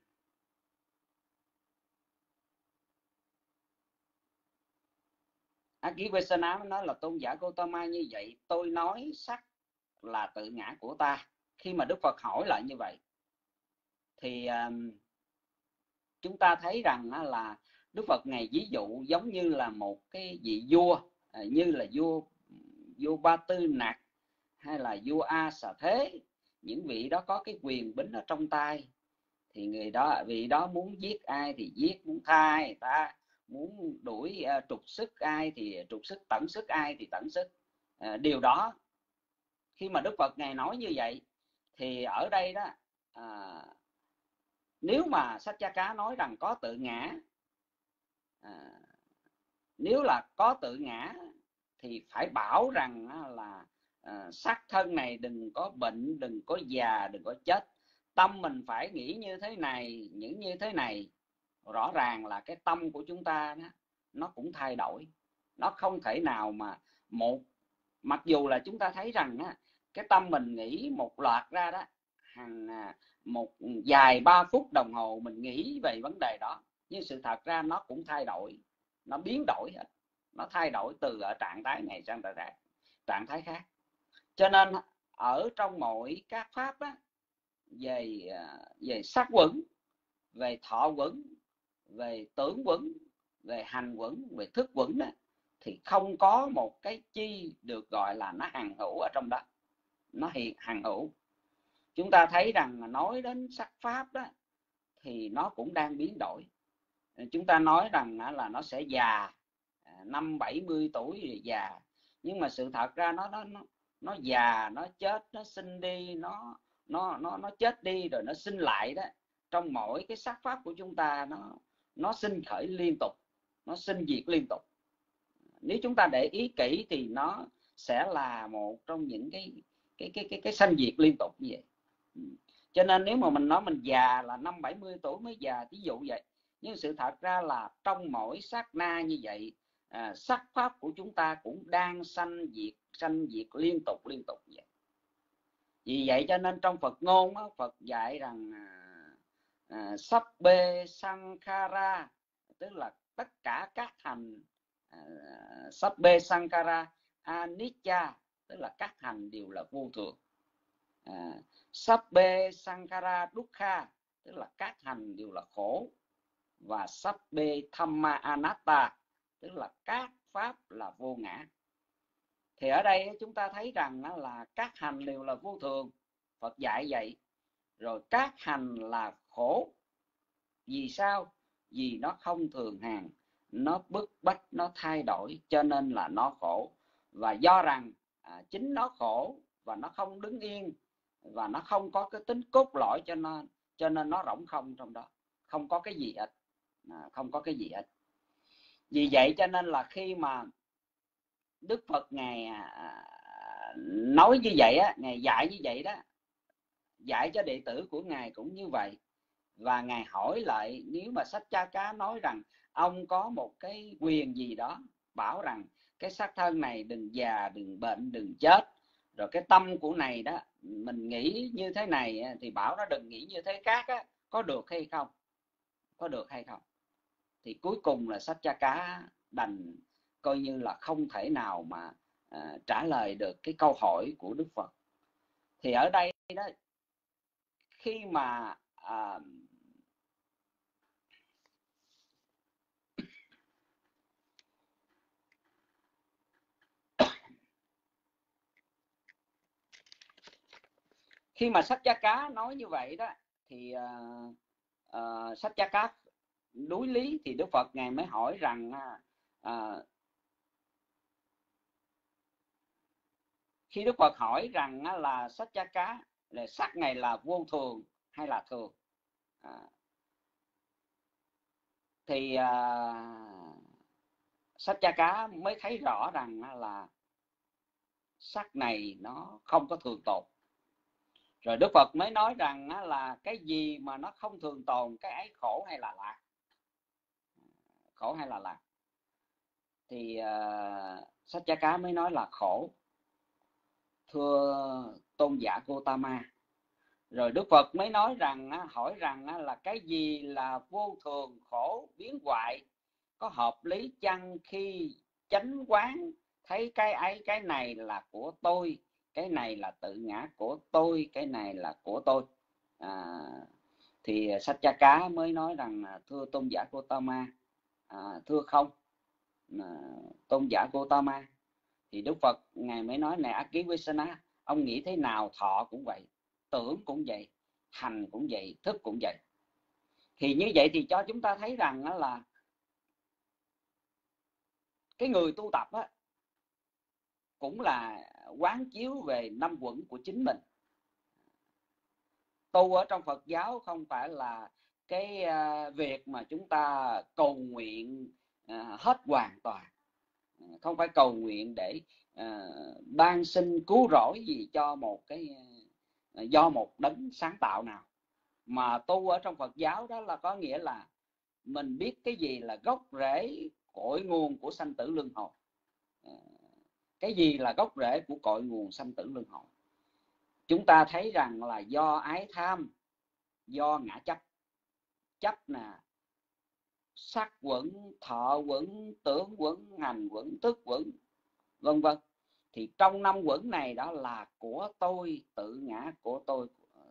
Akivesana nói là tôn giả Gotama, như vậy tôi nói sắc là tự ngã của ta. Khi mà Đức Phật hỏi lại như vậy thì um, chúng ta thấy rằng là Đức Phật Ngài ví dụ giống như là một cái vị vua, như là vua vua Ba Tư Nặc hay là vua A Xà Thế. Những vị đó có cái quyền bính ở trong tay, thì người đó vị đó muốn giết ai thì giết, muốn tha ai ta, muốn đuổi uh, trục xuất ai thì trục xuất, tận sức ai thì tận sức. Uh, điều đó khi mà Đức Phật Ngài nói như vậy thì ở đây đó, à, nếu mà Sách Cha Cá nói rằng có tự ngã, à, nếu là có tự ngã thì phải bảo rằng là à, xác thân này đừng có bệnh, đừng có già, đừng có chết. Tâm mình phải nghĩ như thế này, những như thế này. Rõ ràng là cái tâm của chúng ta đó, nó cũng thay đổi. Nó không thể nào mà một, mặc dù là chúng ta thấy rằng đó, cái tâm mình nghĩ một loạt ra đó, hàng một vài ba phút đồng hồ mình nghĩ về vấn đề đó, nhưng sự thật ra nó cũng thay đổi, nó biến đổi hết, nó thay đổi từ ở trạng thái này sang trạng thái khác. Cho nên ở trong mọi các pháp á, về về sắc quẩn, về thọ quẩn, về tưởng quẩn, về hành quẩn, về thức quẩn đó, thì không có một cái chi được gọi là nó hằng hữu ở trong đó, nó hiện hằng hữu. Chúng ta thấy rằng nói đến sắc pháp đó thì nó cũng đang biến đổi. Chúng ta nói rằng là nó sẽ già, năm bảy mươi tuổi thì già, nhưng mà sự thật ra nó nó nó nó già, nó chết, nó sinh đi, nó nó nó nó chết đi rồi nó sinh lại đó. Trong mỗi cái sắc pháp của chúng ta nó nó sinh khởi liên tục, nó sinh diệt liên tục. Nếu chúng ta để ý kỹ thì nó sẽ là một trong những cái cái cái cái cái sanh diệt liên tục như vậy. Cho nên nếu mà mình nói mình già là năm bảy mươi tuổi mới già, ví dụ vậy, nhưng sự thật ra là trong mỗi sát na như vậy, à, sắc pháp của chúng ta cũng đang sanh diệt sanh diệt liên tục liên tục vậy. Vì vậy cho nên trong Phật ngôn đó, Phật dạy rằng à, Sabbe Sankhara, tức là tất cả các hành, à, Sabbe Sankhara Anicca, tức là các hành đều là vô thường. à, Sabbe Sankhara Dukkha, tức là các hành đều là khổ. Và Sabbe Dhamma Anatta, tức là các pháp là vô ngã. Thì ở đây chúng ta thấy rằng là các hành đều là vô thường, Phật dạy vậy. Rồi các hành là khổ. Vì sao? Vì nó không thường hằng, nó bức bách, nó thay đổi, cho nên là nó khổ. Và do rằng à, chính nó khổ và nó không đứng yên, và nó không có cái tính cốt lõi, cho nên cho nên nó rỗng không trong đó, không có cái gì hết, à, không có cái gì hết. Vì vậy cho nên là khi mà Đức Phật Ngài à, nói như vậy á, Ngài dạy như vậy đó, dạy cho đệ tử của Ngài cũng như vậy. Và Ngài hỏi lại, nếu mà Sách Cha Cá nói rằng ông có một cái quyền gì đó bảo rằng cái xác thân này đừng già, đừng bệnh, đừng chết, rồi cái tâm của này đó mình nghĩ như thế này thì bảo nó đừng nghĩ như thế khác á, có được hay không? Có được hay không? Thì cuối cùng là Sách Cha Cá đành coi như là không thể nào mà à, trả lời được cái câu hỏi của Đức Phật. Thì ở đây đó, khi mà à, khi mà Sách Cha Cá nói như vậy đó thì uh, uh, Sách Cha Cá đối lý, thì Đức Phật Ngài mới hỏi rằng uh, khi Đức Phật hỏi rằng uh, là Sách Cha Cá là sắc này là vô thường hay là thường, uh, thì uh, Sách Cha Cá mới thấy rõ rằng uh, là sắc này nó không có thường tồn. Rồi Đức Phật mới nói rằng là cái gì mà nó không thường tồn, cái ấy khổ hay là lạc. khổ hay là lạc? Thì uh, Sách Cha Cá mới nói là khổ, thưa tôn giả Gotama. Rồi Đức Phật mới nói rằng, hỏi rằng là cái gì là vô thường, khổ, biến hoại, có hợp lý chăng khi chánh quán thấy cái ấy, cái này là của tôi, cái này là tự ngã của tôi, cái này là của tôi. À, thì Sách Cha Cá mới nói rằng, thưa tôn giả Gotama, à, thưa không, à, tôn giả Gotama. Thì Đức Phật ngài mới nói, này Akivisana, ông nghĩ thế nào thọ cũng vậy, tưởng cũng vậy, hành cũng vậy, thức cũng vậy. Thì như vậy thì cho chúng ta thấy rằng là cái người tu tập á, cũng là quán chiếu về năm uẩn của chính mình. Tu ở trong Phật giáo không phải là cái việc mà chúng ta cầu nguyện hết hoàn toàn, không phải cầu nguyện để ban sinh cứu rỗi gì cho một cái do một đấng sáng tạo nào. Mà tu ở trong Phật giáo đó là có nghĩa là mình biết cái gì là gốc rễ cội nguồn của sanh tử luân hồi. Cái gì là gốc rễ của cội nguồn sanh tử luân hồi? Chúng ta thấy rằng là do ái tham, do ngã chấp. Chấp là sắc uẩn, thọ uẩn, tưởng uẩn, hành uẩn, thức uẩn, vân vân. Thì trong năm uẩn này đó là của tôi, tự ngã của tôi,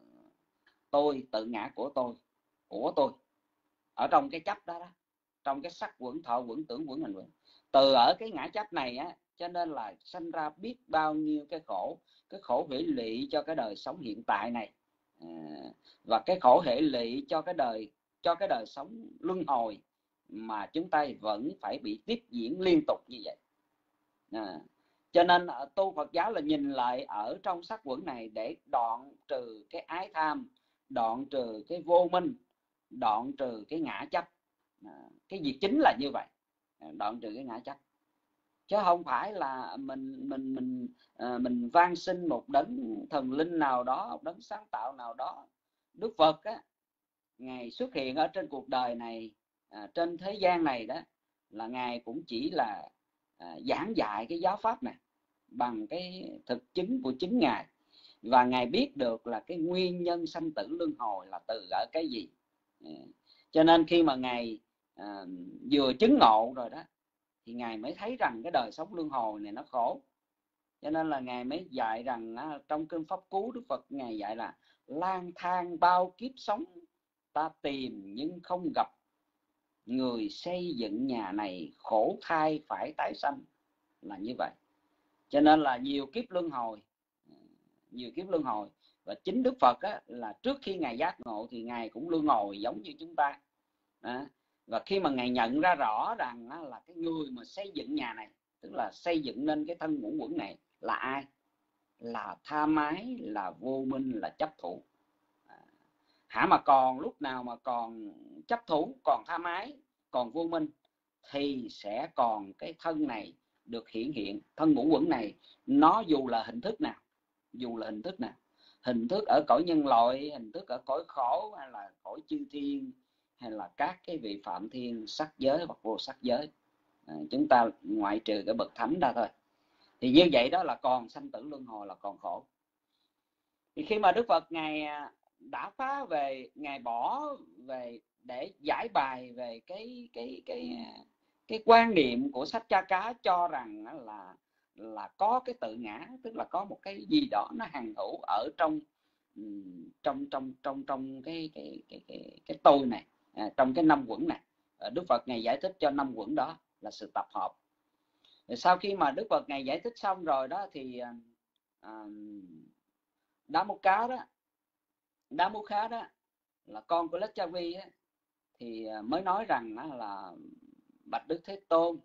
tôi, tự ngã của tôi, của tôi. Ở trong cái chấp đó đó, trong cái sắc uẩn, thọ uẩn, tưởng uẩn, hành uẩn. Từ ở cái ngã chấp này á, cho nên là sanh ra biết bao nhiêu cái khổ, cái khổ hệ lụy cho cái đời sống hiện tại này, à, và cái khổ hệ lụy cho cái đời cho cái đời sống luân hồi mà chúng ta vẫn phải bị tiếp diễn liên tục như vậy. À, cho nên tu Phật giáo là nhìn lại ở trong sắc uẩn này để đoạn trừ cái ái tham, đoạn trừ cái vô minh, đoạn trừ cái ngã chấp. À, cái việc chính là như vậy, đoạn trừ cái ngã chấp, chứ không phải là mình mình mình à, mình van xin một đấng thần linh nào đó, một đấng sáng tạo nào đó. Đức Phật á, ngài xuất hiện ở trên cuộc đời này, à, trên thế gian này đó, là ngài cũng chỉ là à, giảng dạy cái giáo pháp này bằng cái thực chứng của chính ngài, và ngài biết được là cái nguyên nhân sanh tử luân hồi là từ ở cái gì. À, cho nên khi mà ngài à, vừa chứng ngộ rồi đó, thì ngài mới thấy rằng cái đời sống luân hồi này nó khổ. Cho nên là ngài mới dạy rằng, trong kinh Pháp Cú, Đức Phật ngài dạy là lang thang bao kiếp sống, ta tìm nhưng không gặp, người xây dựng nhà này khổ thai phải tái sanh, là như vậy. Cho nên là nhiều kiếp luân hồi, nhiều kiếp luân hồi. Và chính Đức Phật á, là trước khi ngài giác ngộ thì ngài cũng luân hồi giống như chúng ta. À, và khi mà ngài nhận ra rõ rằng á, là cái người mà xây dựng nhà này, tức là xây dựng nên cái thân ngũ uẩn này là ai? Là tham ái, là vô minh, là chấp thủ. À, hả mà còn lúc nào mà còn chấp thủ, còn tham ái, còn vô minh, thì sẽ còn cái thân này được hiển hiện. Thân ngũ uẩn này nó dù là hình thức nào, dù là hình thức nào, hình thức ở cõi nhân loại, hình thức ở cõi khổ, hay là cõi chư thiên, hay là các cái vị phạm thiên, sắc giới hoặc vô sắc giới, à, chúng ta ngoại trừ cái bậc thánh ra thôi. Thì như vậy đó là còn sanh tử luân hồi, là còn khổ. Thì khi mà Đức Phật ngài đã phá về, ngài bỏ về để giải bài về cái cái cái cái quan niệm của sách Cha Cá cho rằng là là có cái tự ngã, tức là có một cái gì đó nó hằng hữu ở trong trong trong trong trong cái cái cái cái cái tôi này, à, trong cái năm uẩn này. Đức Phật ngài giải thích cho năm uẩn đó là sự tập hợp. Rồi sau khi mà Đức Phật ngài giải thích xong rồi đó thì à, Đá Múc Cá đó, Đá Múc Khá đó là con của Lết Cha Vi á, thì mới nói rằng là bạch Đức Thế Tôn,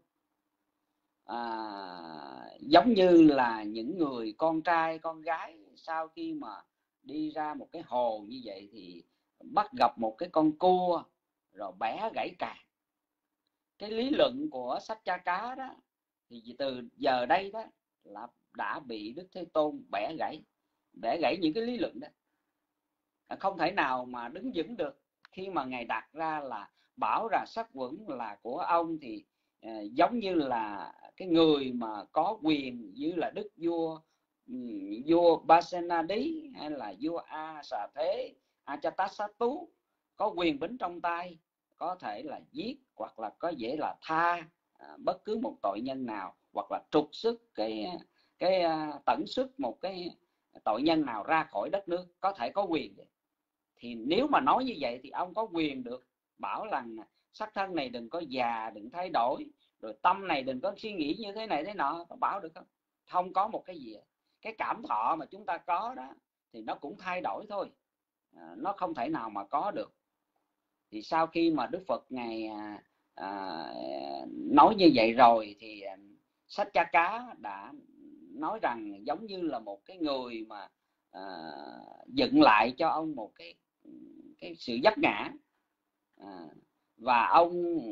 à, giống như là những người con trai con gái sau khi mà đi ra một cái hồ như vậy thì bắt gặp một cái con cua rồi bẻ gãy càng. Cái lý luận của sách Cha Cá đó thì từ giờ đây đó là đã bị Đức Thế Tôn bẻ gãy, bẻ gãy những cái lý luận đó, không thể nào mà đứng vững được khi mà ngài đặt ra là bảo rằng sắc quẩn là của ông thì uh, giống như là cái người mà có quyền như là đức vua um, vua Pasenadi hay là vua A Xà Thế Ajatasattu, có quyền bính trong tay, có thể là giết hoặc là có dễ là tha à, bất cứ một tội nhân nào, hoặc là trục xuất cái cái uh, tẩn xuất một cái tội nhân nào ra khỏi đất nước, có thể có quyền. Thì nếu mà nói như vậy thì ông có quyền được bảo rằng sắc thân này đừng có già, đừng thay đổi, rồi tâm này đừng có suy nghĩ như thế này thế nọ, có bảo được không? Không có một cái gì. Cái cảm thọ mà chúng ta có đó thì nó cũng thay đổi thôi, à, nó không thể nào mà có được. Thì sau khi mà Đức Phật Ngài à, à, nói như vậy rồi thì Sách Cha Cá đã nói rằng giống như là một cái người mà à, dựng lại cho ông một cái cái sự vấp ngã, à, và ông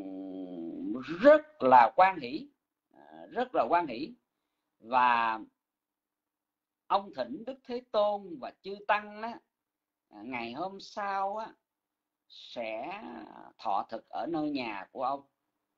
rất là hoan hỷ, à, rất là hoan hỷ, và ông thỉnh Đức Thế Tôn và chư tăng á, ngày hôm sau á, sẽ thọ thực ở nơi nhà của ông,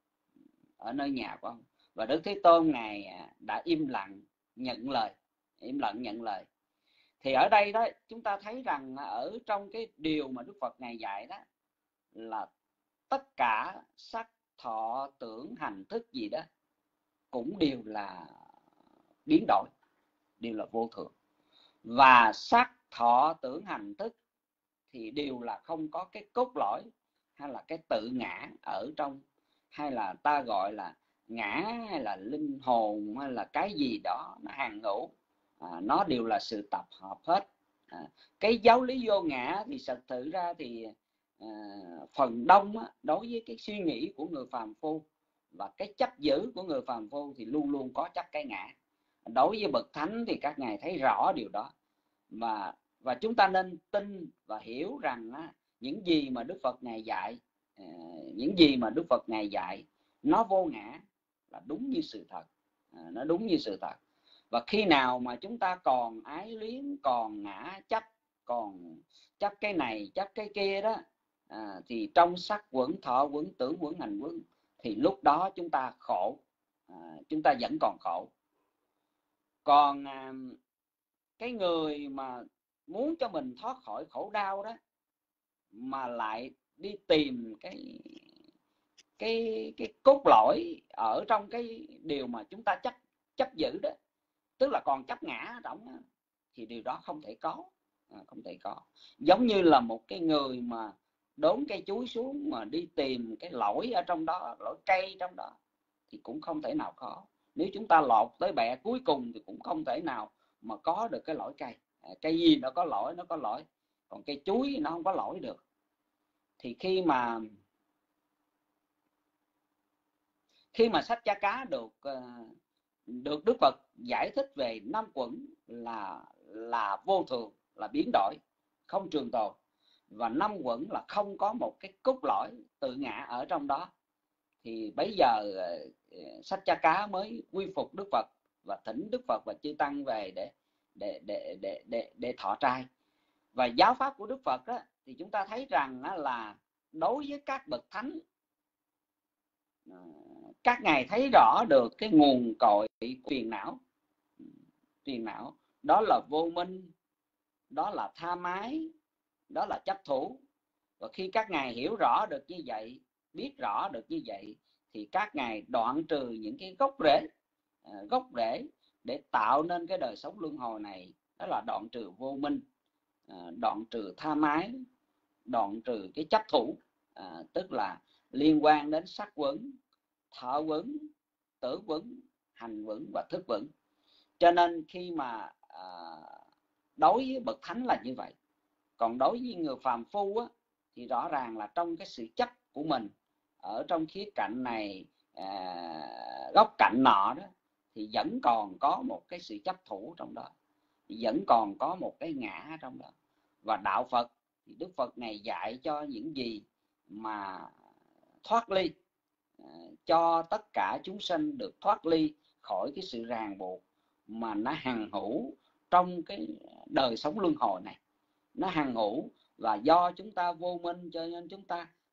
ở nơi nhà của ông. Và Đức Thế Tôn Ngài đã im lặng nhận lời, im lặng nhận lời. Thì ở đây đó chúng ta thấy rằng ở trong cái điều mà Đức Phật Ngài dạy đó là tất cả sắc thọ tưởng hành thức gì đó cũng đều là biến đổi, đều là vô thường. Và sắc thọ tưởng hành thức thì đều là không có cái cốt lõi hay là cái tự ngã ở trong, hay là ta gọi là ngã hay là linh hồn hay là cái gì đó nó hàng ngũ, à, nó đều là sự tập hợp hết. À, cái giáo lý vô ngã thì thật sự ra thì à, phần đông á, đối với cái suy nghĩ của người phàm phu và cái chấp giữ của người phàm phu thì luôn luôn có chấp cái ngã. Đối với bậc thánh thì các ngài thấy rõ điều đó, và và chúng ta nên tin và hiểu rằng á, những gì mà Đức Phật Ngài dạy, à, những gì mà Đức Phật Ngài dạy nó vô ngã là đúng như sự thật, à, nó đúng như sự thật. Và khi nào mà chúng ta còn ái luyến, còn ngã chấp, còn chấp cái này chấp cái kia đó, à, thì trong sắc quẩn, thọ quẩn, tưởng quẩn, hành quẩn, thì lúc đó chúng ta khổ, à, chúng ta vẫn còn khổ. Còn à, cái người mà muốn cho mình thoát khỏi khổ đau đó mà lại đi tìm cái cái cái cốt lõi ở trong cái điều mà chúng ta chấp chấp giữ đó, tức là còn chấp ngã ở trong đó, thì điều đó không thể có, à, không thể có. Giống như là một cái người mà đốn cây chuối xuống mà đi tìm cái lỗi ở trong đó, lỗi cây trong đó, thì cũng không thể nào có. Nếu chúng ta lọt tới bẹ cuối cùng thì cũng không thể nào mà có được cái lỗi cây. À, cây gì nó có lỗi, nó có lỗi, còn cây chuối nó không có lỗi được. Thì khi mà khi mà sách Cha Cá được được Đức Phật giải thích về năm quẩn là là vô thường, là biến đổi, không trường tồn, và năm quẩn là không có một cái cốt lõi tự ngã ở trong đó, thì bây giờ sách Cha Cá mới quy phục Đức Phật và thỉnh Đức Phật và chư tăng về để để để để để để thọ trai. Và giáo pháp của Đức Phật đó, thì chúng ta thấy rằng là đối với các bậc thánh, các ngài thấy rõ được cái nguồn cội của phiền não. Phiền não đó là vô minh, đó là tham ái, đó là chấp thủ. Và khi các ngài hiểu rõ được như vậy, biết rõ được như vậy, thì các ngài đoạn trừ những cái gốc rễ, gốc rễ để tạo nên cái đời sống luân hồi này. Đó là đoạn trừ vô minh, đoạn trừ tham ái, đoạn trừ cái chấp thủ, à, tức là liên quan đến sắc quẩn, thọ quẩn, tưởng quẩn, hành quẩn và thức quẩn. Cho nên khi mà à, đối với bậc thánh là như vậy. Còn đối với người phàm phu á, thì rõ ràng là trong cái sự chấp của mình ở trong khía cạnh này, à, góc cạnh nọ đó, thì vẫn còn có một cái sự chấp thủ trong đó, vẫn còn có một cái ngã trong đó. Và đạo Phật thì Đức Phật này dạy cho những gì mà thoát ly, cho tất cả chúng sanh được thoát ly khỏi cái sự ràng buộc mà nó hằng hữu trong cái đời sống luân hồi này. Nó hằng hữu, và do chúng ta vô minh cho nên chúng ta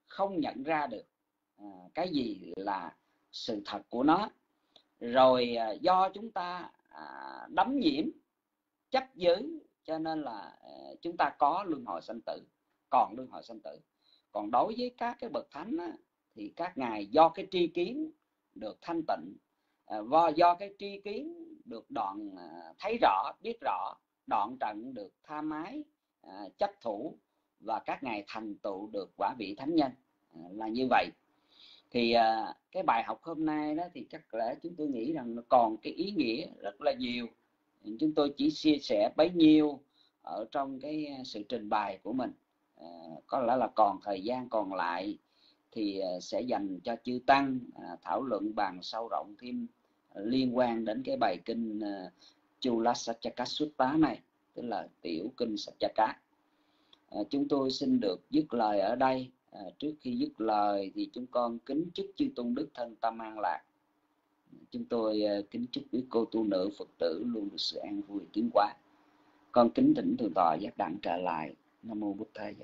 không nhận ra được à, cái gì là sự thật của nó. Rồi à, do chúng ta à, đắm nhiễm chấp giữ, cho nên là à, chúng ta có luân hồi sanh tử, còn luân hồi sanh tử. Còn đối với các cái bậc thánh á, thì các ngài do cái tri kiến được thanh tịnh, à, do cái tri kiến được đoạn à, thấy rõ, biết rõ, đoạn trần được tham ái, à, chấp thủ, và các ngài thành tựu được quả vị thánh nhân, à, là như vậy. Thì à, cái bài học hôm nay đó thì chắc là chúng tôi nghĩ rằng nó còn cái ý nghĩa rất là nhiều. Chúng tôi chỉ chia sẻ bấy nhiêu ở trong cái sự trình bày của mình. À, có lẽ là còn thời gian còn lại thì sẽ dành cho chư tăng à, thảo luận bàn sâu rộng thêm liên quan đến cái bài kinh uh, Chula Saccaka Sutta này, tức là tiểu kinh Saccaka. À, chúng tôi xin được dứt lời ở đây. À, trước khi dứt lời thì chúng con kính chúc chư tôn đức thân tâm an lạc. Chúng tôi uh, kính chúc quý cô tu nữ Phật tử luôn được sự an vui tiến hóa. Con kính thỉnh thượng tọa giác đặng trở lại. Nam mô Bụt Thầy.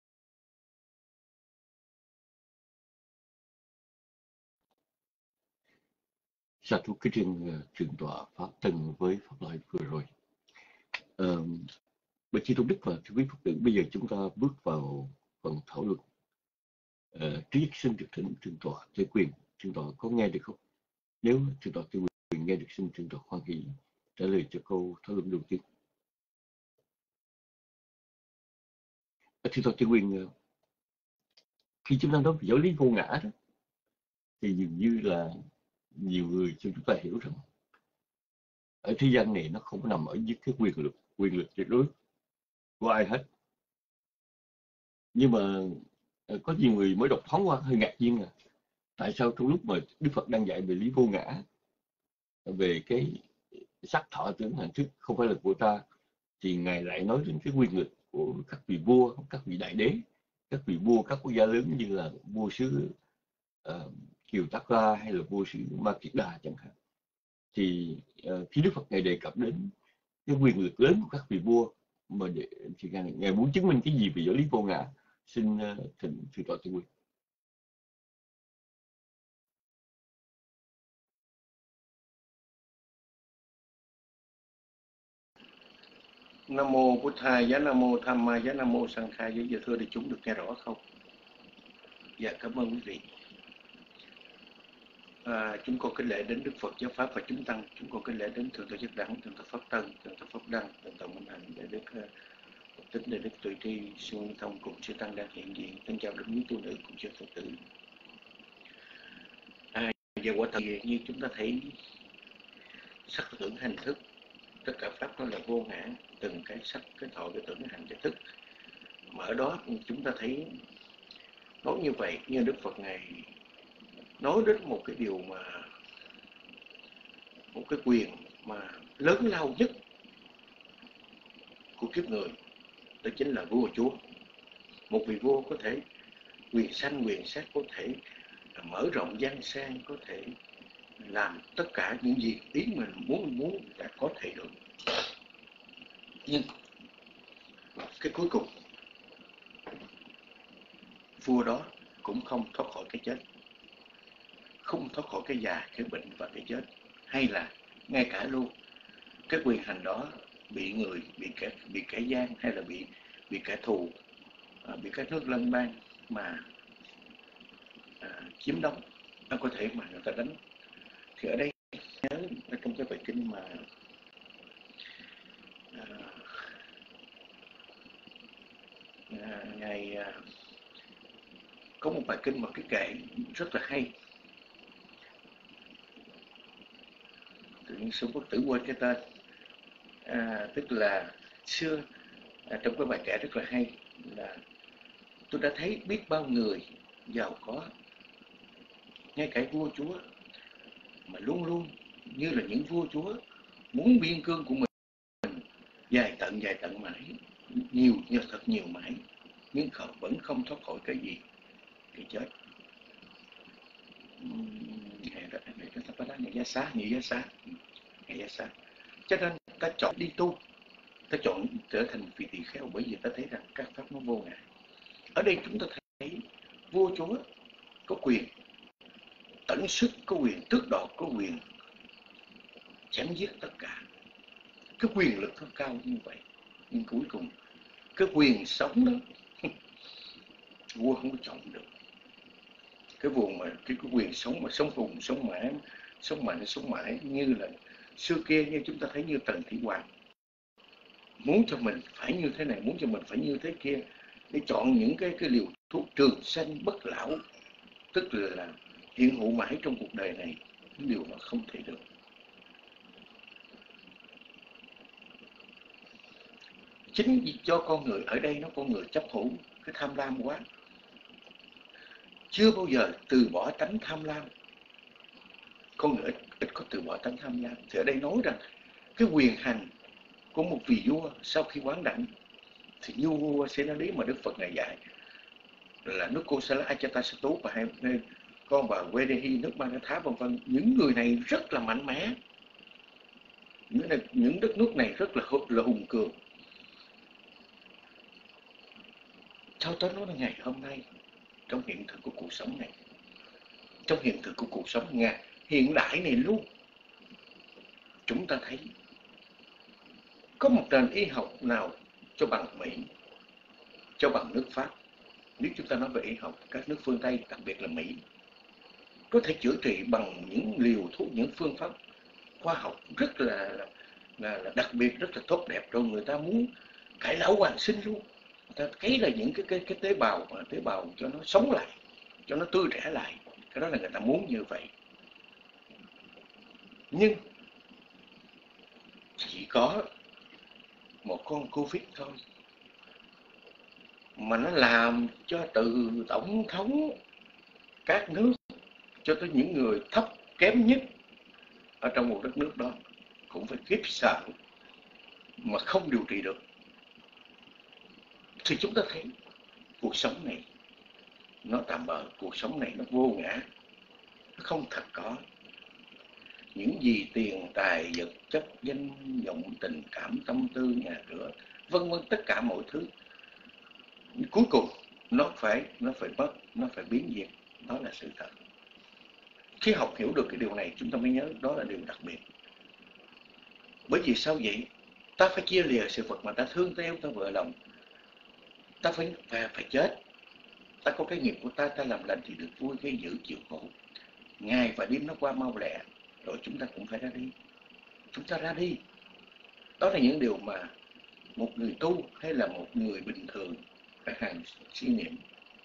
Sa thú cái trên thượng tọa pháp tân với pháp lợi vừa rồi. Uh, Bởi chư tôn đức và quý Phật tử, bây giờ chúng ta bước vào phần thảo luận. Uh, Trí xin được thỉnh thượng tọa Thế Quyền. Thượng tọa có nghe được không? Nếu thượng tọa Thế Quyền nghe được, xin thượng tọa hoan hỷ trả lời cho câu thảo luận đầu tiên. Thượng tọa Thế Quyền, khi chúng ta nói về giáo lý vô ngã đó, thì dường như là nhiều người cho chúng ta hiểu rằng ở thế gian này nó không nằm ở dưới cái quyền lực quyền lực tuyệt đối của ai hết. Nhưng mà có nhiều người mới đọc thoáng qua hơi ngạc nhiên, là tại sao trong lúc mà Đức Phật đang dạy về lý vô ngã, về cái sắc thọ tưởng hành thức không phải là của ta, thì ngài lại nói đến cái quyền lực của các vị vua, các vị đại đế, các vị vua các quốc gia lớn như là vua xứ uh, Kiều Tắc La hay là vua xứ Ma Kiệt Đà chẳng hạn. Thì uh, khi Đức Phật ngài đề cập đến cái quyền lực lớn của các vị vua, mà để, thì ngài, ngài muốn chứng minh cái gì về giáo lý vô ngã? Xin uh, thỉnh thượng tọa Thế Quyền. Nam mô Bụt Thầy, giá Nam mô Tham Ma, giá Nam mô Sang Khai. Giờ thưa đại chúng được nghe rõ không? Dạ, cảm ơn quý vị. À, chúng con kính lễ đến Đức Phật giáo pháp và chúng tăng. Chúng con kính lễ đến thượng tọa Giác Đẳng, thượng tọa Pháp Tân, thượng tọa Pháp Đăng, thượng tọa Minh Hạnh, đại đức Phật Tính, đại đức Tuệ Tri, sư Nguyên Thông cùng sư tăng đang hiện diện. Thân chào đức quý tu nữ cùng sư Phật tử. À, giờ quả thật như chúng ta thấy sắc tưởng hành thức, tất cả pháp đó là vô ngã, từng cái sắc, cái thọ, cái tưởng, cái hành, cái thức. Mà ở đó chúng ta thấy nói như vậy, như Đức Phật ngài nói đến một cái điều mà một cái quyền mà lớn lao nhất của kiếp người, đó chính là vua chúa. Một vị vua có thể quyền sanh quyền sát, có thể mở rộng giang sang, có thể làm tất cả những gì ý mình muốn muốn là có thể được. Nhưng cái cuối cùng vua đó cũng không thoát khỏi cái chết, không thoát khỏi cái già, cái bệnh và cái chết. Hay là ngay cả luôn cái quyền hành đó bị người, bị kẻ, bị kẻ gian hay là bị bị kẻ thù, à, bị các nước lân bang mà à, chiếm đóng, nó có thể mà người ta đánh. Thì ở đây nhớ trong cái bài kinh mà à, à, ngài à, có một bài kinh mà cái kệ rất là hay. Tự nhiên sư Phật tử quên cái tên, à, tức là xưa à, trong cái bài kệ rất là hay là tôi đã thấy biết bao người giàu có, ngay cả vua chúa mà luôn luôn như là những vua chúa muốn biên cương của mình dài tận dài tận mãi, nhiều như thật nhiều mãi, nhưng không, vẫn không thoát khỏi cái gì, cái chết. Ngày đó ngày đó ta nói ngày giá xá, ngày giá xá, ngày giá xá. Cho nên ta chọn đi tu, ta chọn trở thành vị tỳ kheo, bởi vì ta thấy rằng các pháp nó vô ngã. Ở đây chúng ta thấy vua chúa có quyền tận sức, có quyền tước đoạt, có quyền chém giết tất cả. Cái quyền lực nó cao như vậy, nhưng cuối cùng cái quyền sống đó vua không có chọn được. Cái vùng mà cái, cái quyền sống mà sống hùng, sống mãi, sống mạnh, sống mãi, như là xưa kia, như chúng ta thấy như Tần Thủy Hoàng muốn cho mình phải như thế này, muốn cho mình phải như thế kia, để chọn những cái cái liều thuốc trường sanh bất lão, tức là hiện hữu mãi trong cuộc đời này, những điều mà không thể được. Chính vì cho con người ở đây nó con người chấp hữu cái tham lam quá, chưa bao giờ từ bỏ tánh tham lam. Con người ít, ít có từ bỏ tánh tham lam. Thì ở đây nói rằng cái quyền hành của một vị vua sau khi quán đảnh thì như vua sẽ nói lý mà Đức Phật ngài dạy là nước Kosala, Ajatasattu và hai con bà Vedehi, nước Manatha vân vân. Những người này rất là mạnh mẽ, những, này, những đất nước này rất là, là hùng cường. Cho tới nói là ngày hôm nay, trong hiện thực của cuộc sống này, trong hiện thực của cuộc sống ngày hiện đại này luôn, chúng ta thấy có một nền y học nào cho bằng Mỹ, cho bằng nước Pháp. Nếu chúng ta nói về y học, các nước phương Tây, đặc biệt là Mỹ, có thể chữa trị bằng những liều thuốc, những phương pháp khoa học rất là, là, là đặc biệt, rất là tốt đẹp, rồi người ta muốn cải lão hoàn sinh luôn. Người ta thấy là những cái, cái, cái tế bào mà tế bào cho nó sống lại, cho nó tươi trẻ lại. Cái đó là người ta muốn như vậy. Nhưng chỉ có một con Covid thôi mà nó làm cho từ tổng thống các nước cho tới những người thấp kém nhất ở trong một đất nước đó cũng phải khiếp sợ mà không điều trị được. Thì chúng ta thấy cuộc sống này nó tạm bợ, cuộc sống này nó vô ngã, nó không thật có. Những gì tiền tài vật chất, danh vọng, tình cảm, tâm tư, nhà cửa, vân vân, tất cả mọi thứ cuối cùng nó phải nó phải mất, nó phải biến diệt. Đó là sự thật. Khi học hiểu được cái điều này, chúng ta mới nhớ đó là điều đặc biệt. Bởi vì sao vậy? Ta phải chia lìa sự vật mà ta thương, ta yêu, ta vợ lòng. Ta phải, phải, phải chết. Ta có cái nghiệp của ta, ta làm lành thì được vui, gây dữ chịu khổ. Ngày và đêm nó qua mau lẹ, rồi chúng ta cũng phải ra đi. Chúng ta ra đi. Đó là những điều mà một người tu hay là một người bình thường phải hàng suy niệm.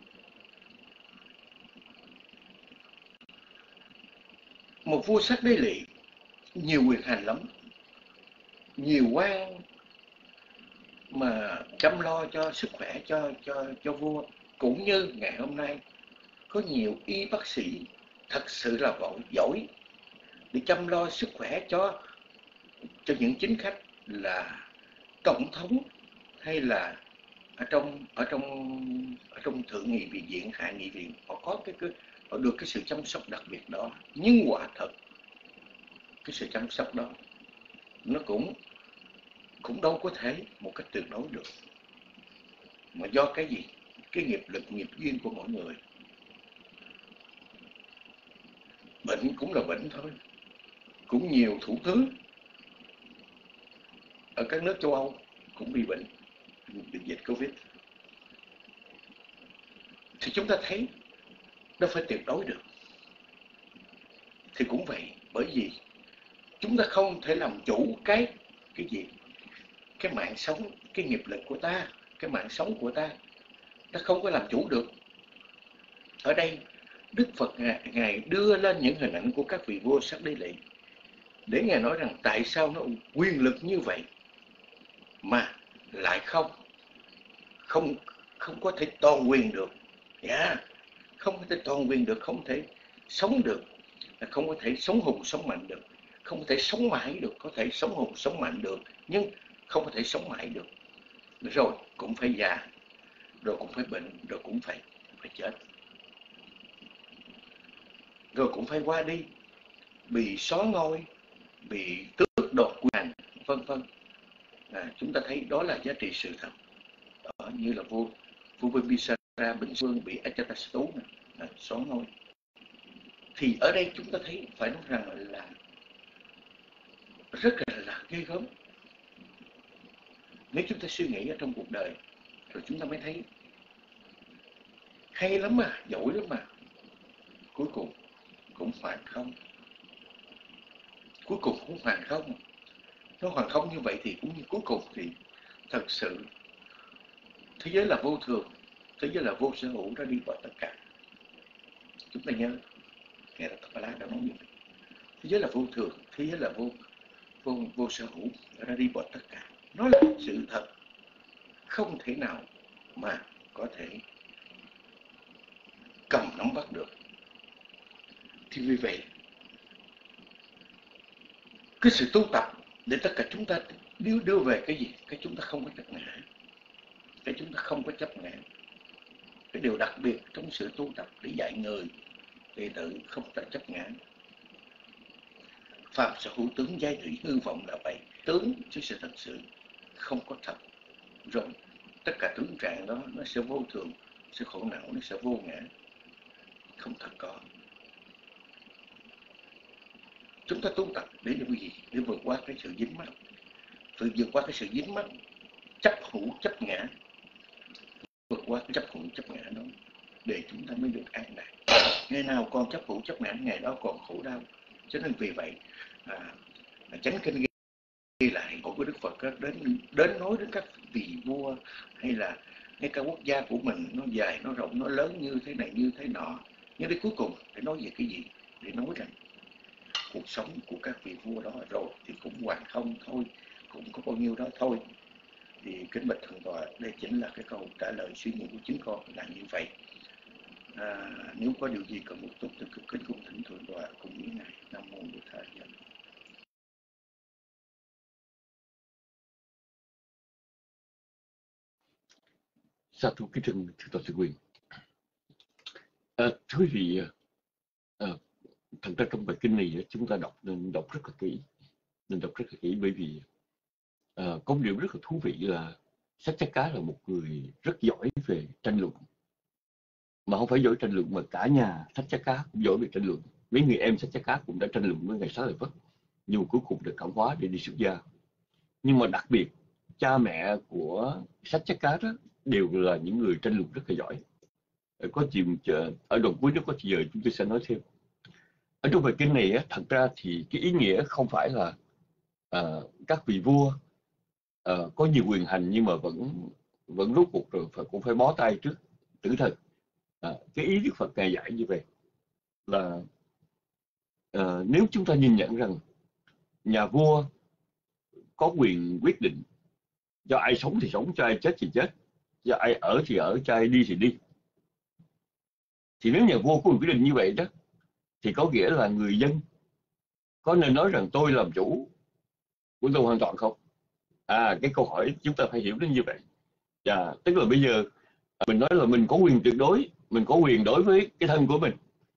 Một vua sắc đế lỵ nhiều quyền hành lắm, nhiều quan mà chăm lo cho sức khỏe cho cho cho vua, cũng như ngày hôm nay có nhiều y bác sĩ thật sự là giỏi để chăm lo sức khỏe cho cho những chính khách là tổng thống hay là ở trong ở trong ở trong thượng nghị viện, viện hạ nghị viện. Họ có cái, cái họ được cái sự chăm sóc đặc biệt đó. Nhưng quả thật cái sự chăm sóc đó nó cũng cũng đâu có thể một cách tuyệt đối được, mà do cái gì? Cái nghiệp lực, nghiệp duyên của mỗi người. Bệnh cũng là bệnh thôi. Cũng nhiều thủ tướng ở các nước châu Âu cũng bị bệnh, bị dịch Covid. Thì chúng ta thấy nó phải tuyệt đối được. Thì cũng vậy, bởi vì chúng ta không thể làm chủ cái cái gì? Cái mạng sống, cái nghiệp lực của ta, cái mạng sống của ta, ta không có làm chủ được. Ở đây Đức Phật Ngài, Ngài đưa lên những hình ảnh của các vị vua sắc đế lỵ để Ngài nói rằng tại sao nó quyền lực như vậy mà lại không không không có thể toàn quyền được. Yeah, không có thể toàn quyền được, không thể sống được, không có thể sống hùng sống mạnh được, không có thể sống mãi được. Có thể sống hùng sống mạnh được, nhưng không có thể sống mãi được. Rồi cũng phải già, rồi cũng phải bệnh, rồi cũng phải phải chết, rồi cũng phải qua đi, bị xóa ngôi, bị tước đoạt quyền, vân vân. À, chúng ta thấy đó là giá trị sự thật. Đó, như là vua vua Bimbisara ra Bình Phương bị Ajatasattu là xoắn ngôi. Thì ở đây chúng ta thấy phải nói rằng là rất là, là ghê gớm. Nếu chúng ta suy nghĩ ở trong cuộc đời rồi chúng ta mới thấy hay lắm mà, giỏi lắm mà, cuối cùng cũng hoàn không. Cuối cùng cũng hoàn không. Nó hoàn không như vậy thì cũng như cuối cùng thì thật sự thế giới là vô thường, thế giới là vô sở hữu, nó đi vào tất cả. Chúng ta nhớ Ngài Đạt Bà La đã nói như vậy. Thế giới là vô thường, thế giới là vô vô, vô sở hữu, nó đi vào tất cả. Nó là sự thật, không thể nào mà có thể cầm nắm bắt được. Thì vì vậy, cái sự tu tập để tất cả chúng ta đưa, đưa về cái gì? Cái chúng ta không có chấp ngã. Cái chúng ta không có chấp ngã. Cái điều đặc biệt trong sự tu tập để dạy người đệ tử không phải chấp ngã. Phạm sở hữu tướng giai thủy hư vọng là vậy. Tướng chứ sự thật sự không có thật. Rồi tất cả tướng trạng đó nó sẽ vô thường, sẽ khổ não, nó sẽ vô ngã. Không thật có. Chúng ta tu tập để làm gì? Để vượt qua cái sự dính mắc. Vượt qua cái sự dính mắc, chấp hữu chấp ngã. Vượt qua cái chấp hữu chấp ngã đó để chúng ta mới được an lạc. Ngày nào còn chấp hữu chấp ngã, ngày đó còn khổ đau. Cho nên vì vậy à, Chánh Kinh ghi lại của Đức Phật đến đến nói đến các vị vua hay là ngay cả quốc gia của mình nó dài, nó rộng, nó lớn như thế này như thế nọ. Nhưng đến cuối cùng để nói về cái gì? Để nói rằng cuộc sống của các vị vua đó rồi thì cũng hoàn không thôi, cũng có bao nhiêu đó thôi. Thì kính bạch thượng tọa, đây chính là cái câu trả lời suy nghĩ của chính con là như vậy. À, nếu có điều gì cần một chút thì kính cung thỉnh thượng tọa cùng với ngài. Nam mô Bổn Thầy. Sa thú kính thưa thượng tọa Sư Quyền. À, thưa quý vị, à, thật ra trong bài kinh này chúng ta đọc nên đọc rất là kỹ, nên đọc rất là kỹ bởi vì à, có một điều rất là thú vị là Saccaka là một người rất giỏi về tranh luận, mà không phải giỏi tranh luận mà cả nhà Saccaka cũng giỏi về tranh luận. Mấy người em Saccaka cũng đã tranh luận với ngài Xá Lợi Phất, nhưng cuối cùng được cảm hóa để đi xuất gia. Nhưng mà đặc biệt cha mẹ của Saccaka đó đều là những người tranh luận rất là giỏi. Có chuyện ở đoạn cuối nếu có giờ chúng tôi sẽ nói thêm. Ở trong bài kinh này thật ra thì cái ý nghĩa không phải là uh, các vị vua uh, có nhiều quyền hành nhưng mà vẫn vẫn rốt cuộc rồi phải, cũng phải bó tay trước tử thần. Uh, cái ý Đức Phật ngài dạy như vậy là uh, nếu chúng ta nhìn nhận rằng nhà vua có quyền quyết định cho ai sống thì sống, cho ai chết thì chết, cho ai ở thì ở, cho ai đi thì đi, thì nếu nhà vua có quyền quyết định như vậy đó thì có nghĩa là người dân có nên nói rằng tôi làm chủ của tôi hoàn toàn không? À, cái câu hỏi chúng ta phải hiểu đến như vậy. À, tức là bây giờ mình nói là mình có quyền tuyệt đối, mình có quyền đối với cái thân của mình,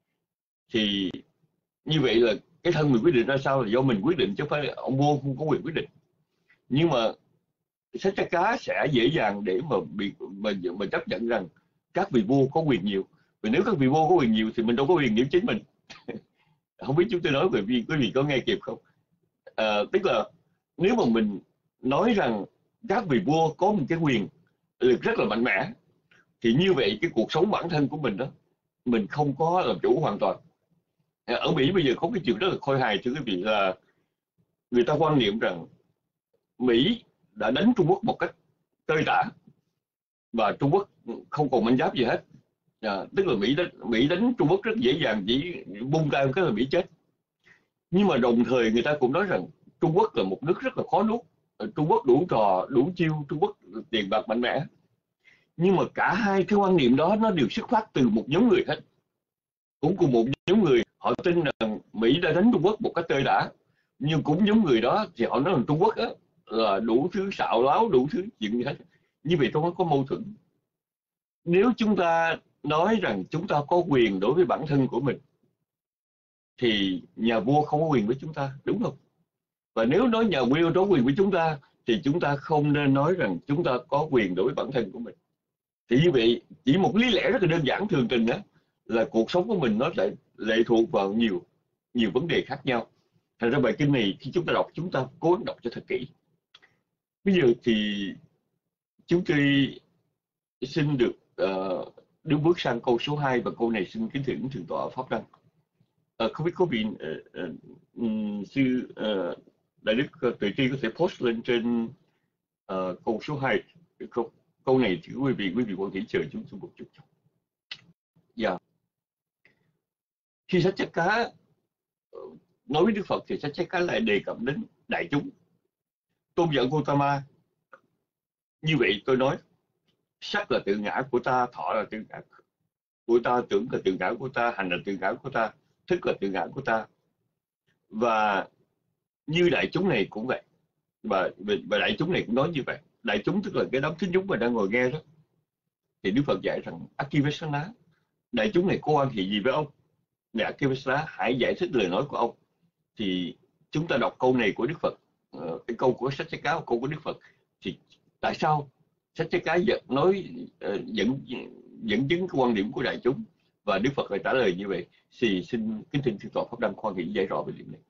thì như vậy là cái thân mình quyết định ra sao là do mình quyết định chứ không phải là ông vua không có quyền quyết định. Nhưng mà Saccaka sẽ dễ dàng để mà bị mình mà chấp nhận rằng các vị vua có quyền nhiều. Vì nếu các vị vua có quyền nhiều thì mình đâu có quyền điểm chính mình. Không biết chúng tôi nói về quý vị có nghe kịp không? À, tức là nếu mà mình nói rằng các vị vua có một cái quyền lực rất là mạnh mẽ, thì như vậy cái cuộc sống bản thân của mình đó mình không có làm chủ hoàn toàn. Ở Mỹ bây giờ có cái chuyện rất là khôi hài thưa quý vị, là người ta quan niệm rằng Mỹ đã đánh Trung Quốc một cách tơi tả và Trung Quốc không còn manh giáp gì hết. À, tức là Mỹ đánh, Mỹ đánh Trung Quốc rất dễ dàng, chỉ bung tay một cái là Mỹ chết. Nhưng mà đồng thời người ta cũng nói rằng Trung Quốc là một nước rất là khó nuốt, Trung Quốc đủ trò, đủ chiêu, Trung Quốc tiền bạc mạnh mẽ. Nhưng mà cả hai cái quan niệm đó nó đều xuất phát từ một nhóm người hết. Cũng cùng một nhóm người, họ tin rằng Mỹ đã đánh Trung Quốc một cách tơi tả, nhưng cũng nhóm người đó thì họ nói rằng Trung Quốc á, là đủ thứ xạo láo, đủ thứ chuyện như hết. Như vậy trong đó có mâu thuẫn. Nếu chúng ta nói rằng chúng ta có quyền đối với bản thân của mình thì nhà vua không có quyền với chúng ta, đúng không? Và nếu nói nhà vua có quyền với chúng ta thì chúng ta không nên nói rằng chúng ta có quyền đối với bản thân của mình. Thì như vậy chỉ một lý lẽ rất là đơn giản thường tình á, là cuộc sống của mình nó lại lệ thuộc vào nhiều nhiều vấn đề khác nhau. Thành ra bài kinh này khi chúng ta đọc, chúng ta cố gắng đọc cho thật kỹ. Bây giờ thì chúng tôi xin được uh, đứng bước sang câu số hai, và câu này xin kính thỉnh thượng tọa Pháp Đăng. Uh, không biết có vị uh, uh, um, sư uh, đại đức uh, Tuệ Tri có thể post lên trên uh, câu số hai được không? Câu này thì quý vị quý vị quan thể chờ chúng tôi một chút. Dạ. Yeah. Khi sách Chát Cá nói với Đức Phật thì sách Chát Cá lại đề cập đến đại chúng. Tôn giả Gautama, như vậy tôi nói, sắc là tự ngã của ta, thọ là tự ngã của ta, tưởng là tự ngã của ta, hành là tự ngã của ta, thức là tự ngã của ta. Và như đại chúng này cũng vậy, và, và đại chúng này cũng nói như vậy. Đại chúng tức là cái đám thính chúng mà đang ngồi nghe đó. Thì Đức Phật dạy rằng Akivesana, đại chúng này có quan hệ gì với ông? Này Akivesana, hãy giải thích lời nói của ông. Thì chúng ta đọc câu này của Đức Phật, uh, cái câu của sách Chát Cá, câu của Đức Phật. Thì tại sao sách Chát Cá nói uh, dẫn dẫn chứng cái quan điểm của đại chúng, và Đức Phật lại trả lời như vậy? Thì xin kính thỉnh thượng tọa Pháp Đăng khoan nghĩ giải rõ về điểm này.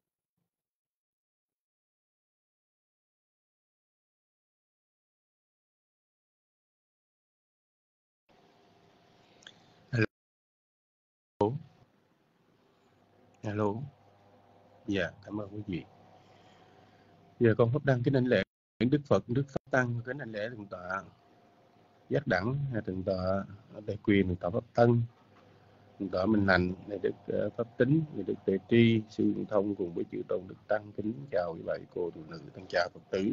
Hello. Hello. Dạ, cảm ơn quý vị. Giờ con Pháp Đăng kính đảnh lễ Đức Phật, Đức Pháp Tăng, kính đảnh lễ thượng tọa Giác Đẳng, thượng tọa Đại Quyền, thượng tọa Pháp Tân, thượng tọa Minh Hạnh, đại đức Pháp Tính, đại đức Tuệ Tri, sư Liên Thông cùng với chư tôn đức tăng. Kính chào quý vị cô phụ nữ, thân cha Phật tử.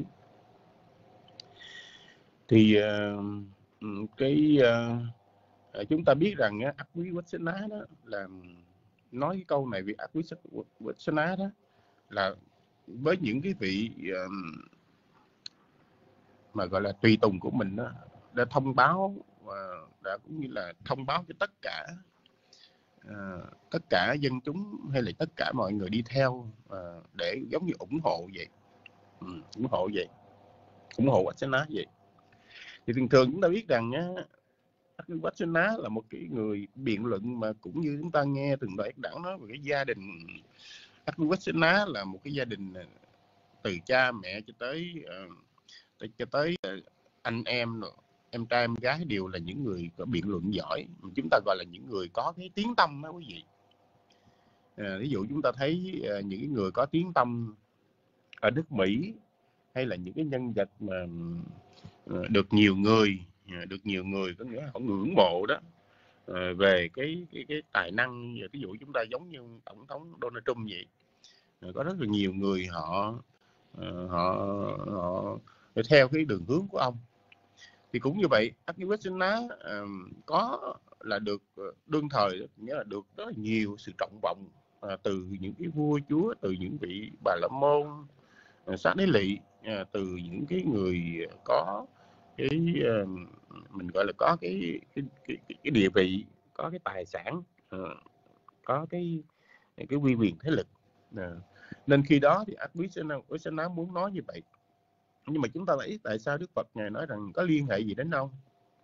Thì uh, cái uh, chúng ta biết rằng ác quý Vachana đó là nói cái câu này, vì ác quý Vachana đó là với những cái vị uh, mà gọi là tùy tùng của mình đó, đã thông báo và đã cũng như là thông báo cho tất cả uh, tất cả dân chúng hay là tất cả mọi người đi theo, uh, để giống như ủng hộ vậy, ừ, ủng hộ vậy, ủng hộ Vachana vậy. Thì thường thường chúng ta biết rằng á, Vachana là một cái người biện luận, mà cũng như chúng ta nghe từng đoạn đảng nói về cái gia đình Vachana là một cái gia đình từ cha mẹ cho tới uh, cho tới uh, anh em rồi, em trai em gái đều là những người có biện luận giỏi, chúng ta gọi là những người có cái tiếng tăm đó quý vị. À, ví dụ chúng ta thấy uh, những người có tiếng tăm ở nước Mỹ, hay là những cái nhân vật mà uh, được nhiều người uh, được nhiều người có nghĩa là họ ngưỡng mộ đó, uh, về cái, cái cái tài năng. Ví dụ chúng ta giống như tổng thống Donald Trump vậy, uh, có rất là nhiều người họ uh, họ họ theo cái đường hướng của ông. Thì cũng như vậy, Akivesana uh, có là được đương thời, nghĩa là được rất là nhiều sự trọng vọng uh, từ những cái vua chúa, từ những vị Bà La Môn, uh, Sát Đế Lị, uh, từ những cái người có cái uh, mình gọi là có cái cái, cái cái địa vị, có cái tài sản, uh, có cái cái uy quyền thế lực. Uh, nên khi đó thì Akivesana muốn nói như vậy. Nhưng mà chúng ta thấy tại sao Đức Phật Ngài nói rằng có liên hệ gì đến ông?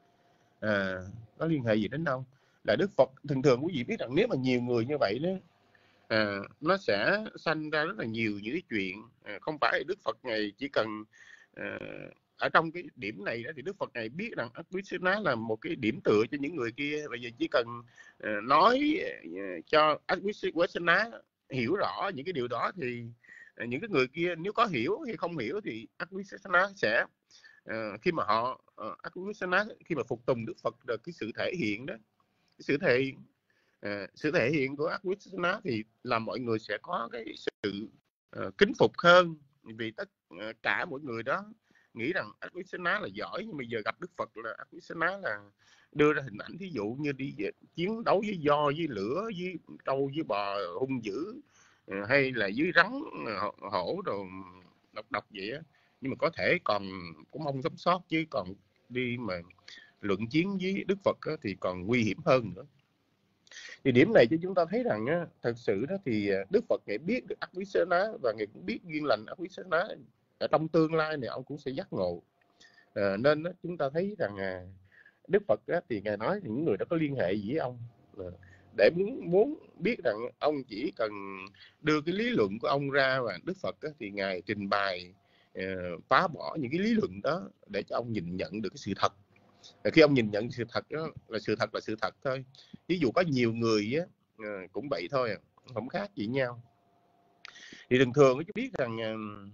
À, có liên hệ gì đến ông? Là Đức Phật, thường thường quý vị biết rằng nếu mà nhiều người như vậy đó, à, nó sẽ sanh ra rất là nhiều những cái chuyện. À, không phải Đức Phật Ngài chỉ cần à, ở trong cái điểm này đó, thì Đức Phật Ngài biết rằng Akivesana là một cái điểm tựa cho những người kia. Bây giờ chỉ cần à, nói à, cho Akivesana hiểu rõ những cái điều đó, thì những cái người kia nếu có hiểu hay không hiểu thì Akivesana sẽ uh, khi mà họ uh, Akivesana khi mà phục tùng Đức Phật là cái sự thể hiện đó, cái sự thể hiện uh, sự thể hiện của Akivesana thì là mọi người sẽ có cái sự uh, kính phục hơn, vì tất uh, cả mọi người đó nghĩ rằng Akivesana là giỏi. Nhưng bây giờ gặp Đức Phật là Akivesana là đưa ra hình ảnh, thí dụ như đi chiến đấu với gió, với lửa, với trâu, với bò hung dữ, hay là dưới rắn hổ đồ độc độc vậy á. Nhưng mà có thể còn cũng mong sống sót, chứ còn đi mà luận chiến với Đức Phật á, thì còn nguy hiểm hơn nữa. Thì điểm này cho chúng ta thấy rằng á, thật sự đó thì Đức Phật Ngài biết được Akivesana, và Ngài cũng biết duyên lành Akivesana ở trong tương lai này ông cũng sẽ giác ngộ. À, nên đó, chúng ta thấy rằng à, Đức Phật á, thì ngài nói những người đó có liên hệ gì với ông, để muốn muốn biết rằng ông chỉ cần đưa cái lý luận của ông ra, và Đức Phật á, thì ngài trình bày uh, phá bỏ những cái lý luận đó để cho ông nhìn nhận được cái sự thật. Khi ông nhìn nhận sự thật đó, là sự thật là sự thật thôi. Ví dụ có nhiều người á, uh, cũng vậy thôi, không khác gì nhau. Thì thường thường chúng biết rằng uh,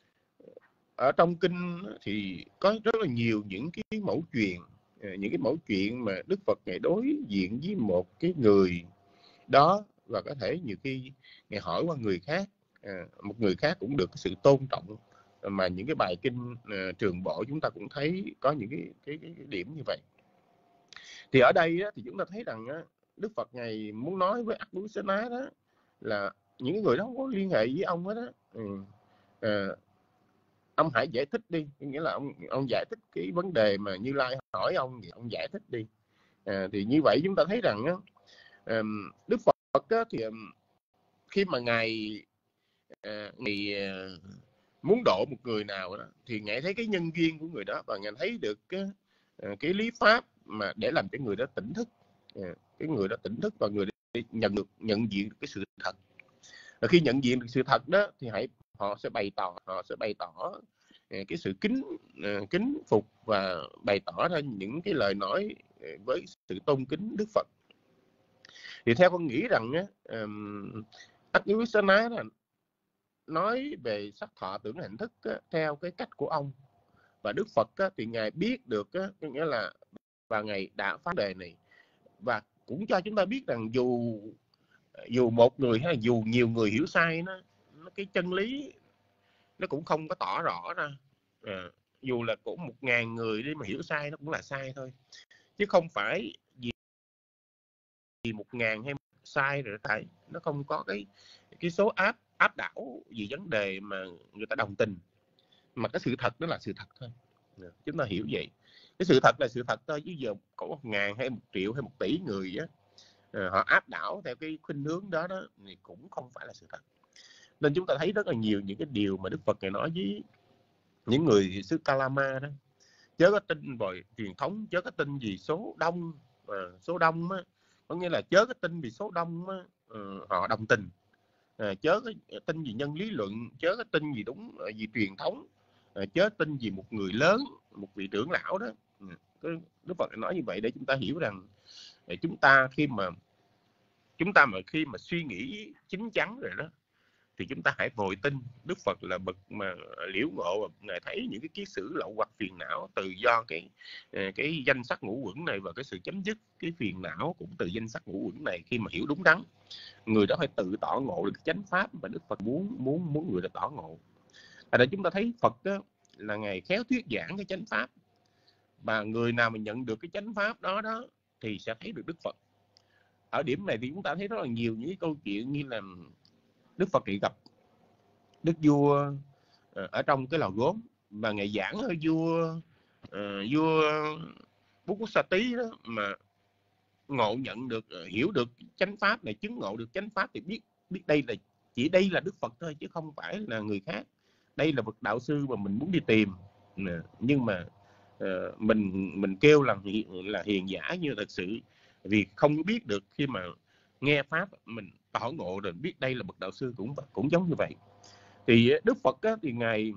ở trong kinh thì có rất là nhiều những cái mẫu chuyện, những cái mẫu chuyện mà Đức Phật ngài đối diện với một cái người đó, và có thể nhiều khi ngài hỏi qua người khác, à, một người khác cũng được cái sự tôn trọng, mà những cái bài kinh uh, Trường Bộ chúng ta cũng thấy có những cái cái, cái, cái điểm như vậy. Thì ở đây á, thì chúng ta thấy rằng á, Đức Phật ngài muốn nói với Akbusana đó là những người đó không có liên hệ với ông hết đó. Ừ. À, ông hãy giải thích đi, nghĩa là ông ông giải thích cái vấn đề mà Như Lai hỏi ông, thì ông giải thích đi. À, thì như vậy chúng ta thấy rằng á, um, Đức Phật á, thì um, khi mà ngài uh, ngài uh, muốn độ một người nào đó, thì ngài thấy cái nhân duyên của người đó, và ngài thấy được cái, uh, cái lý pháp mà để làm cho người đó tỉnh thức, uh, cái người đó tỉnh thức và người đó nhận được nhận diện được cái sự thật. Và khi nhận diện được sự thật đó, thì hãy họ sẽ bày tỏ họ sẽ bày tỏ cái sự kính kính phục và bày tỏ ra những cái lời nói với sự tôn kính Đức Phật. Thì theo con nghĩ rằng á, um, Akbusana nói về sắc thọ tưởng hành thức á, theo cái cách của ông, và Đức Phật á, thì ngài biết được á, nghĩa là và ngài đã phá đề này, và cũng cho chúng ta biết rằng dù dù một người hay là dù nhiều người hiểu sai nó, nó cái chân lý nó cũng không có tỏ rõ ra. À, dù là cũng một ngàn người đi mà hiểu sai nó cũng là sai thôi, chứ không phải vì một ngàn hay sai rồi tại nó không có cái cái số áp áp đảo gì vấn đề mà người ta đồng tình, mà cái sự thật đó là sự thật thôi. À, chúng ta hiểu vậy, cái sự thật là sự thật thôi, chứ giờ có một ngàn hay một triệu hay một tỷ người á, à, họ áp đảo theo cái khuynh hướng đó đó thì cũng không phải là sự thật. Nên chúng ta thấy rất là nhiều những cái điều mà Đức Phật ngài nói với những người xứ Kalama đó: chớ có tin vào truyền thống, chớ có tin vì số đông. À, số đông á, có nghĩa là chớ có tin vì số đông á, uh, họ đồng tình. À, chớ có tin vì nhân lý luận, chớ có tin vì đúng vì truyền thống, à, chớ tin vì một người lớn, một vị trưởng lão đó. À, Đức Phật nói như vậy để chúng ta hiểu rằng để chúng ta khi mà chúng ta mà khi mà suy nghĩ chín chắn rồi đó, thì chúng ta hãy vội tin Đức Phật là bậc mà liễu ngộ, và ngài thấy những cái kiết sử lậu hoặc phiền não từ do cái cái danh sắc ngũ uẩn này, và cái sự chấm dứt cái phiền não cũng từ danh sắc ngũ uẩn này. Khi mà hiểu đúng đắn, người đó phải tự tỏ ngộ được cái chánh pháp mà Đức Phật muốn muốn muốn người đó tỏ ngộ. Tại đây chúng ta thấy Phật đó là ngài khéo thuyết giảng cái chánh pháp, và người nào mà nhận được cái chánh pháp đó đó thì sẽ thấy được Đức Phật. Ở điểm này thì chúng ta thấy rất là nhiều những cái câu chuyện như là Đức Phật thì gặp đức vua ở trong cái lò gốm, và ngài giảng ở vua uh, vua Bukkusati đó mà ngộ nhận được, hiểu được chánh pháp này, chứng ngộ được chánh pháp, thì biết biết đây là chỉ đây là Đức Phật thôi, chứ không phải là người khác. Đây là bậc đạo sư mà mình muốn đi tìm, nhưng mà uh, mình mình kêu là là hiền giả như thật sự, vì không biết được khi mà nghe pháp mình tỏ ngộ rồi biết đây là bậc đạo sư, cũng cũng giống như vậy. Thì Đức Phật á, thì ngài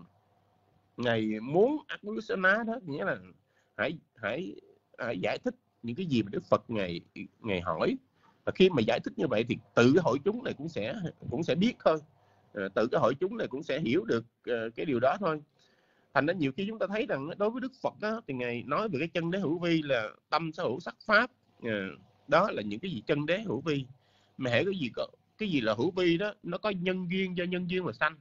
ngài muốn Akbusana đó, nghĩa là hãy hãy hãy giải thích những cái gì mà Đức Phật ngài ngài hỏi, và khi mà giải thích như vậy thì tự cái hội chúng này cũng sẽ cũng sẽ biết thôi, à, tự cái hội chúng này cũng sẽ hiểu được uh, cái điều đó thôi. Thành ra nhiều khi chúng ta thấy rằng đối với Đức Phật đó, thì ngài nói về cái chân đế hữu vi là tâm sở hữu sắc pháp, à, đó là những cái gì chân đế hữu vi. Mà hễ cái gì có cái gì là hữu vi đó, nó có nhân duyên, do nhân duyên mà sanh,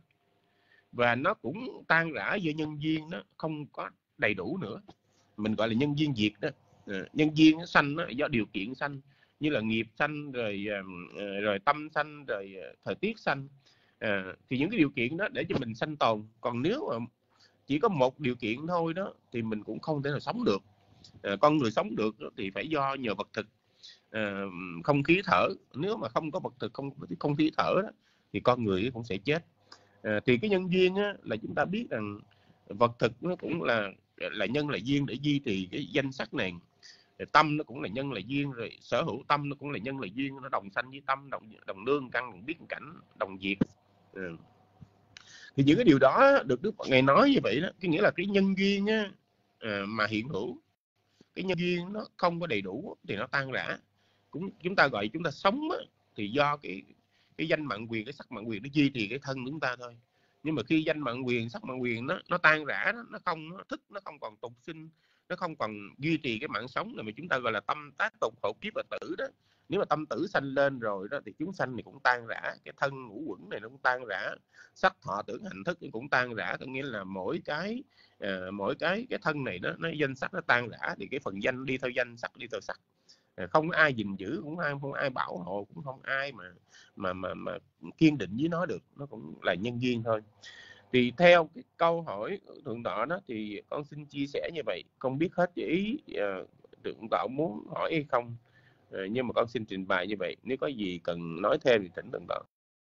và nó cũng tan rã do nhân duyên nó không có đầy đủ nữa, mình gọi là nhân duyên diệt đó. À, nhân duyên nó sanh nó do điều kiện sanh, như là nghiệp sanh, rồi rồi tâm sanh, rồi thời tiết sanh. À, thì những cái điều kiện đó để cho mình sanh tồn. Còn nếu mà chỉ có một điều kiện thôi đó thì mình cũng không thể nào sống được. À, con người sống được thì phải do nhờ vật thực, à, không khí thở. Nếu mà không có vật thực, không không khí thở đó, thì con người cũng sẽ chết. À, thì cái nhân duyên á, là chúng ta biết rằng vật thực nó cũng là là nhân là duyên để duy trì cái danh sắc này. Rồi tâm nó cũng là nhân là duyên, rồi sở hữu tâm nó cũng là nhân là duyên, nó đồng sanh với tâm, đồng đồng nương căn, đồng biết cảnh, đồng diệt. Ừ. Thì những cái điều đó được Đức Phật Ngài nói như vậy đó, cái nghĩa là cái nhân duyên á, à, mà hiện hữu, cái nhân duyên nó không có đầy đủ thì nó tan rã. Cũng chúng ta gọi chúng ta sống á, thì do cái cái danh mạng quyền, cái sắc mạng quyền nó duy trì cái thân của chúng ta thôi. Nhưng mà khi danh mạng quyền, sắc mạng quyền nó nó tan rã đó, nó không nó thức, nó không còn tục sinh, nó không còn duy trì cái mạng sống này mà chúng ta gọi là tâm tác tục khổ kiếp và tử đó. Nếu mà tâm tử sanh lên rồi đó thì chúng sanh này cũng tan rã, cái thân ngũ quẩn này nó cũng tan rã, sắc thọ tưởng hành thức cũng tan rã. Có nghĩa là mỗi cái uh, mỗi cái cái thân này đó, nó danh sắc nó tan rã thì cái phần danh đi theo danh, sắc đi theo sắc. Không ai gìn giữ, cũng ai không ai bảo hộ, cũng không ai mà mà mà mà kiên định với nó được, nó cũng là nhân duyên thôi. Thì theo cái câu hỏi thượng tọa đó thì con xin chia sẻ như vậy. Không biết hết ý uh, thượng tọa muốn hỏi hay không, uh, nhưng mà con xin trình bày như vậy. Nếu có gì cần nói thêm thì thỉnh thượng tọa.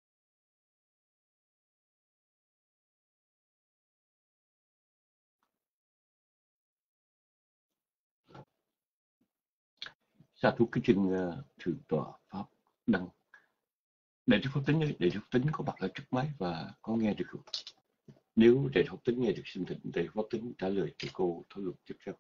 Sa thú kính trình uh, thượng tọa pháp đăng. Đại đức Pháp Tính, Đại đức Pháp Tính có mặt ở trước máy và có nghe được không? Nếu Đại đức Pháp Tính nghe được, xin thỉnh Đại đức Pháp Tính trả lời cho cô thảo luận tiếp theo.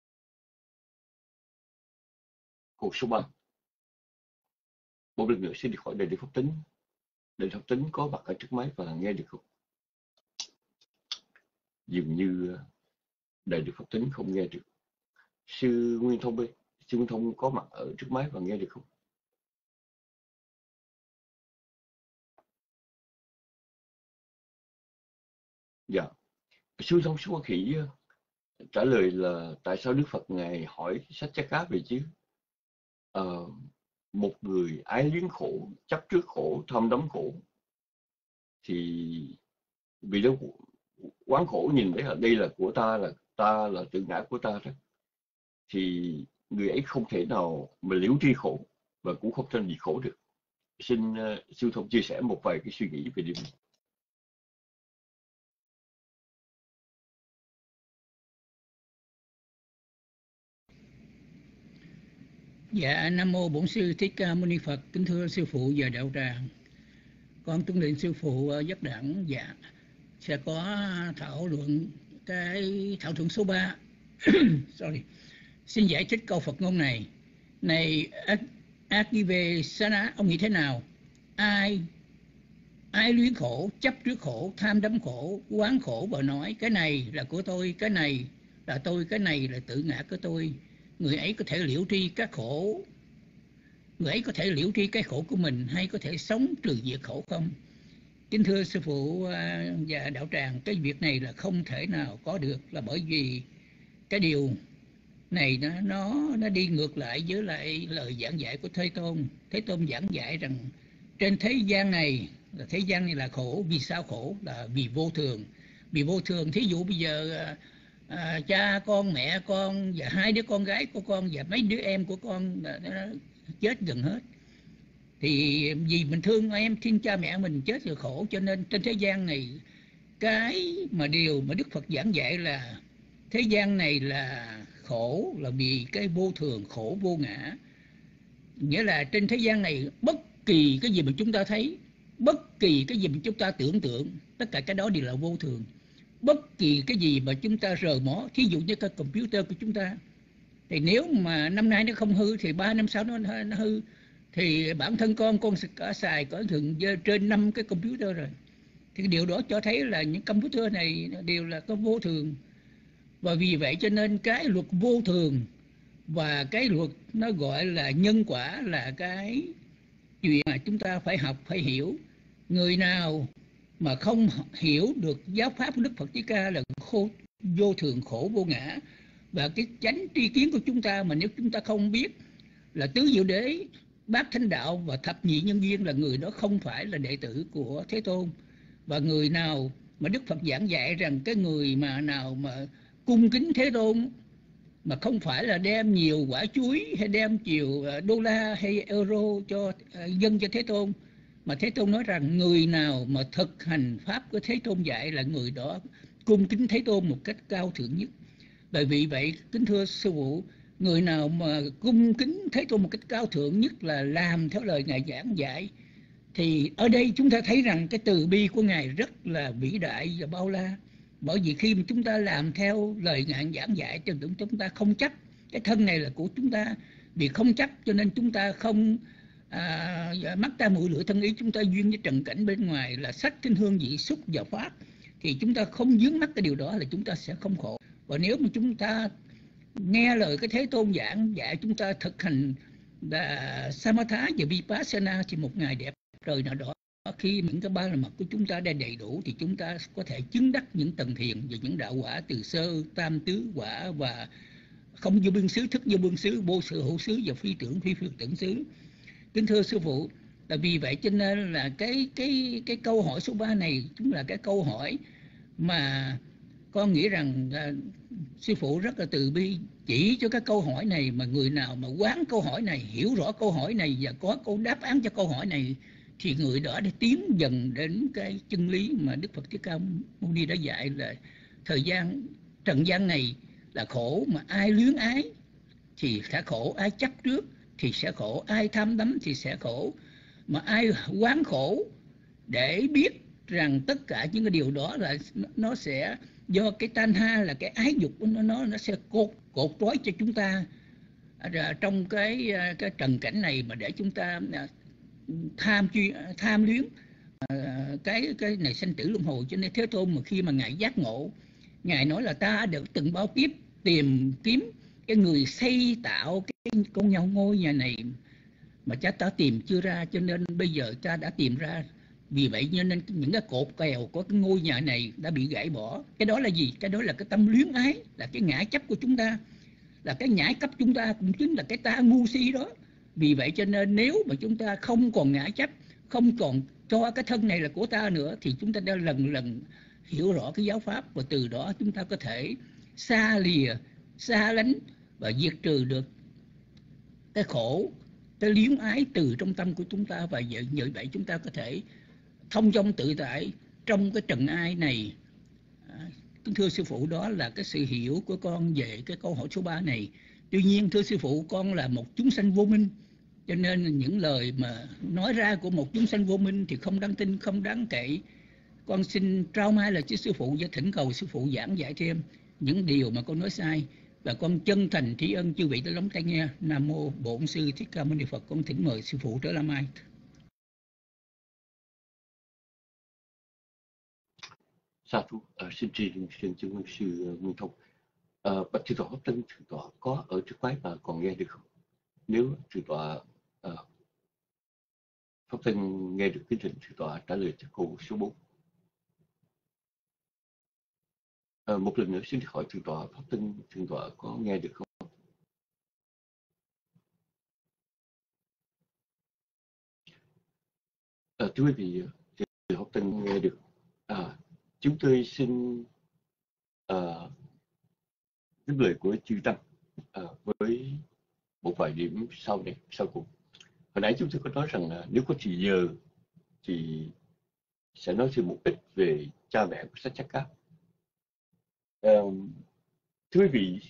Câu số ba. Một lần nữa xin được hỏi Đại đức Pháp Tính. Đại đức Pháp Tính có mặt ở trước máy và nghe được không? Dường như Đại đức Pháp Tính không nghe được. Sư Nguyên Thông B, sư Nguyên Thông có mặt ở trước máy và nghe được không? Dạ. Sư Thông Sư Hoa Khỉ trả lời là tại sao Đức Phật Ngài hỏi Sách Chá Cá về chứ? Uh, một người ái luyến khổ, chấp trước khổ, tham đắm khổ, thì vì đó quán khổ nhìn thấy là đây là của ta, là ta là tự ngã của ta đó, thì người ấy không thể nào mà liễu tri khổ và cũng không thể gì khổ được. Xin uh, sư Thông chia sẻ một vài cái suy nghĩ về điều này. Dạ, Nam Mô Bổn Sư Thích Ca Mâu Ni Phật. Kính thưa Sư Phụ và Đạo Tràng, con tuân lệnh Sư Phụ dắt đẳng. Dạ, sẽ có thảo luận cái thảo luận số ba. Sorry. Xin giải thích câu Phật ngôn này. Này Akive Sana, ông nghĩ thế nào? Ai ai luyến khổ, chấp trước khổ, tham đắm khổ, quán khổ và nói cái này là của tôi, cái này là tôi, cái này là tự ngã của tôi, người ấy có thể liễu tri các khổ, người ấy có thể liễu tri cái khổ của mình hay có thể sống trừ diệt khổ không? Kính thưa Sư Phụ và Đạo Tràng, cái việc này là không thể nào có được, là bởi vì cái điều này nó nó nó đi ngược lại với lại lời giảng dạy của Thế Tôn. Thế Tôn giảng dạy rằng trên thế gian này, là thế gian này là khổ. Vì sao khổ? Là vì vô thường. Vì vô thường. Thí dụ bây giờ à, cha con, mẹ con và hai đứa con gái của con và mấy đứa em của con nó chết gần hết, thì vì mình thương em, thương cha mẹ mình chết rồi khổ. Cho nên trên thế gian này, cái mà điều mà Đức Phật giảng dạy là thế gian này là khổ, là vì cái vô thường, khổ vô ngã. Nghĩa là trên thế gian này bất kỳ cái gì mà chúng ta thấy, bất kỳ cái gì mà chúng ta tưởng tượng, tất cả cái đó đều là vô thường. Bất kỳ cái gì mà chúng ta rờ mó, thí dụ như cái computer của chúng ta, thì nếu mà năm nay nó không hư thì ba năm sau nó, nó hư. Thì bản thân con, con cả xài có thường trên năm cái computer rồi. Thì điều đó cho thấy là những computer này đều là có vô thường. Và vì vậy cho nên cái luật vô thường và cái luật nó gọi là nhân quả là cái chuyện mà chúng ta phải học, phải hiểu. Người nào mà không hiểu được giáo pháp của Đức Phật Thích Ca là khổ, vô thường, khổ vô ngã, và cái chánh tri kiến của chúng ta mà nếu chúng ta không biết là tứ diệu đế, bát thánh đạo và thập nhị nhân duyên, là người đó không phải là đệ tử của Thế Tôn. Và người nào mà Đức Phật giảng dạy rằng cái người mà nào mà cung kính Thế Tôn mà không phải là đem nhiều quả chuối hay đem nhiều đô la hay euro cho dân cho Thế Tôn, mà Thế Tôn nói rằng người nào mà thực hành pháp của Thế Tôn dạy là người đó cung kính Thế Tôn một cách cao thượng nhất. Bởi vì vậy, kính thưa Sư Phụ, người nào mà cung kính Thế Tôn một cách cao thượng, nhất là làm theo lời Ngài giảng dạy, thì ở đây chúng ta thấy rằng cái từ bi của Ngài rất là vĩ đại và bao la. Bởi vì khi mà chúng ta làm theo lời Ngài giảng dạy, thì chúng ta không chấp cái thân này là của chúng ta. Vì không chấp cho nên chúng ta không à, mắt ta mũi lưỡi thân ý, chúng ta duyên với trần cảnh bên ngoài là sắc thanh hương vị xúc và pháp, thì chúng ta không dướng mắt cái điều đó là chúng ta sẽ không khổ. Và nếu mà chúng ta nghe lời cái Thế Tôn giảng dạy, chúng ta thực hành là Samatha và Vipassana, thì một ngày đẹp trời nào đó, khi những cái ba la mật của chúng ta đã đầy đủ, thì chúng ta có thể chứng đắc những tầng thiền và những đạo quả từ sơ tam tứ quả và không vô biên xứ, thức vô biên xứ, vô sự hữu xứ và phi tưởng phi phi tưởng xứ. Kính thưa sư phụ, là vì vậy cho nên là cái cái cái câu hỏi số ba này chính là cái câu hỏi mà con nghĩ rằng à, sư phụ rất là từ bi chỉ cho cái câu hỏi này, mà người nào mà quán câu hỏi này, hiểu rõ câu hỏi này và có câu đáp án cho câu hỏi này, thì người đó để tiến dần đến cái chân lý mà Đức Phật Thích Ca Mâu Ni đã dạy là thời gian trần gian này là khổ, mà ai luyến ái thì sẽ khổ, ai chấp trước thì sẽ khổ, ai tham đắm thì sẽ khổ. Mà ai quán khổ để biết rằng tất cả những cái điều đó là nó sẽ do cái tanha, là cái ái dục nó nó nó sẽ cột cột trói cho chúng ta trong cái cái trần cảnh này, mà để chúng ta tham truy tham luyến cái cái này sanh tử luân hồi. Cho nên Thế Tôn mà khi mà Ngài giác ngộ, Ngài nói là ta được từng bao kiếp tìm kiếm cái người xây tạo cái con nhau ngôi nhà này mà cha ta tìm chưa ra, cho nên bây giờ cha đã tìm ra. Vì vậy nên những cái cột kèo của cái ngôi nhà này đã bị gãy bỏ. Cái đó là gì? Cái đó là cái tâm luyến ái, là cái ngã chấp của chúng ta, là cái ngã chấp chúng ta, cũng chính là cái ta ngu si đó. Vì vậy cho nên nếu mà chúng ta không còn ngã chấp, không còn cho cái thân này là của ta nữa, thì chúng ta đã lần lần hiểu rõ cái giáo pháp, và từ đó chúng ta có thể xa lìa, xa lánh và diệt trừ được cái khổ, cái luyến ái từ trong tâm của chúng ta. Và như vậy chúng ta có thể thông dong tự tại trong cái trần ai này. À, kính thưa sư phụ, đó là cái sự hiểu của con về cái câu hỏi số ba này. Tuy nhiên thưa sư phụ, con là một chúng sanh vô minh, cho nên những lời mà nói ra của một chúng sanh vô minh thì không đáng tin, không đáng kể. Con xin trao mai là chứ sư phụ, và thỉnh cầu sư phụ giảng dạy thêm những điều mà con nói sai. Và con chân thành tri ân chư vị đã lắng tai nghe. Nam mô Bổn Sư Thích Ca Mâu Ni Phật. Con thỉnh mời sư phụ trở lại mai. Sa thú, uh, xin tri xin chứng ơn sư Nguyên Thông. Uh, bạch thượng tọa Pháp Tân, thượng tọa có ở trước máy và còn nghe được không? Nếu thượng tọa uh, Pháp Tân nghe được, kính thỉnh thượng tọa trả lời cho câu số bốn. Uh, một lần nữa xin hỏi thượng tọa Pháp Tân, thượng tọa có nghe được không? Uh, thưa quý vị, thượng Pháp Tân nghe được. Uh, chúng tôi xin uh, tiếp lời của chư tăng uh, với một vài điểm sau này, sau cùng. Hồi nãy chúng tôi có nói rằng uh, nếu có thì giờ thì sẽ nói thêm một ít về cha mẹ của Saccaka. Uh, thưa quý vị,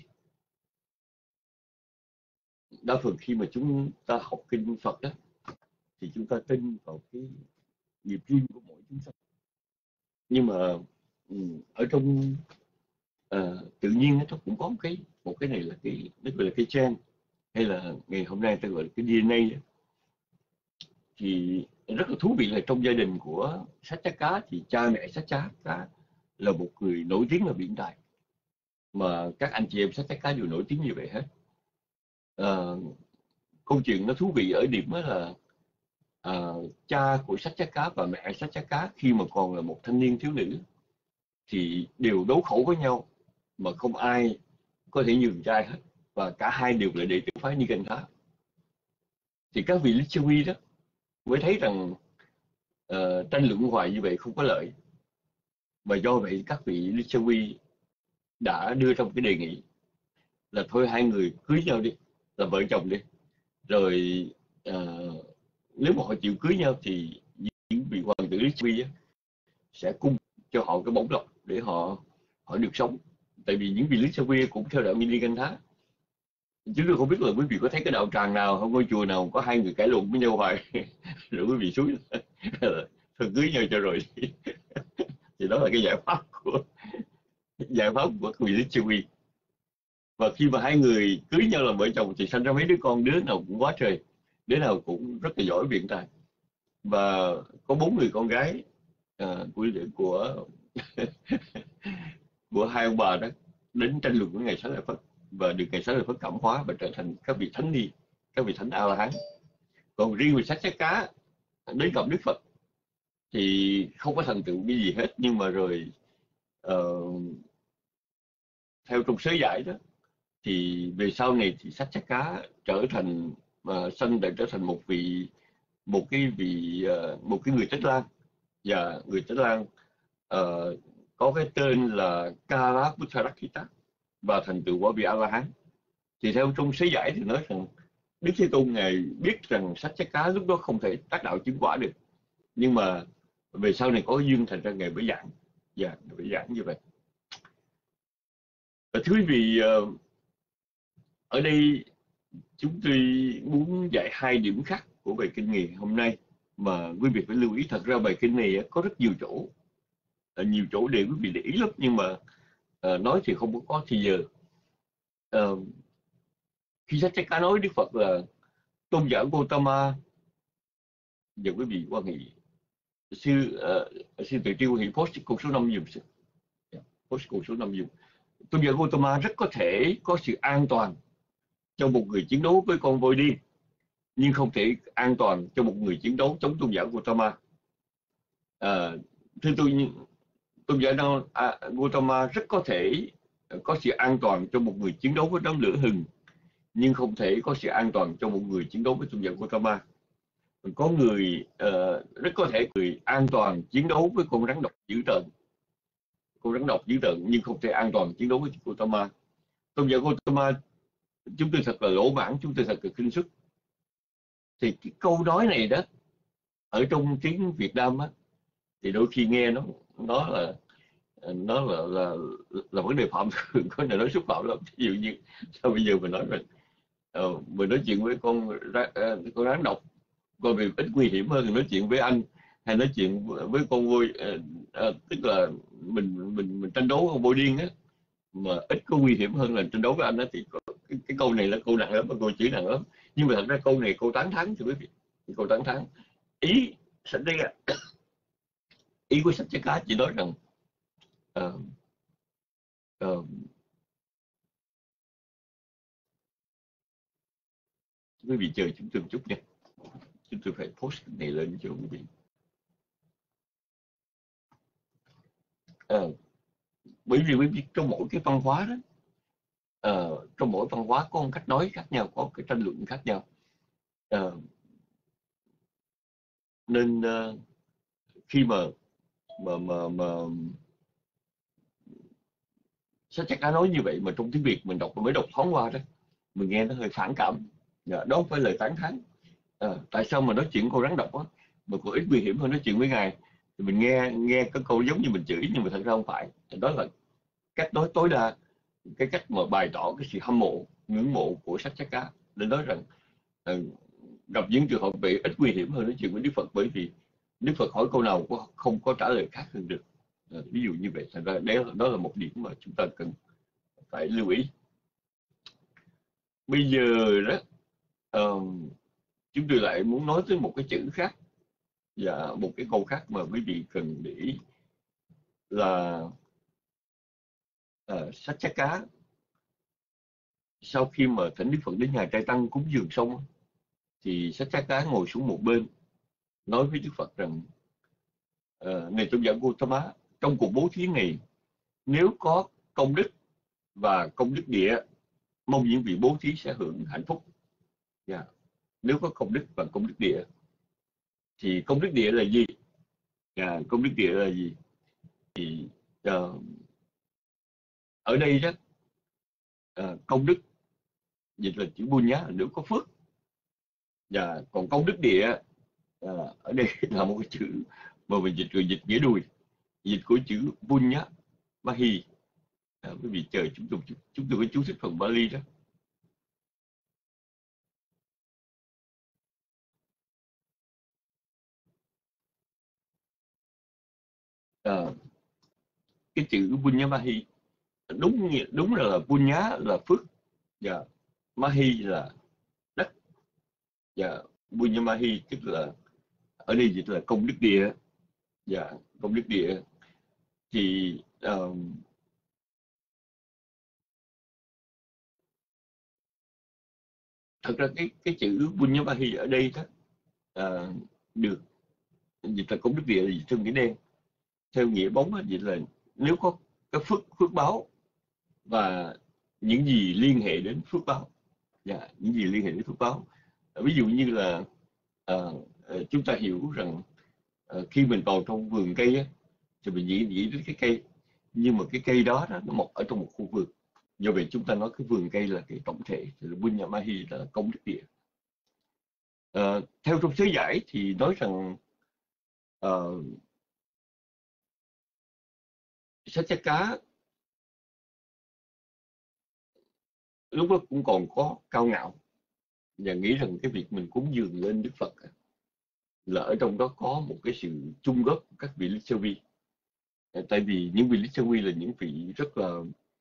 đa phần khi mà chúng ta học kinh Phật đó, thì chúng ta tin vào cái nghiệp riêng của mỗi chúng sanh. Nhưng mà ở trong uh, tự nhiên nó cũng có một cái một cái này là cái nó gọi là cái gen, hay là ngày hôm nay ta gọi là cái đê en a. Thì rất là thú vị là trong gia đình của Saccaka thì cha mẹ Saccaka là một người nổi tiếng là biện tài, mà các anh chị em Saccaka đều nổi tiếng như vậy hết. Uh, câu chuyện nó thú vị ở điểm đó là uh, cha của Saccaka và mẹ Saccaka khi mà còn là một thanh niên thiếu nữ thì đều đấu khẩu với nhau, mà không ai có thể nhường trai hết, và cả hai đều là đệ tử phái Nikantha. Thì các vị Lichavi đó mới thấy rằng uh, tranh luận hoài như vậy không có lợi, và do vậy các vị Lichavi đã đưa ra một cái đề nghị là thôi hai người cưới nhau đi, là vợ chồng đi, rồi uh, nếu mà họ chịu cưới nhau thì những vị hoàng tử Lichavi sẽ cung cho họ cái bổng lộc để họ họ được sống. Tại vì những vị Lichavi cũng theo đạo Nikantha, Chúng tôi không biết là quý vị có thấy cái đạo tràng nào không, ngôi chùa nào có hai người cãi lộn với nhau hoài rồi quý vị xuống thôi cưới nhau cho rồi thì đó là cái giải pháp của giải pháp của người lính chỉ huy. Và khi mà hai người cưới nhau làm vợ chồng thì sinh ra mấy đứa con, đứa nào cũng quá trời, đứa nào cũng rất là giỏi biện tài. Và có bốn người con gái à, của của của hai ông bà đó đến tranh luận với ngài Xá Lợi Phất và được ngài Xá Lợi Phất cảm hóa và trở thành các vị thánh ni, các vị thánh A La Hán. Còn riêng về sách Chát Cá đến gặp Đức Phật thì không có thành tựu cái gì hết, nhưng mà rồi uh, theo trong sớ giải đó thì về sau này thì sách Chát Cá trở thành uh, sanh để trở thành một vị một cái vị uh, một cái người Tích Lan, và người Tích Lan uh, có cái tên là Kalaputtarakkita và thành tựu quả vị A La Hán. Thì theo trong sớ giải thì nói rằng Đức Thế Tôn ngài biết rằng sách Chát Cá lúc đó không thể tác đạo chứng quả được, nhưng mà về sau này có duyên thành ra ngài mới giảng, và yeah, mới giảng như vậy. Và thưa quý vị, ở đây chúng tôi muốn dạy hai điểm khác của bài kinh ngày hôm nay mà quý vị phải lưu ý. Thật ra bài kinh này có rất nhiều chỗ, nhiều chỗ để quý vị để ý lắm, nhưng mà nói thì không có thì giờ. Khi sách Chát Cá nói Đức Phật là tôn giả Gotama, giờ quý vị quan hệ sư uh, sư tự triêu hiện post câu số năm dùng post câu số năm dùng tôn giả Gotama rất có thể có sự an toàn cho một người chiến đấu với con voi điên, nhưng không thể an toàn cho một người chiến đấu chống tôn giả Gotama. Uh, thưa tôi, tôn giả uh, Gotama rất có thể có sự an toàn cho một người chiến đấu với đám lửa hừng, nhưng không thể có sự an toàn cho một người chiến đấu với tôn giả Gotama. Có người uh, rất có thể người an toàn chiến đấu với con rắn độc dữ tợn, con rắn độc dữ tợn, nhưng không thể an toàn chiến đấu với Gotama. Tôn giả Gotama, chúng tôi thật là lỗ mãn, chúng tôi thật là kinh sức. Thì cái câu nói này đó ở trong tiếng Việt Nam á, thì đôi khi nghe nó nó là nó là là, là vấn đề phạm thượng, có thể nói xúc phạm lắm. Ví dụ như sao bây giờ mình nói rằng uh, mình nói chuyện với con uh, con rắn độc, coi vì ít nguy hiểm hơn thì nói chuyện với anh, hay nói chuyện với con voi, uh, uh, tức là mình mình mình tranh đấu con voi điên á, mà ít có nguy hiểm hơn là tranh đấu với anh á, thì cái, cái câu này là câu nặng lắm, và câu chữ nặng lắm. Nhưng mà thật ra câu này câu tán thán, thưa quý vị, câu tán thán. Ý sách đây ý của sách Chát Cá chỉ nói rằng uh, uh, quý vị chờ chúng tôi một chút nha, chúng tôi phải post cái này lên cho quý vị. Uh, bởi vì quý vị trong mỗi cái văn hóa đó, uh, trong mỗi văn hóa có một cách nói khác nhau, có cái tranh luận khác nhau, uh, nên uh, khi mà mà mà mà sách Chát Cá nói như vậy mà trong tiếng Việt mình đọc mới đọc thoáng qua đó, mình nghe nó hơi phản cảm. Đó không phải lời tán thán. À, tại sao mà nói chuyện con rắn độc á mà còn ít nguy hiểm hơn nói chuyện với ngài? Thì mình nghe nghe cái câu giống như mình chửi, nhưng mà thật ra không phải. Đó là cách nói tối đa, cái cách mà bày tỏ cái sự hâm mộ, ngưỡng mộ của sách Chát Cá, để nói rằng uh, gặp những trường hợp bị ít nguy hiểm hơn nói chuyện với Đức Phật, bởi vì Đức Phật hỏi câu nào cũng không có trả lời khác hơn được. À, ví dụ như vậy. Thành ra đó, đó là một điểm mà chúng ta cần phải lưu ý. Bây giờ đó uh, chúng tôi lại muốn nói tới một cái chữ khác và một cái câu khác mà quý vị cần để ý là uh, sách Chát Cá sau khi mà thỉnh Đức Phật đến nhà trai tăng cúng dường xong thì sách Chát Cá ngồi xuống một bên nói với Đức Phật rằng uh, này tôn giả Gotama, trong cuộc bố thí này nếu có công đức và công đức địa, mong những vị bố thí sẽ hưởng hạnh phúc. Yeah. Nếu có công đức và công đức địa thì công đức địa là gì? Yeah, công đức địa là gì? Thì uh, ở đây đó uh, công đức dịch là chữ buôn nhá, nếu có phước. Và yeah, còn công đức địa uh, ở đây là một cái chữ mà mình dịch rồi dịch nghĩa đùi, dịch của chữ buôn nhá Bahi. À, quý vị chờ chúng tôi chúng tôi có chú thích phần Bali đó. uh, cái chữ Punya Mahi đúng đúng là Punya là phước, và Mahi là đất, và Punya Mahi tức là ở đây dịch là công đức địa, và công đức địa thì uh, thật ra cái cái chữ Punya Mahi ở đây đó uh, được dịch là công đức địa, dịch theo nghĩa đen, theo nghĩa bóng đó, dịch là nếu có cái phước phước báo và những gì liên hệ đến phước báo, và những gì liên hệ đến phước báo. Ví dụ như là uh, uh, chúng ta hiểu rằng uh, khi mình vào trong vườn cây á, thì mình nghĩ nghĩ đến cái cây, nhưng mà cái cây đó, đó nó mọc ở trong một khu vườn. Do vậy chúng ta nói cái vườn cây là cái tổng thể, thì là Punya Mahi là công đức địa. Uh, theo trong thế giải thì nói rằng uh, Satyaka lúc đó cũng còn có cao ngạo và nghĩ rằng cái việc mình cúng dường lên Đức Phật là ở trong đó có một cái sự chung góp của các vị Lichavi. Tại vì những vị Lichavi là những vị rất là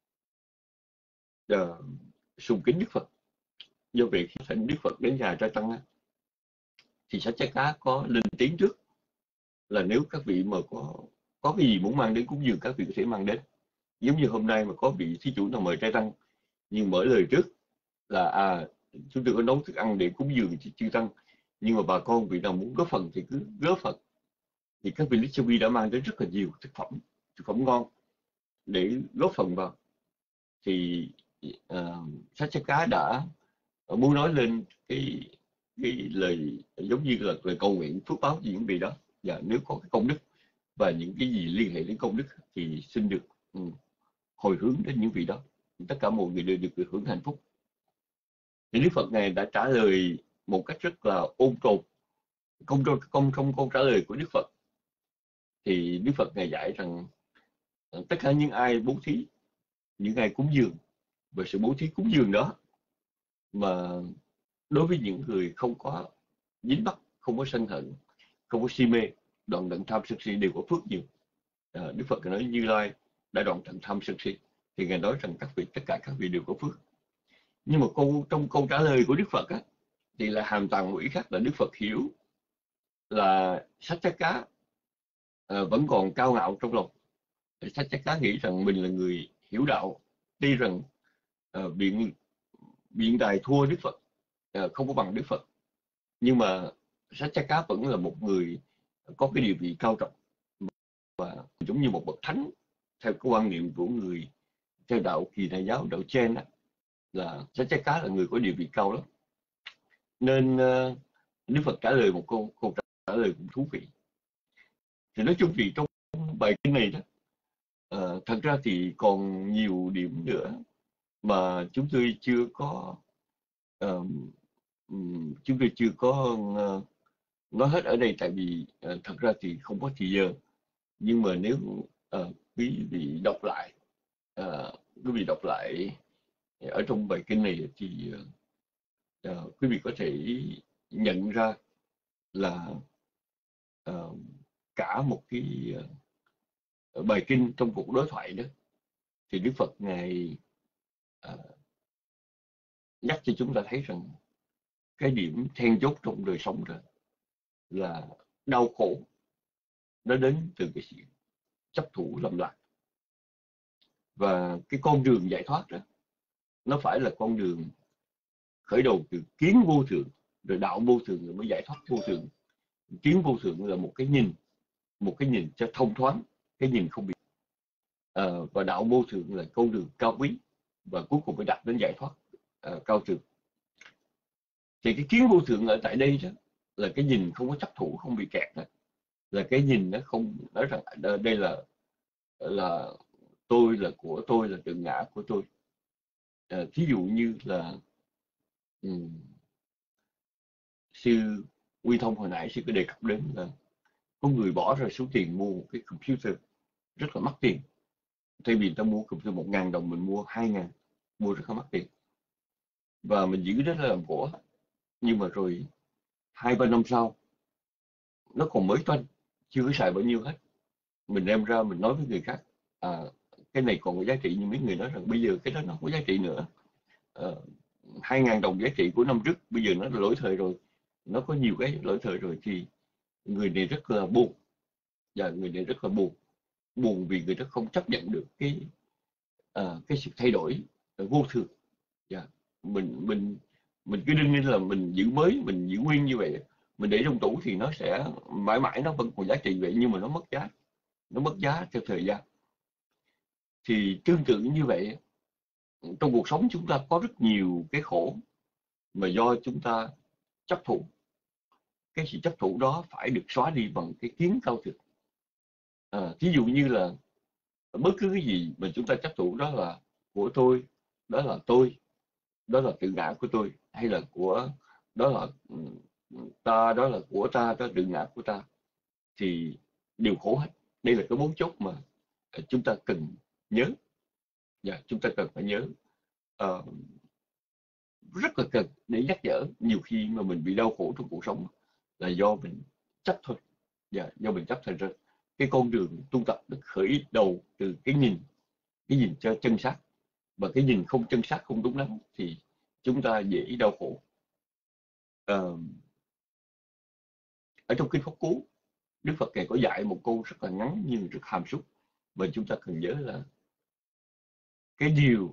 uh, sùng kính Đức Phật. Do vậy khi thành Đức Phật đến nhà Tra Tăng thì Satyaka có lên tiếng trước là nếu các vị mà có có cái gì muốn mang đến cúng dường, các vị có thể mang đến. Giống như hôm nay mà có vị thí chủ nào mời Trai Tăng, nhưng mở lời trước là à chúng tôi có nấu thức ăn để cúng dường chư Tăng, nhưng mà bà con vị nào muốn góp phần thì cứ góp phần. Thì các vị Lichavi đã mang đến rất là nhiều thực phẩm, thực phẩm ngon để góp phần vào. Thì uh, Satyaka đã muốn nói lên cái cái lời giống như là lời cầu nguyện phước báo cho những vị đó, và nếu có cái công đức và những cái gì liên hệ đến công đức thì xin được um, hồi hướng đến những vị đó, tất cả mọi người đều được hưởng hạnh phúc. Thì Đức Phật này đã trả lời một cách rất là ôn tồn. Không không không câu trả lời của Đức Phật thì Đức Phật này dạy rằng tất cả những ai bố thí, những ai cúng dường, và sự bố thí cúng dường đó mà đối với những người không có dính mắc, không có sân hận, không có si mê, đoạn tận tham sân si đều có phước nhiều. À, Đức Phật nói Như Lai đã đoạn tận tham sân si, thì ngài nói rằng các vị, tất cả các vị đều có phước. Nhưng mà câu trong câu trả lời của Đức Phật á, thì là hàm tàng một ý khác, là Đức Phật hiểu là Satyaka à, vẫn còn cao ngạo trong lòng. Satyaka nghĩ rằng mình là người hiểu đạo, tuy rằng à, biện biện tài thua Đức Phật, à, không có bằng Đức Phật, nhưng mà Satyaka vẫn là một người có cái địa vị cao trọng và giống như một bậc thánh theo cái quan niệm của người theo đạo Kỳ Na giáo, đạo Chen đó, là Satyaka là người có địa vị cao lắm. Nên uh, Đức Phật trả lời một câu câu trả lời cũng thú vị. Thì nói chung thì trong bài kinh này đó, uh, thật ra thì còn nhiều điểm nữa mà chúng tôi chưa có uh, chúng tôi chưa có uh, nói hết ở đây, tại vì uh, thật ra thì không có thời giờ. Nhưng mà nếu uh, quý vị đọc lại uh, quý vị đọc lại ở trong bài kinh này thì uh, quý vị có thể nhận ra là uh, cả một cái uh, bài kinh trong cuộc đối thoại đó thì Đức Phật ngài uh, nhắc cho chúng ta thấy rằng cái điểm then chốt trong đời sống đó là đau khổ nó đến từ cái sự chấp thủ lầm lạc, và cái con đường giải thoát đó nó phải là con đường khởi đầu từ kiến vô thượng, rồi đạo vô thượng, rồi mới giải thoát vô thượng. Kiến vô thượng là một cái nhìn, một cái nhìn cho thông thoáng, cái nhìn không bị à, và đạo vô thượng là con đường cao quý, và cuối cùng mới đạt đến giải thoát à, cao thượng. Thì cái kiến vô thượng ở tại đây đó là cái nhìn không có chấp thủ, không bị kẹt đó. Là cái nhìn nó không nói rằng đây là là tôi, là của tôi, là tự ngã của tôi. À, thí dụ như là um, sư Quy Thông hồi nãy sư có đề cập đến là có người bỏ ra số tiền mua một cái computer rất là mắc tiền. Thay vì ta mua computer một ngàn đồng, mình mua hai ngàn, mua rất là mắc tiền, và mình giữ đó là làm của. Nhưng mà rồi hai ba năm sau nó còn mới toanh, chưa có xài bao nhiêu hết, mình đem ra mình nói với người khác, à, cái này còn có giá trị, nhưng mấy người nói rằng bây giờ cái đó nó không có giá trị nữa. Ờ, hai ngàn đồng giá trị của năm trước bây giờ nó là lỗi thời rồi, nó có nhiều cái lỗi thời rồi, thì người này rất là buồn, và người này rất là buồn buồn vì người đó không chấp nhận được cái à, cái sự thay đổi vô thường. Dạ. mình mình mình cứ đinh ninh là mình giữ mới, mình giữ nguyên như vậy, mình để trong tủ thì nó sẽ mãi mãi nó vẫn còn giá trị vậy, nhưng mà nó mất giá, nó mất giá theo thời gian. Thì tương tự như vậy, trong cuộc sống chúng ta có rất nhiều cái khổ mà do chúng ta chấp thủ. Cái sự chấp thủ đó phải được xóa đi bằng cái kiến cao thượng. À, ví dụ như là bất cứ cái gì mà chúng ta chấp thủ đó là của tôi, đó là tôi, đó là tự ngã của tôi, hay là của đó là ta, đó là của ta, đó là tự ngã của ta, thì đều khổ hết. Đây là cái mấu chốt mà chúng ta cần nhớ, và chúng ta cần phải nhớ. uh, rất là cần để nhắc nhở. Nhiều khi mà mình bị đau khổ trong cuộc sống là do mình chấp thôi, và do mình chấp. Thành ra cái con đường tu tập được khởi đầu từ cái nhìn, cái nhìn cho chân xác, và cái nhìn không chân xác, không đúng đắn thì chúng ta dễ đau khổ. Uh, ở trong kinh Pháp Cú, Đức Phật Ngài có dạy một câu rất là ngắn nhưng rất hàm xúc, mà chúng ta cần nhớ là cái điều,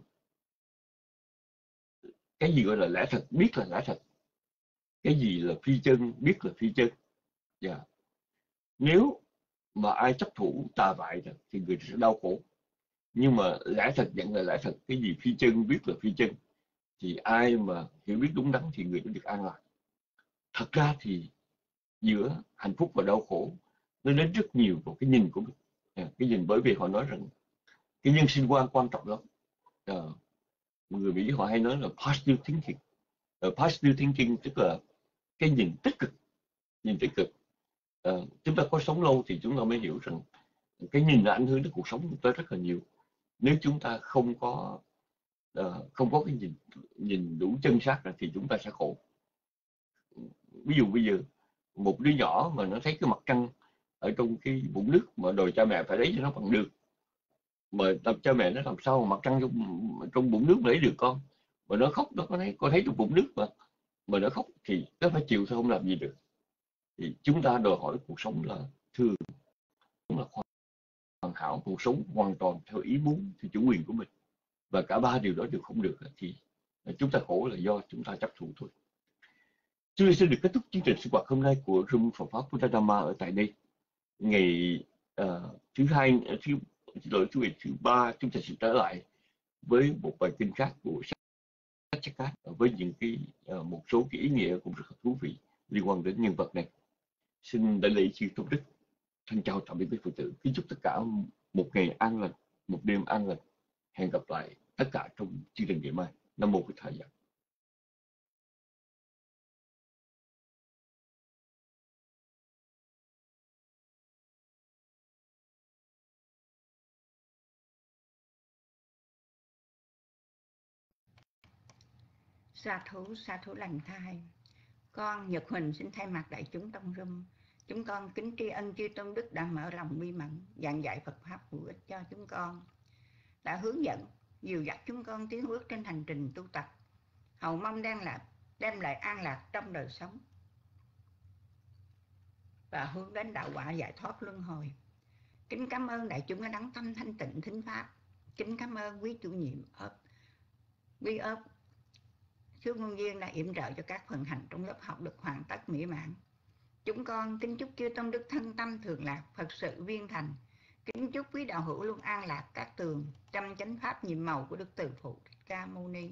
cái gì gọi là lẽ thật, biết là lẽ thật, cái gì là phi chân, biết là phi chân. Yeah. Nếu mà ai chấp thủ tà bại thì người sẽ đau khổ, nhưng mà lẽ thật nhận là lẽ thật, cái gì phi chân, biết là phi chân, thì ai mà hiểu biết đúng đắn thì người đó được an lạc. Thật ra thì giữa hạnh phúc và đau khổ nó đến rất nhiều vào cái nhìn của mình. À, cái nhìn, bởi vì họ nói rằng cái nhân sinh quan quan trọng lắm. À, người Mỹ họ hay nói là positive thinking. Uh, positive thinking tức là cái nhìn tích cực, nhìn tích cực. Uh, chúng ta có sống lâu thì chúng ta mới hiểu rằng cái nhìn là ảnh hưởng đến cuộc sống của chúng ta rất là nhiều. Nếu chúng ta không có uh, không có cái nhìn nhìn đủ chân xác thì chúng ta sẽ khổ. Ví dụ bây giờ một đứa nhỏ mà nó thấy cái mặt trăng ở trong cái vũng nước mà đòi cha mẹ phải lấy cho nó bằng được, mà tập cha mẹ nó làm sao mà mặt trăng trong trong vũng nước lấy được con, mà nó khóc, nó có thấy, con thấy trong vũng nước mà mà nó khóc thì nó phải chịu thôi, không làm gì được. Thì chúng ta đòi hỏi cuộc sống là thường là hoàn hảo, cuộc sống hoàn toàn theo ý muốn, theo chủ quyền của mình, và cả ba điều đó đều không được thì chúng ta khổ là do chúng ta chấp thủ thôi. Chúng tôi sẽ được kết thúc chương trình sinh hoạt hôm nay của Room Phật Pháp Buddha ở tại đây. Ngày uh, thứ hai, thứ xin lỗi, thứ thứ ba chúng ta sẽ trở lại với một bài kinh khác của sách Chắc Cát, với những cái uh, một số cái ý nghĩa cũng rất là thú vị liên quan đến nhân vật này. Xin đại lễ chư tôn đức, thân chào tạm biệt quý Phật tử, kính chúc tất cả một ngày an lành, một đêm an lành. Hẹn gặp lại tất cả trong chương trình ngày mai. Nam mô Bổn Thầy. Sa thú, sa thú lành thai. Con Nhật Huỳnh xin thay mặt đại chúng trong room, chúng con kính tri ân chư tôn đức đã mở lòng minh mẫn giảng dạy Phật pháp hữu ích cho chúng con, đã hướng dẫn dìu dắt chúng con tiến bước trên hành trình tu tập, hầu mong đem lại đem lại an lạc trong đời sống và hướng đến đạo quả giải thoát luân hồi. Kính cảm ơn đại chúng đã đắng tâm thanh tịnh thính pháp. Kính cảm ơn quý chủ nhiệm ấp quý ấp Sư Ngôn Viên đã yểm trợ cho các phần hành trong lớp học được hoàn tất mỹ mãn. Chúng con kính chúc chư tôn đức thân tâm thường lạc, Phật sự viên thành. Kính chúc quý đạo hữu luôn an lạc các tường trong chánh pháp nhiệm màu của Đức Từ Phụ Thích Ca Mâu Ni.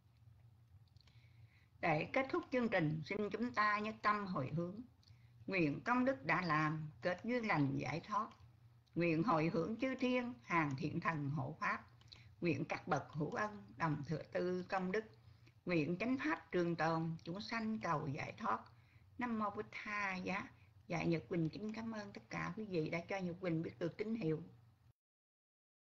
Để kết thúc chương trình, xin chúng ta nhất tâm hồi hướng. Nguyện công đức đã làm, kết duyên lành giải thoát. Nguyện hồi hướng chư thiên, hàng thiện thần hộ pháp. Nguyện các bậc hữu ân, đồng thừa tư công đức. Nguyện chánh pháp trường tồn, chúng sanh cầu giải thoát. Nam mô Bụt Tha giá. Dạ Nhật Quỳnh kính cảm ơn tất cả quý vị đã cho Nhật Quỳnh biết được tín hiệu.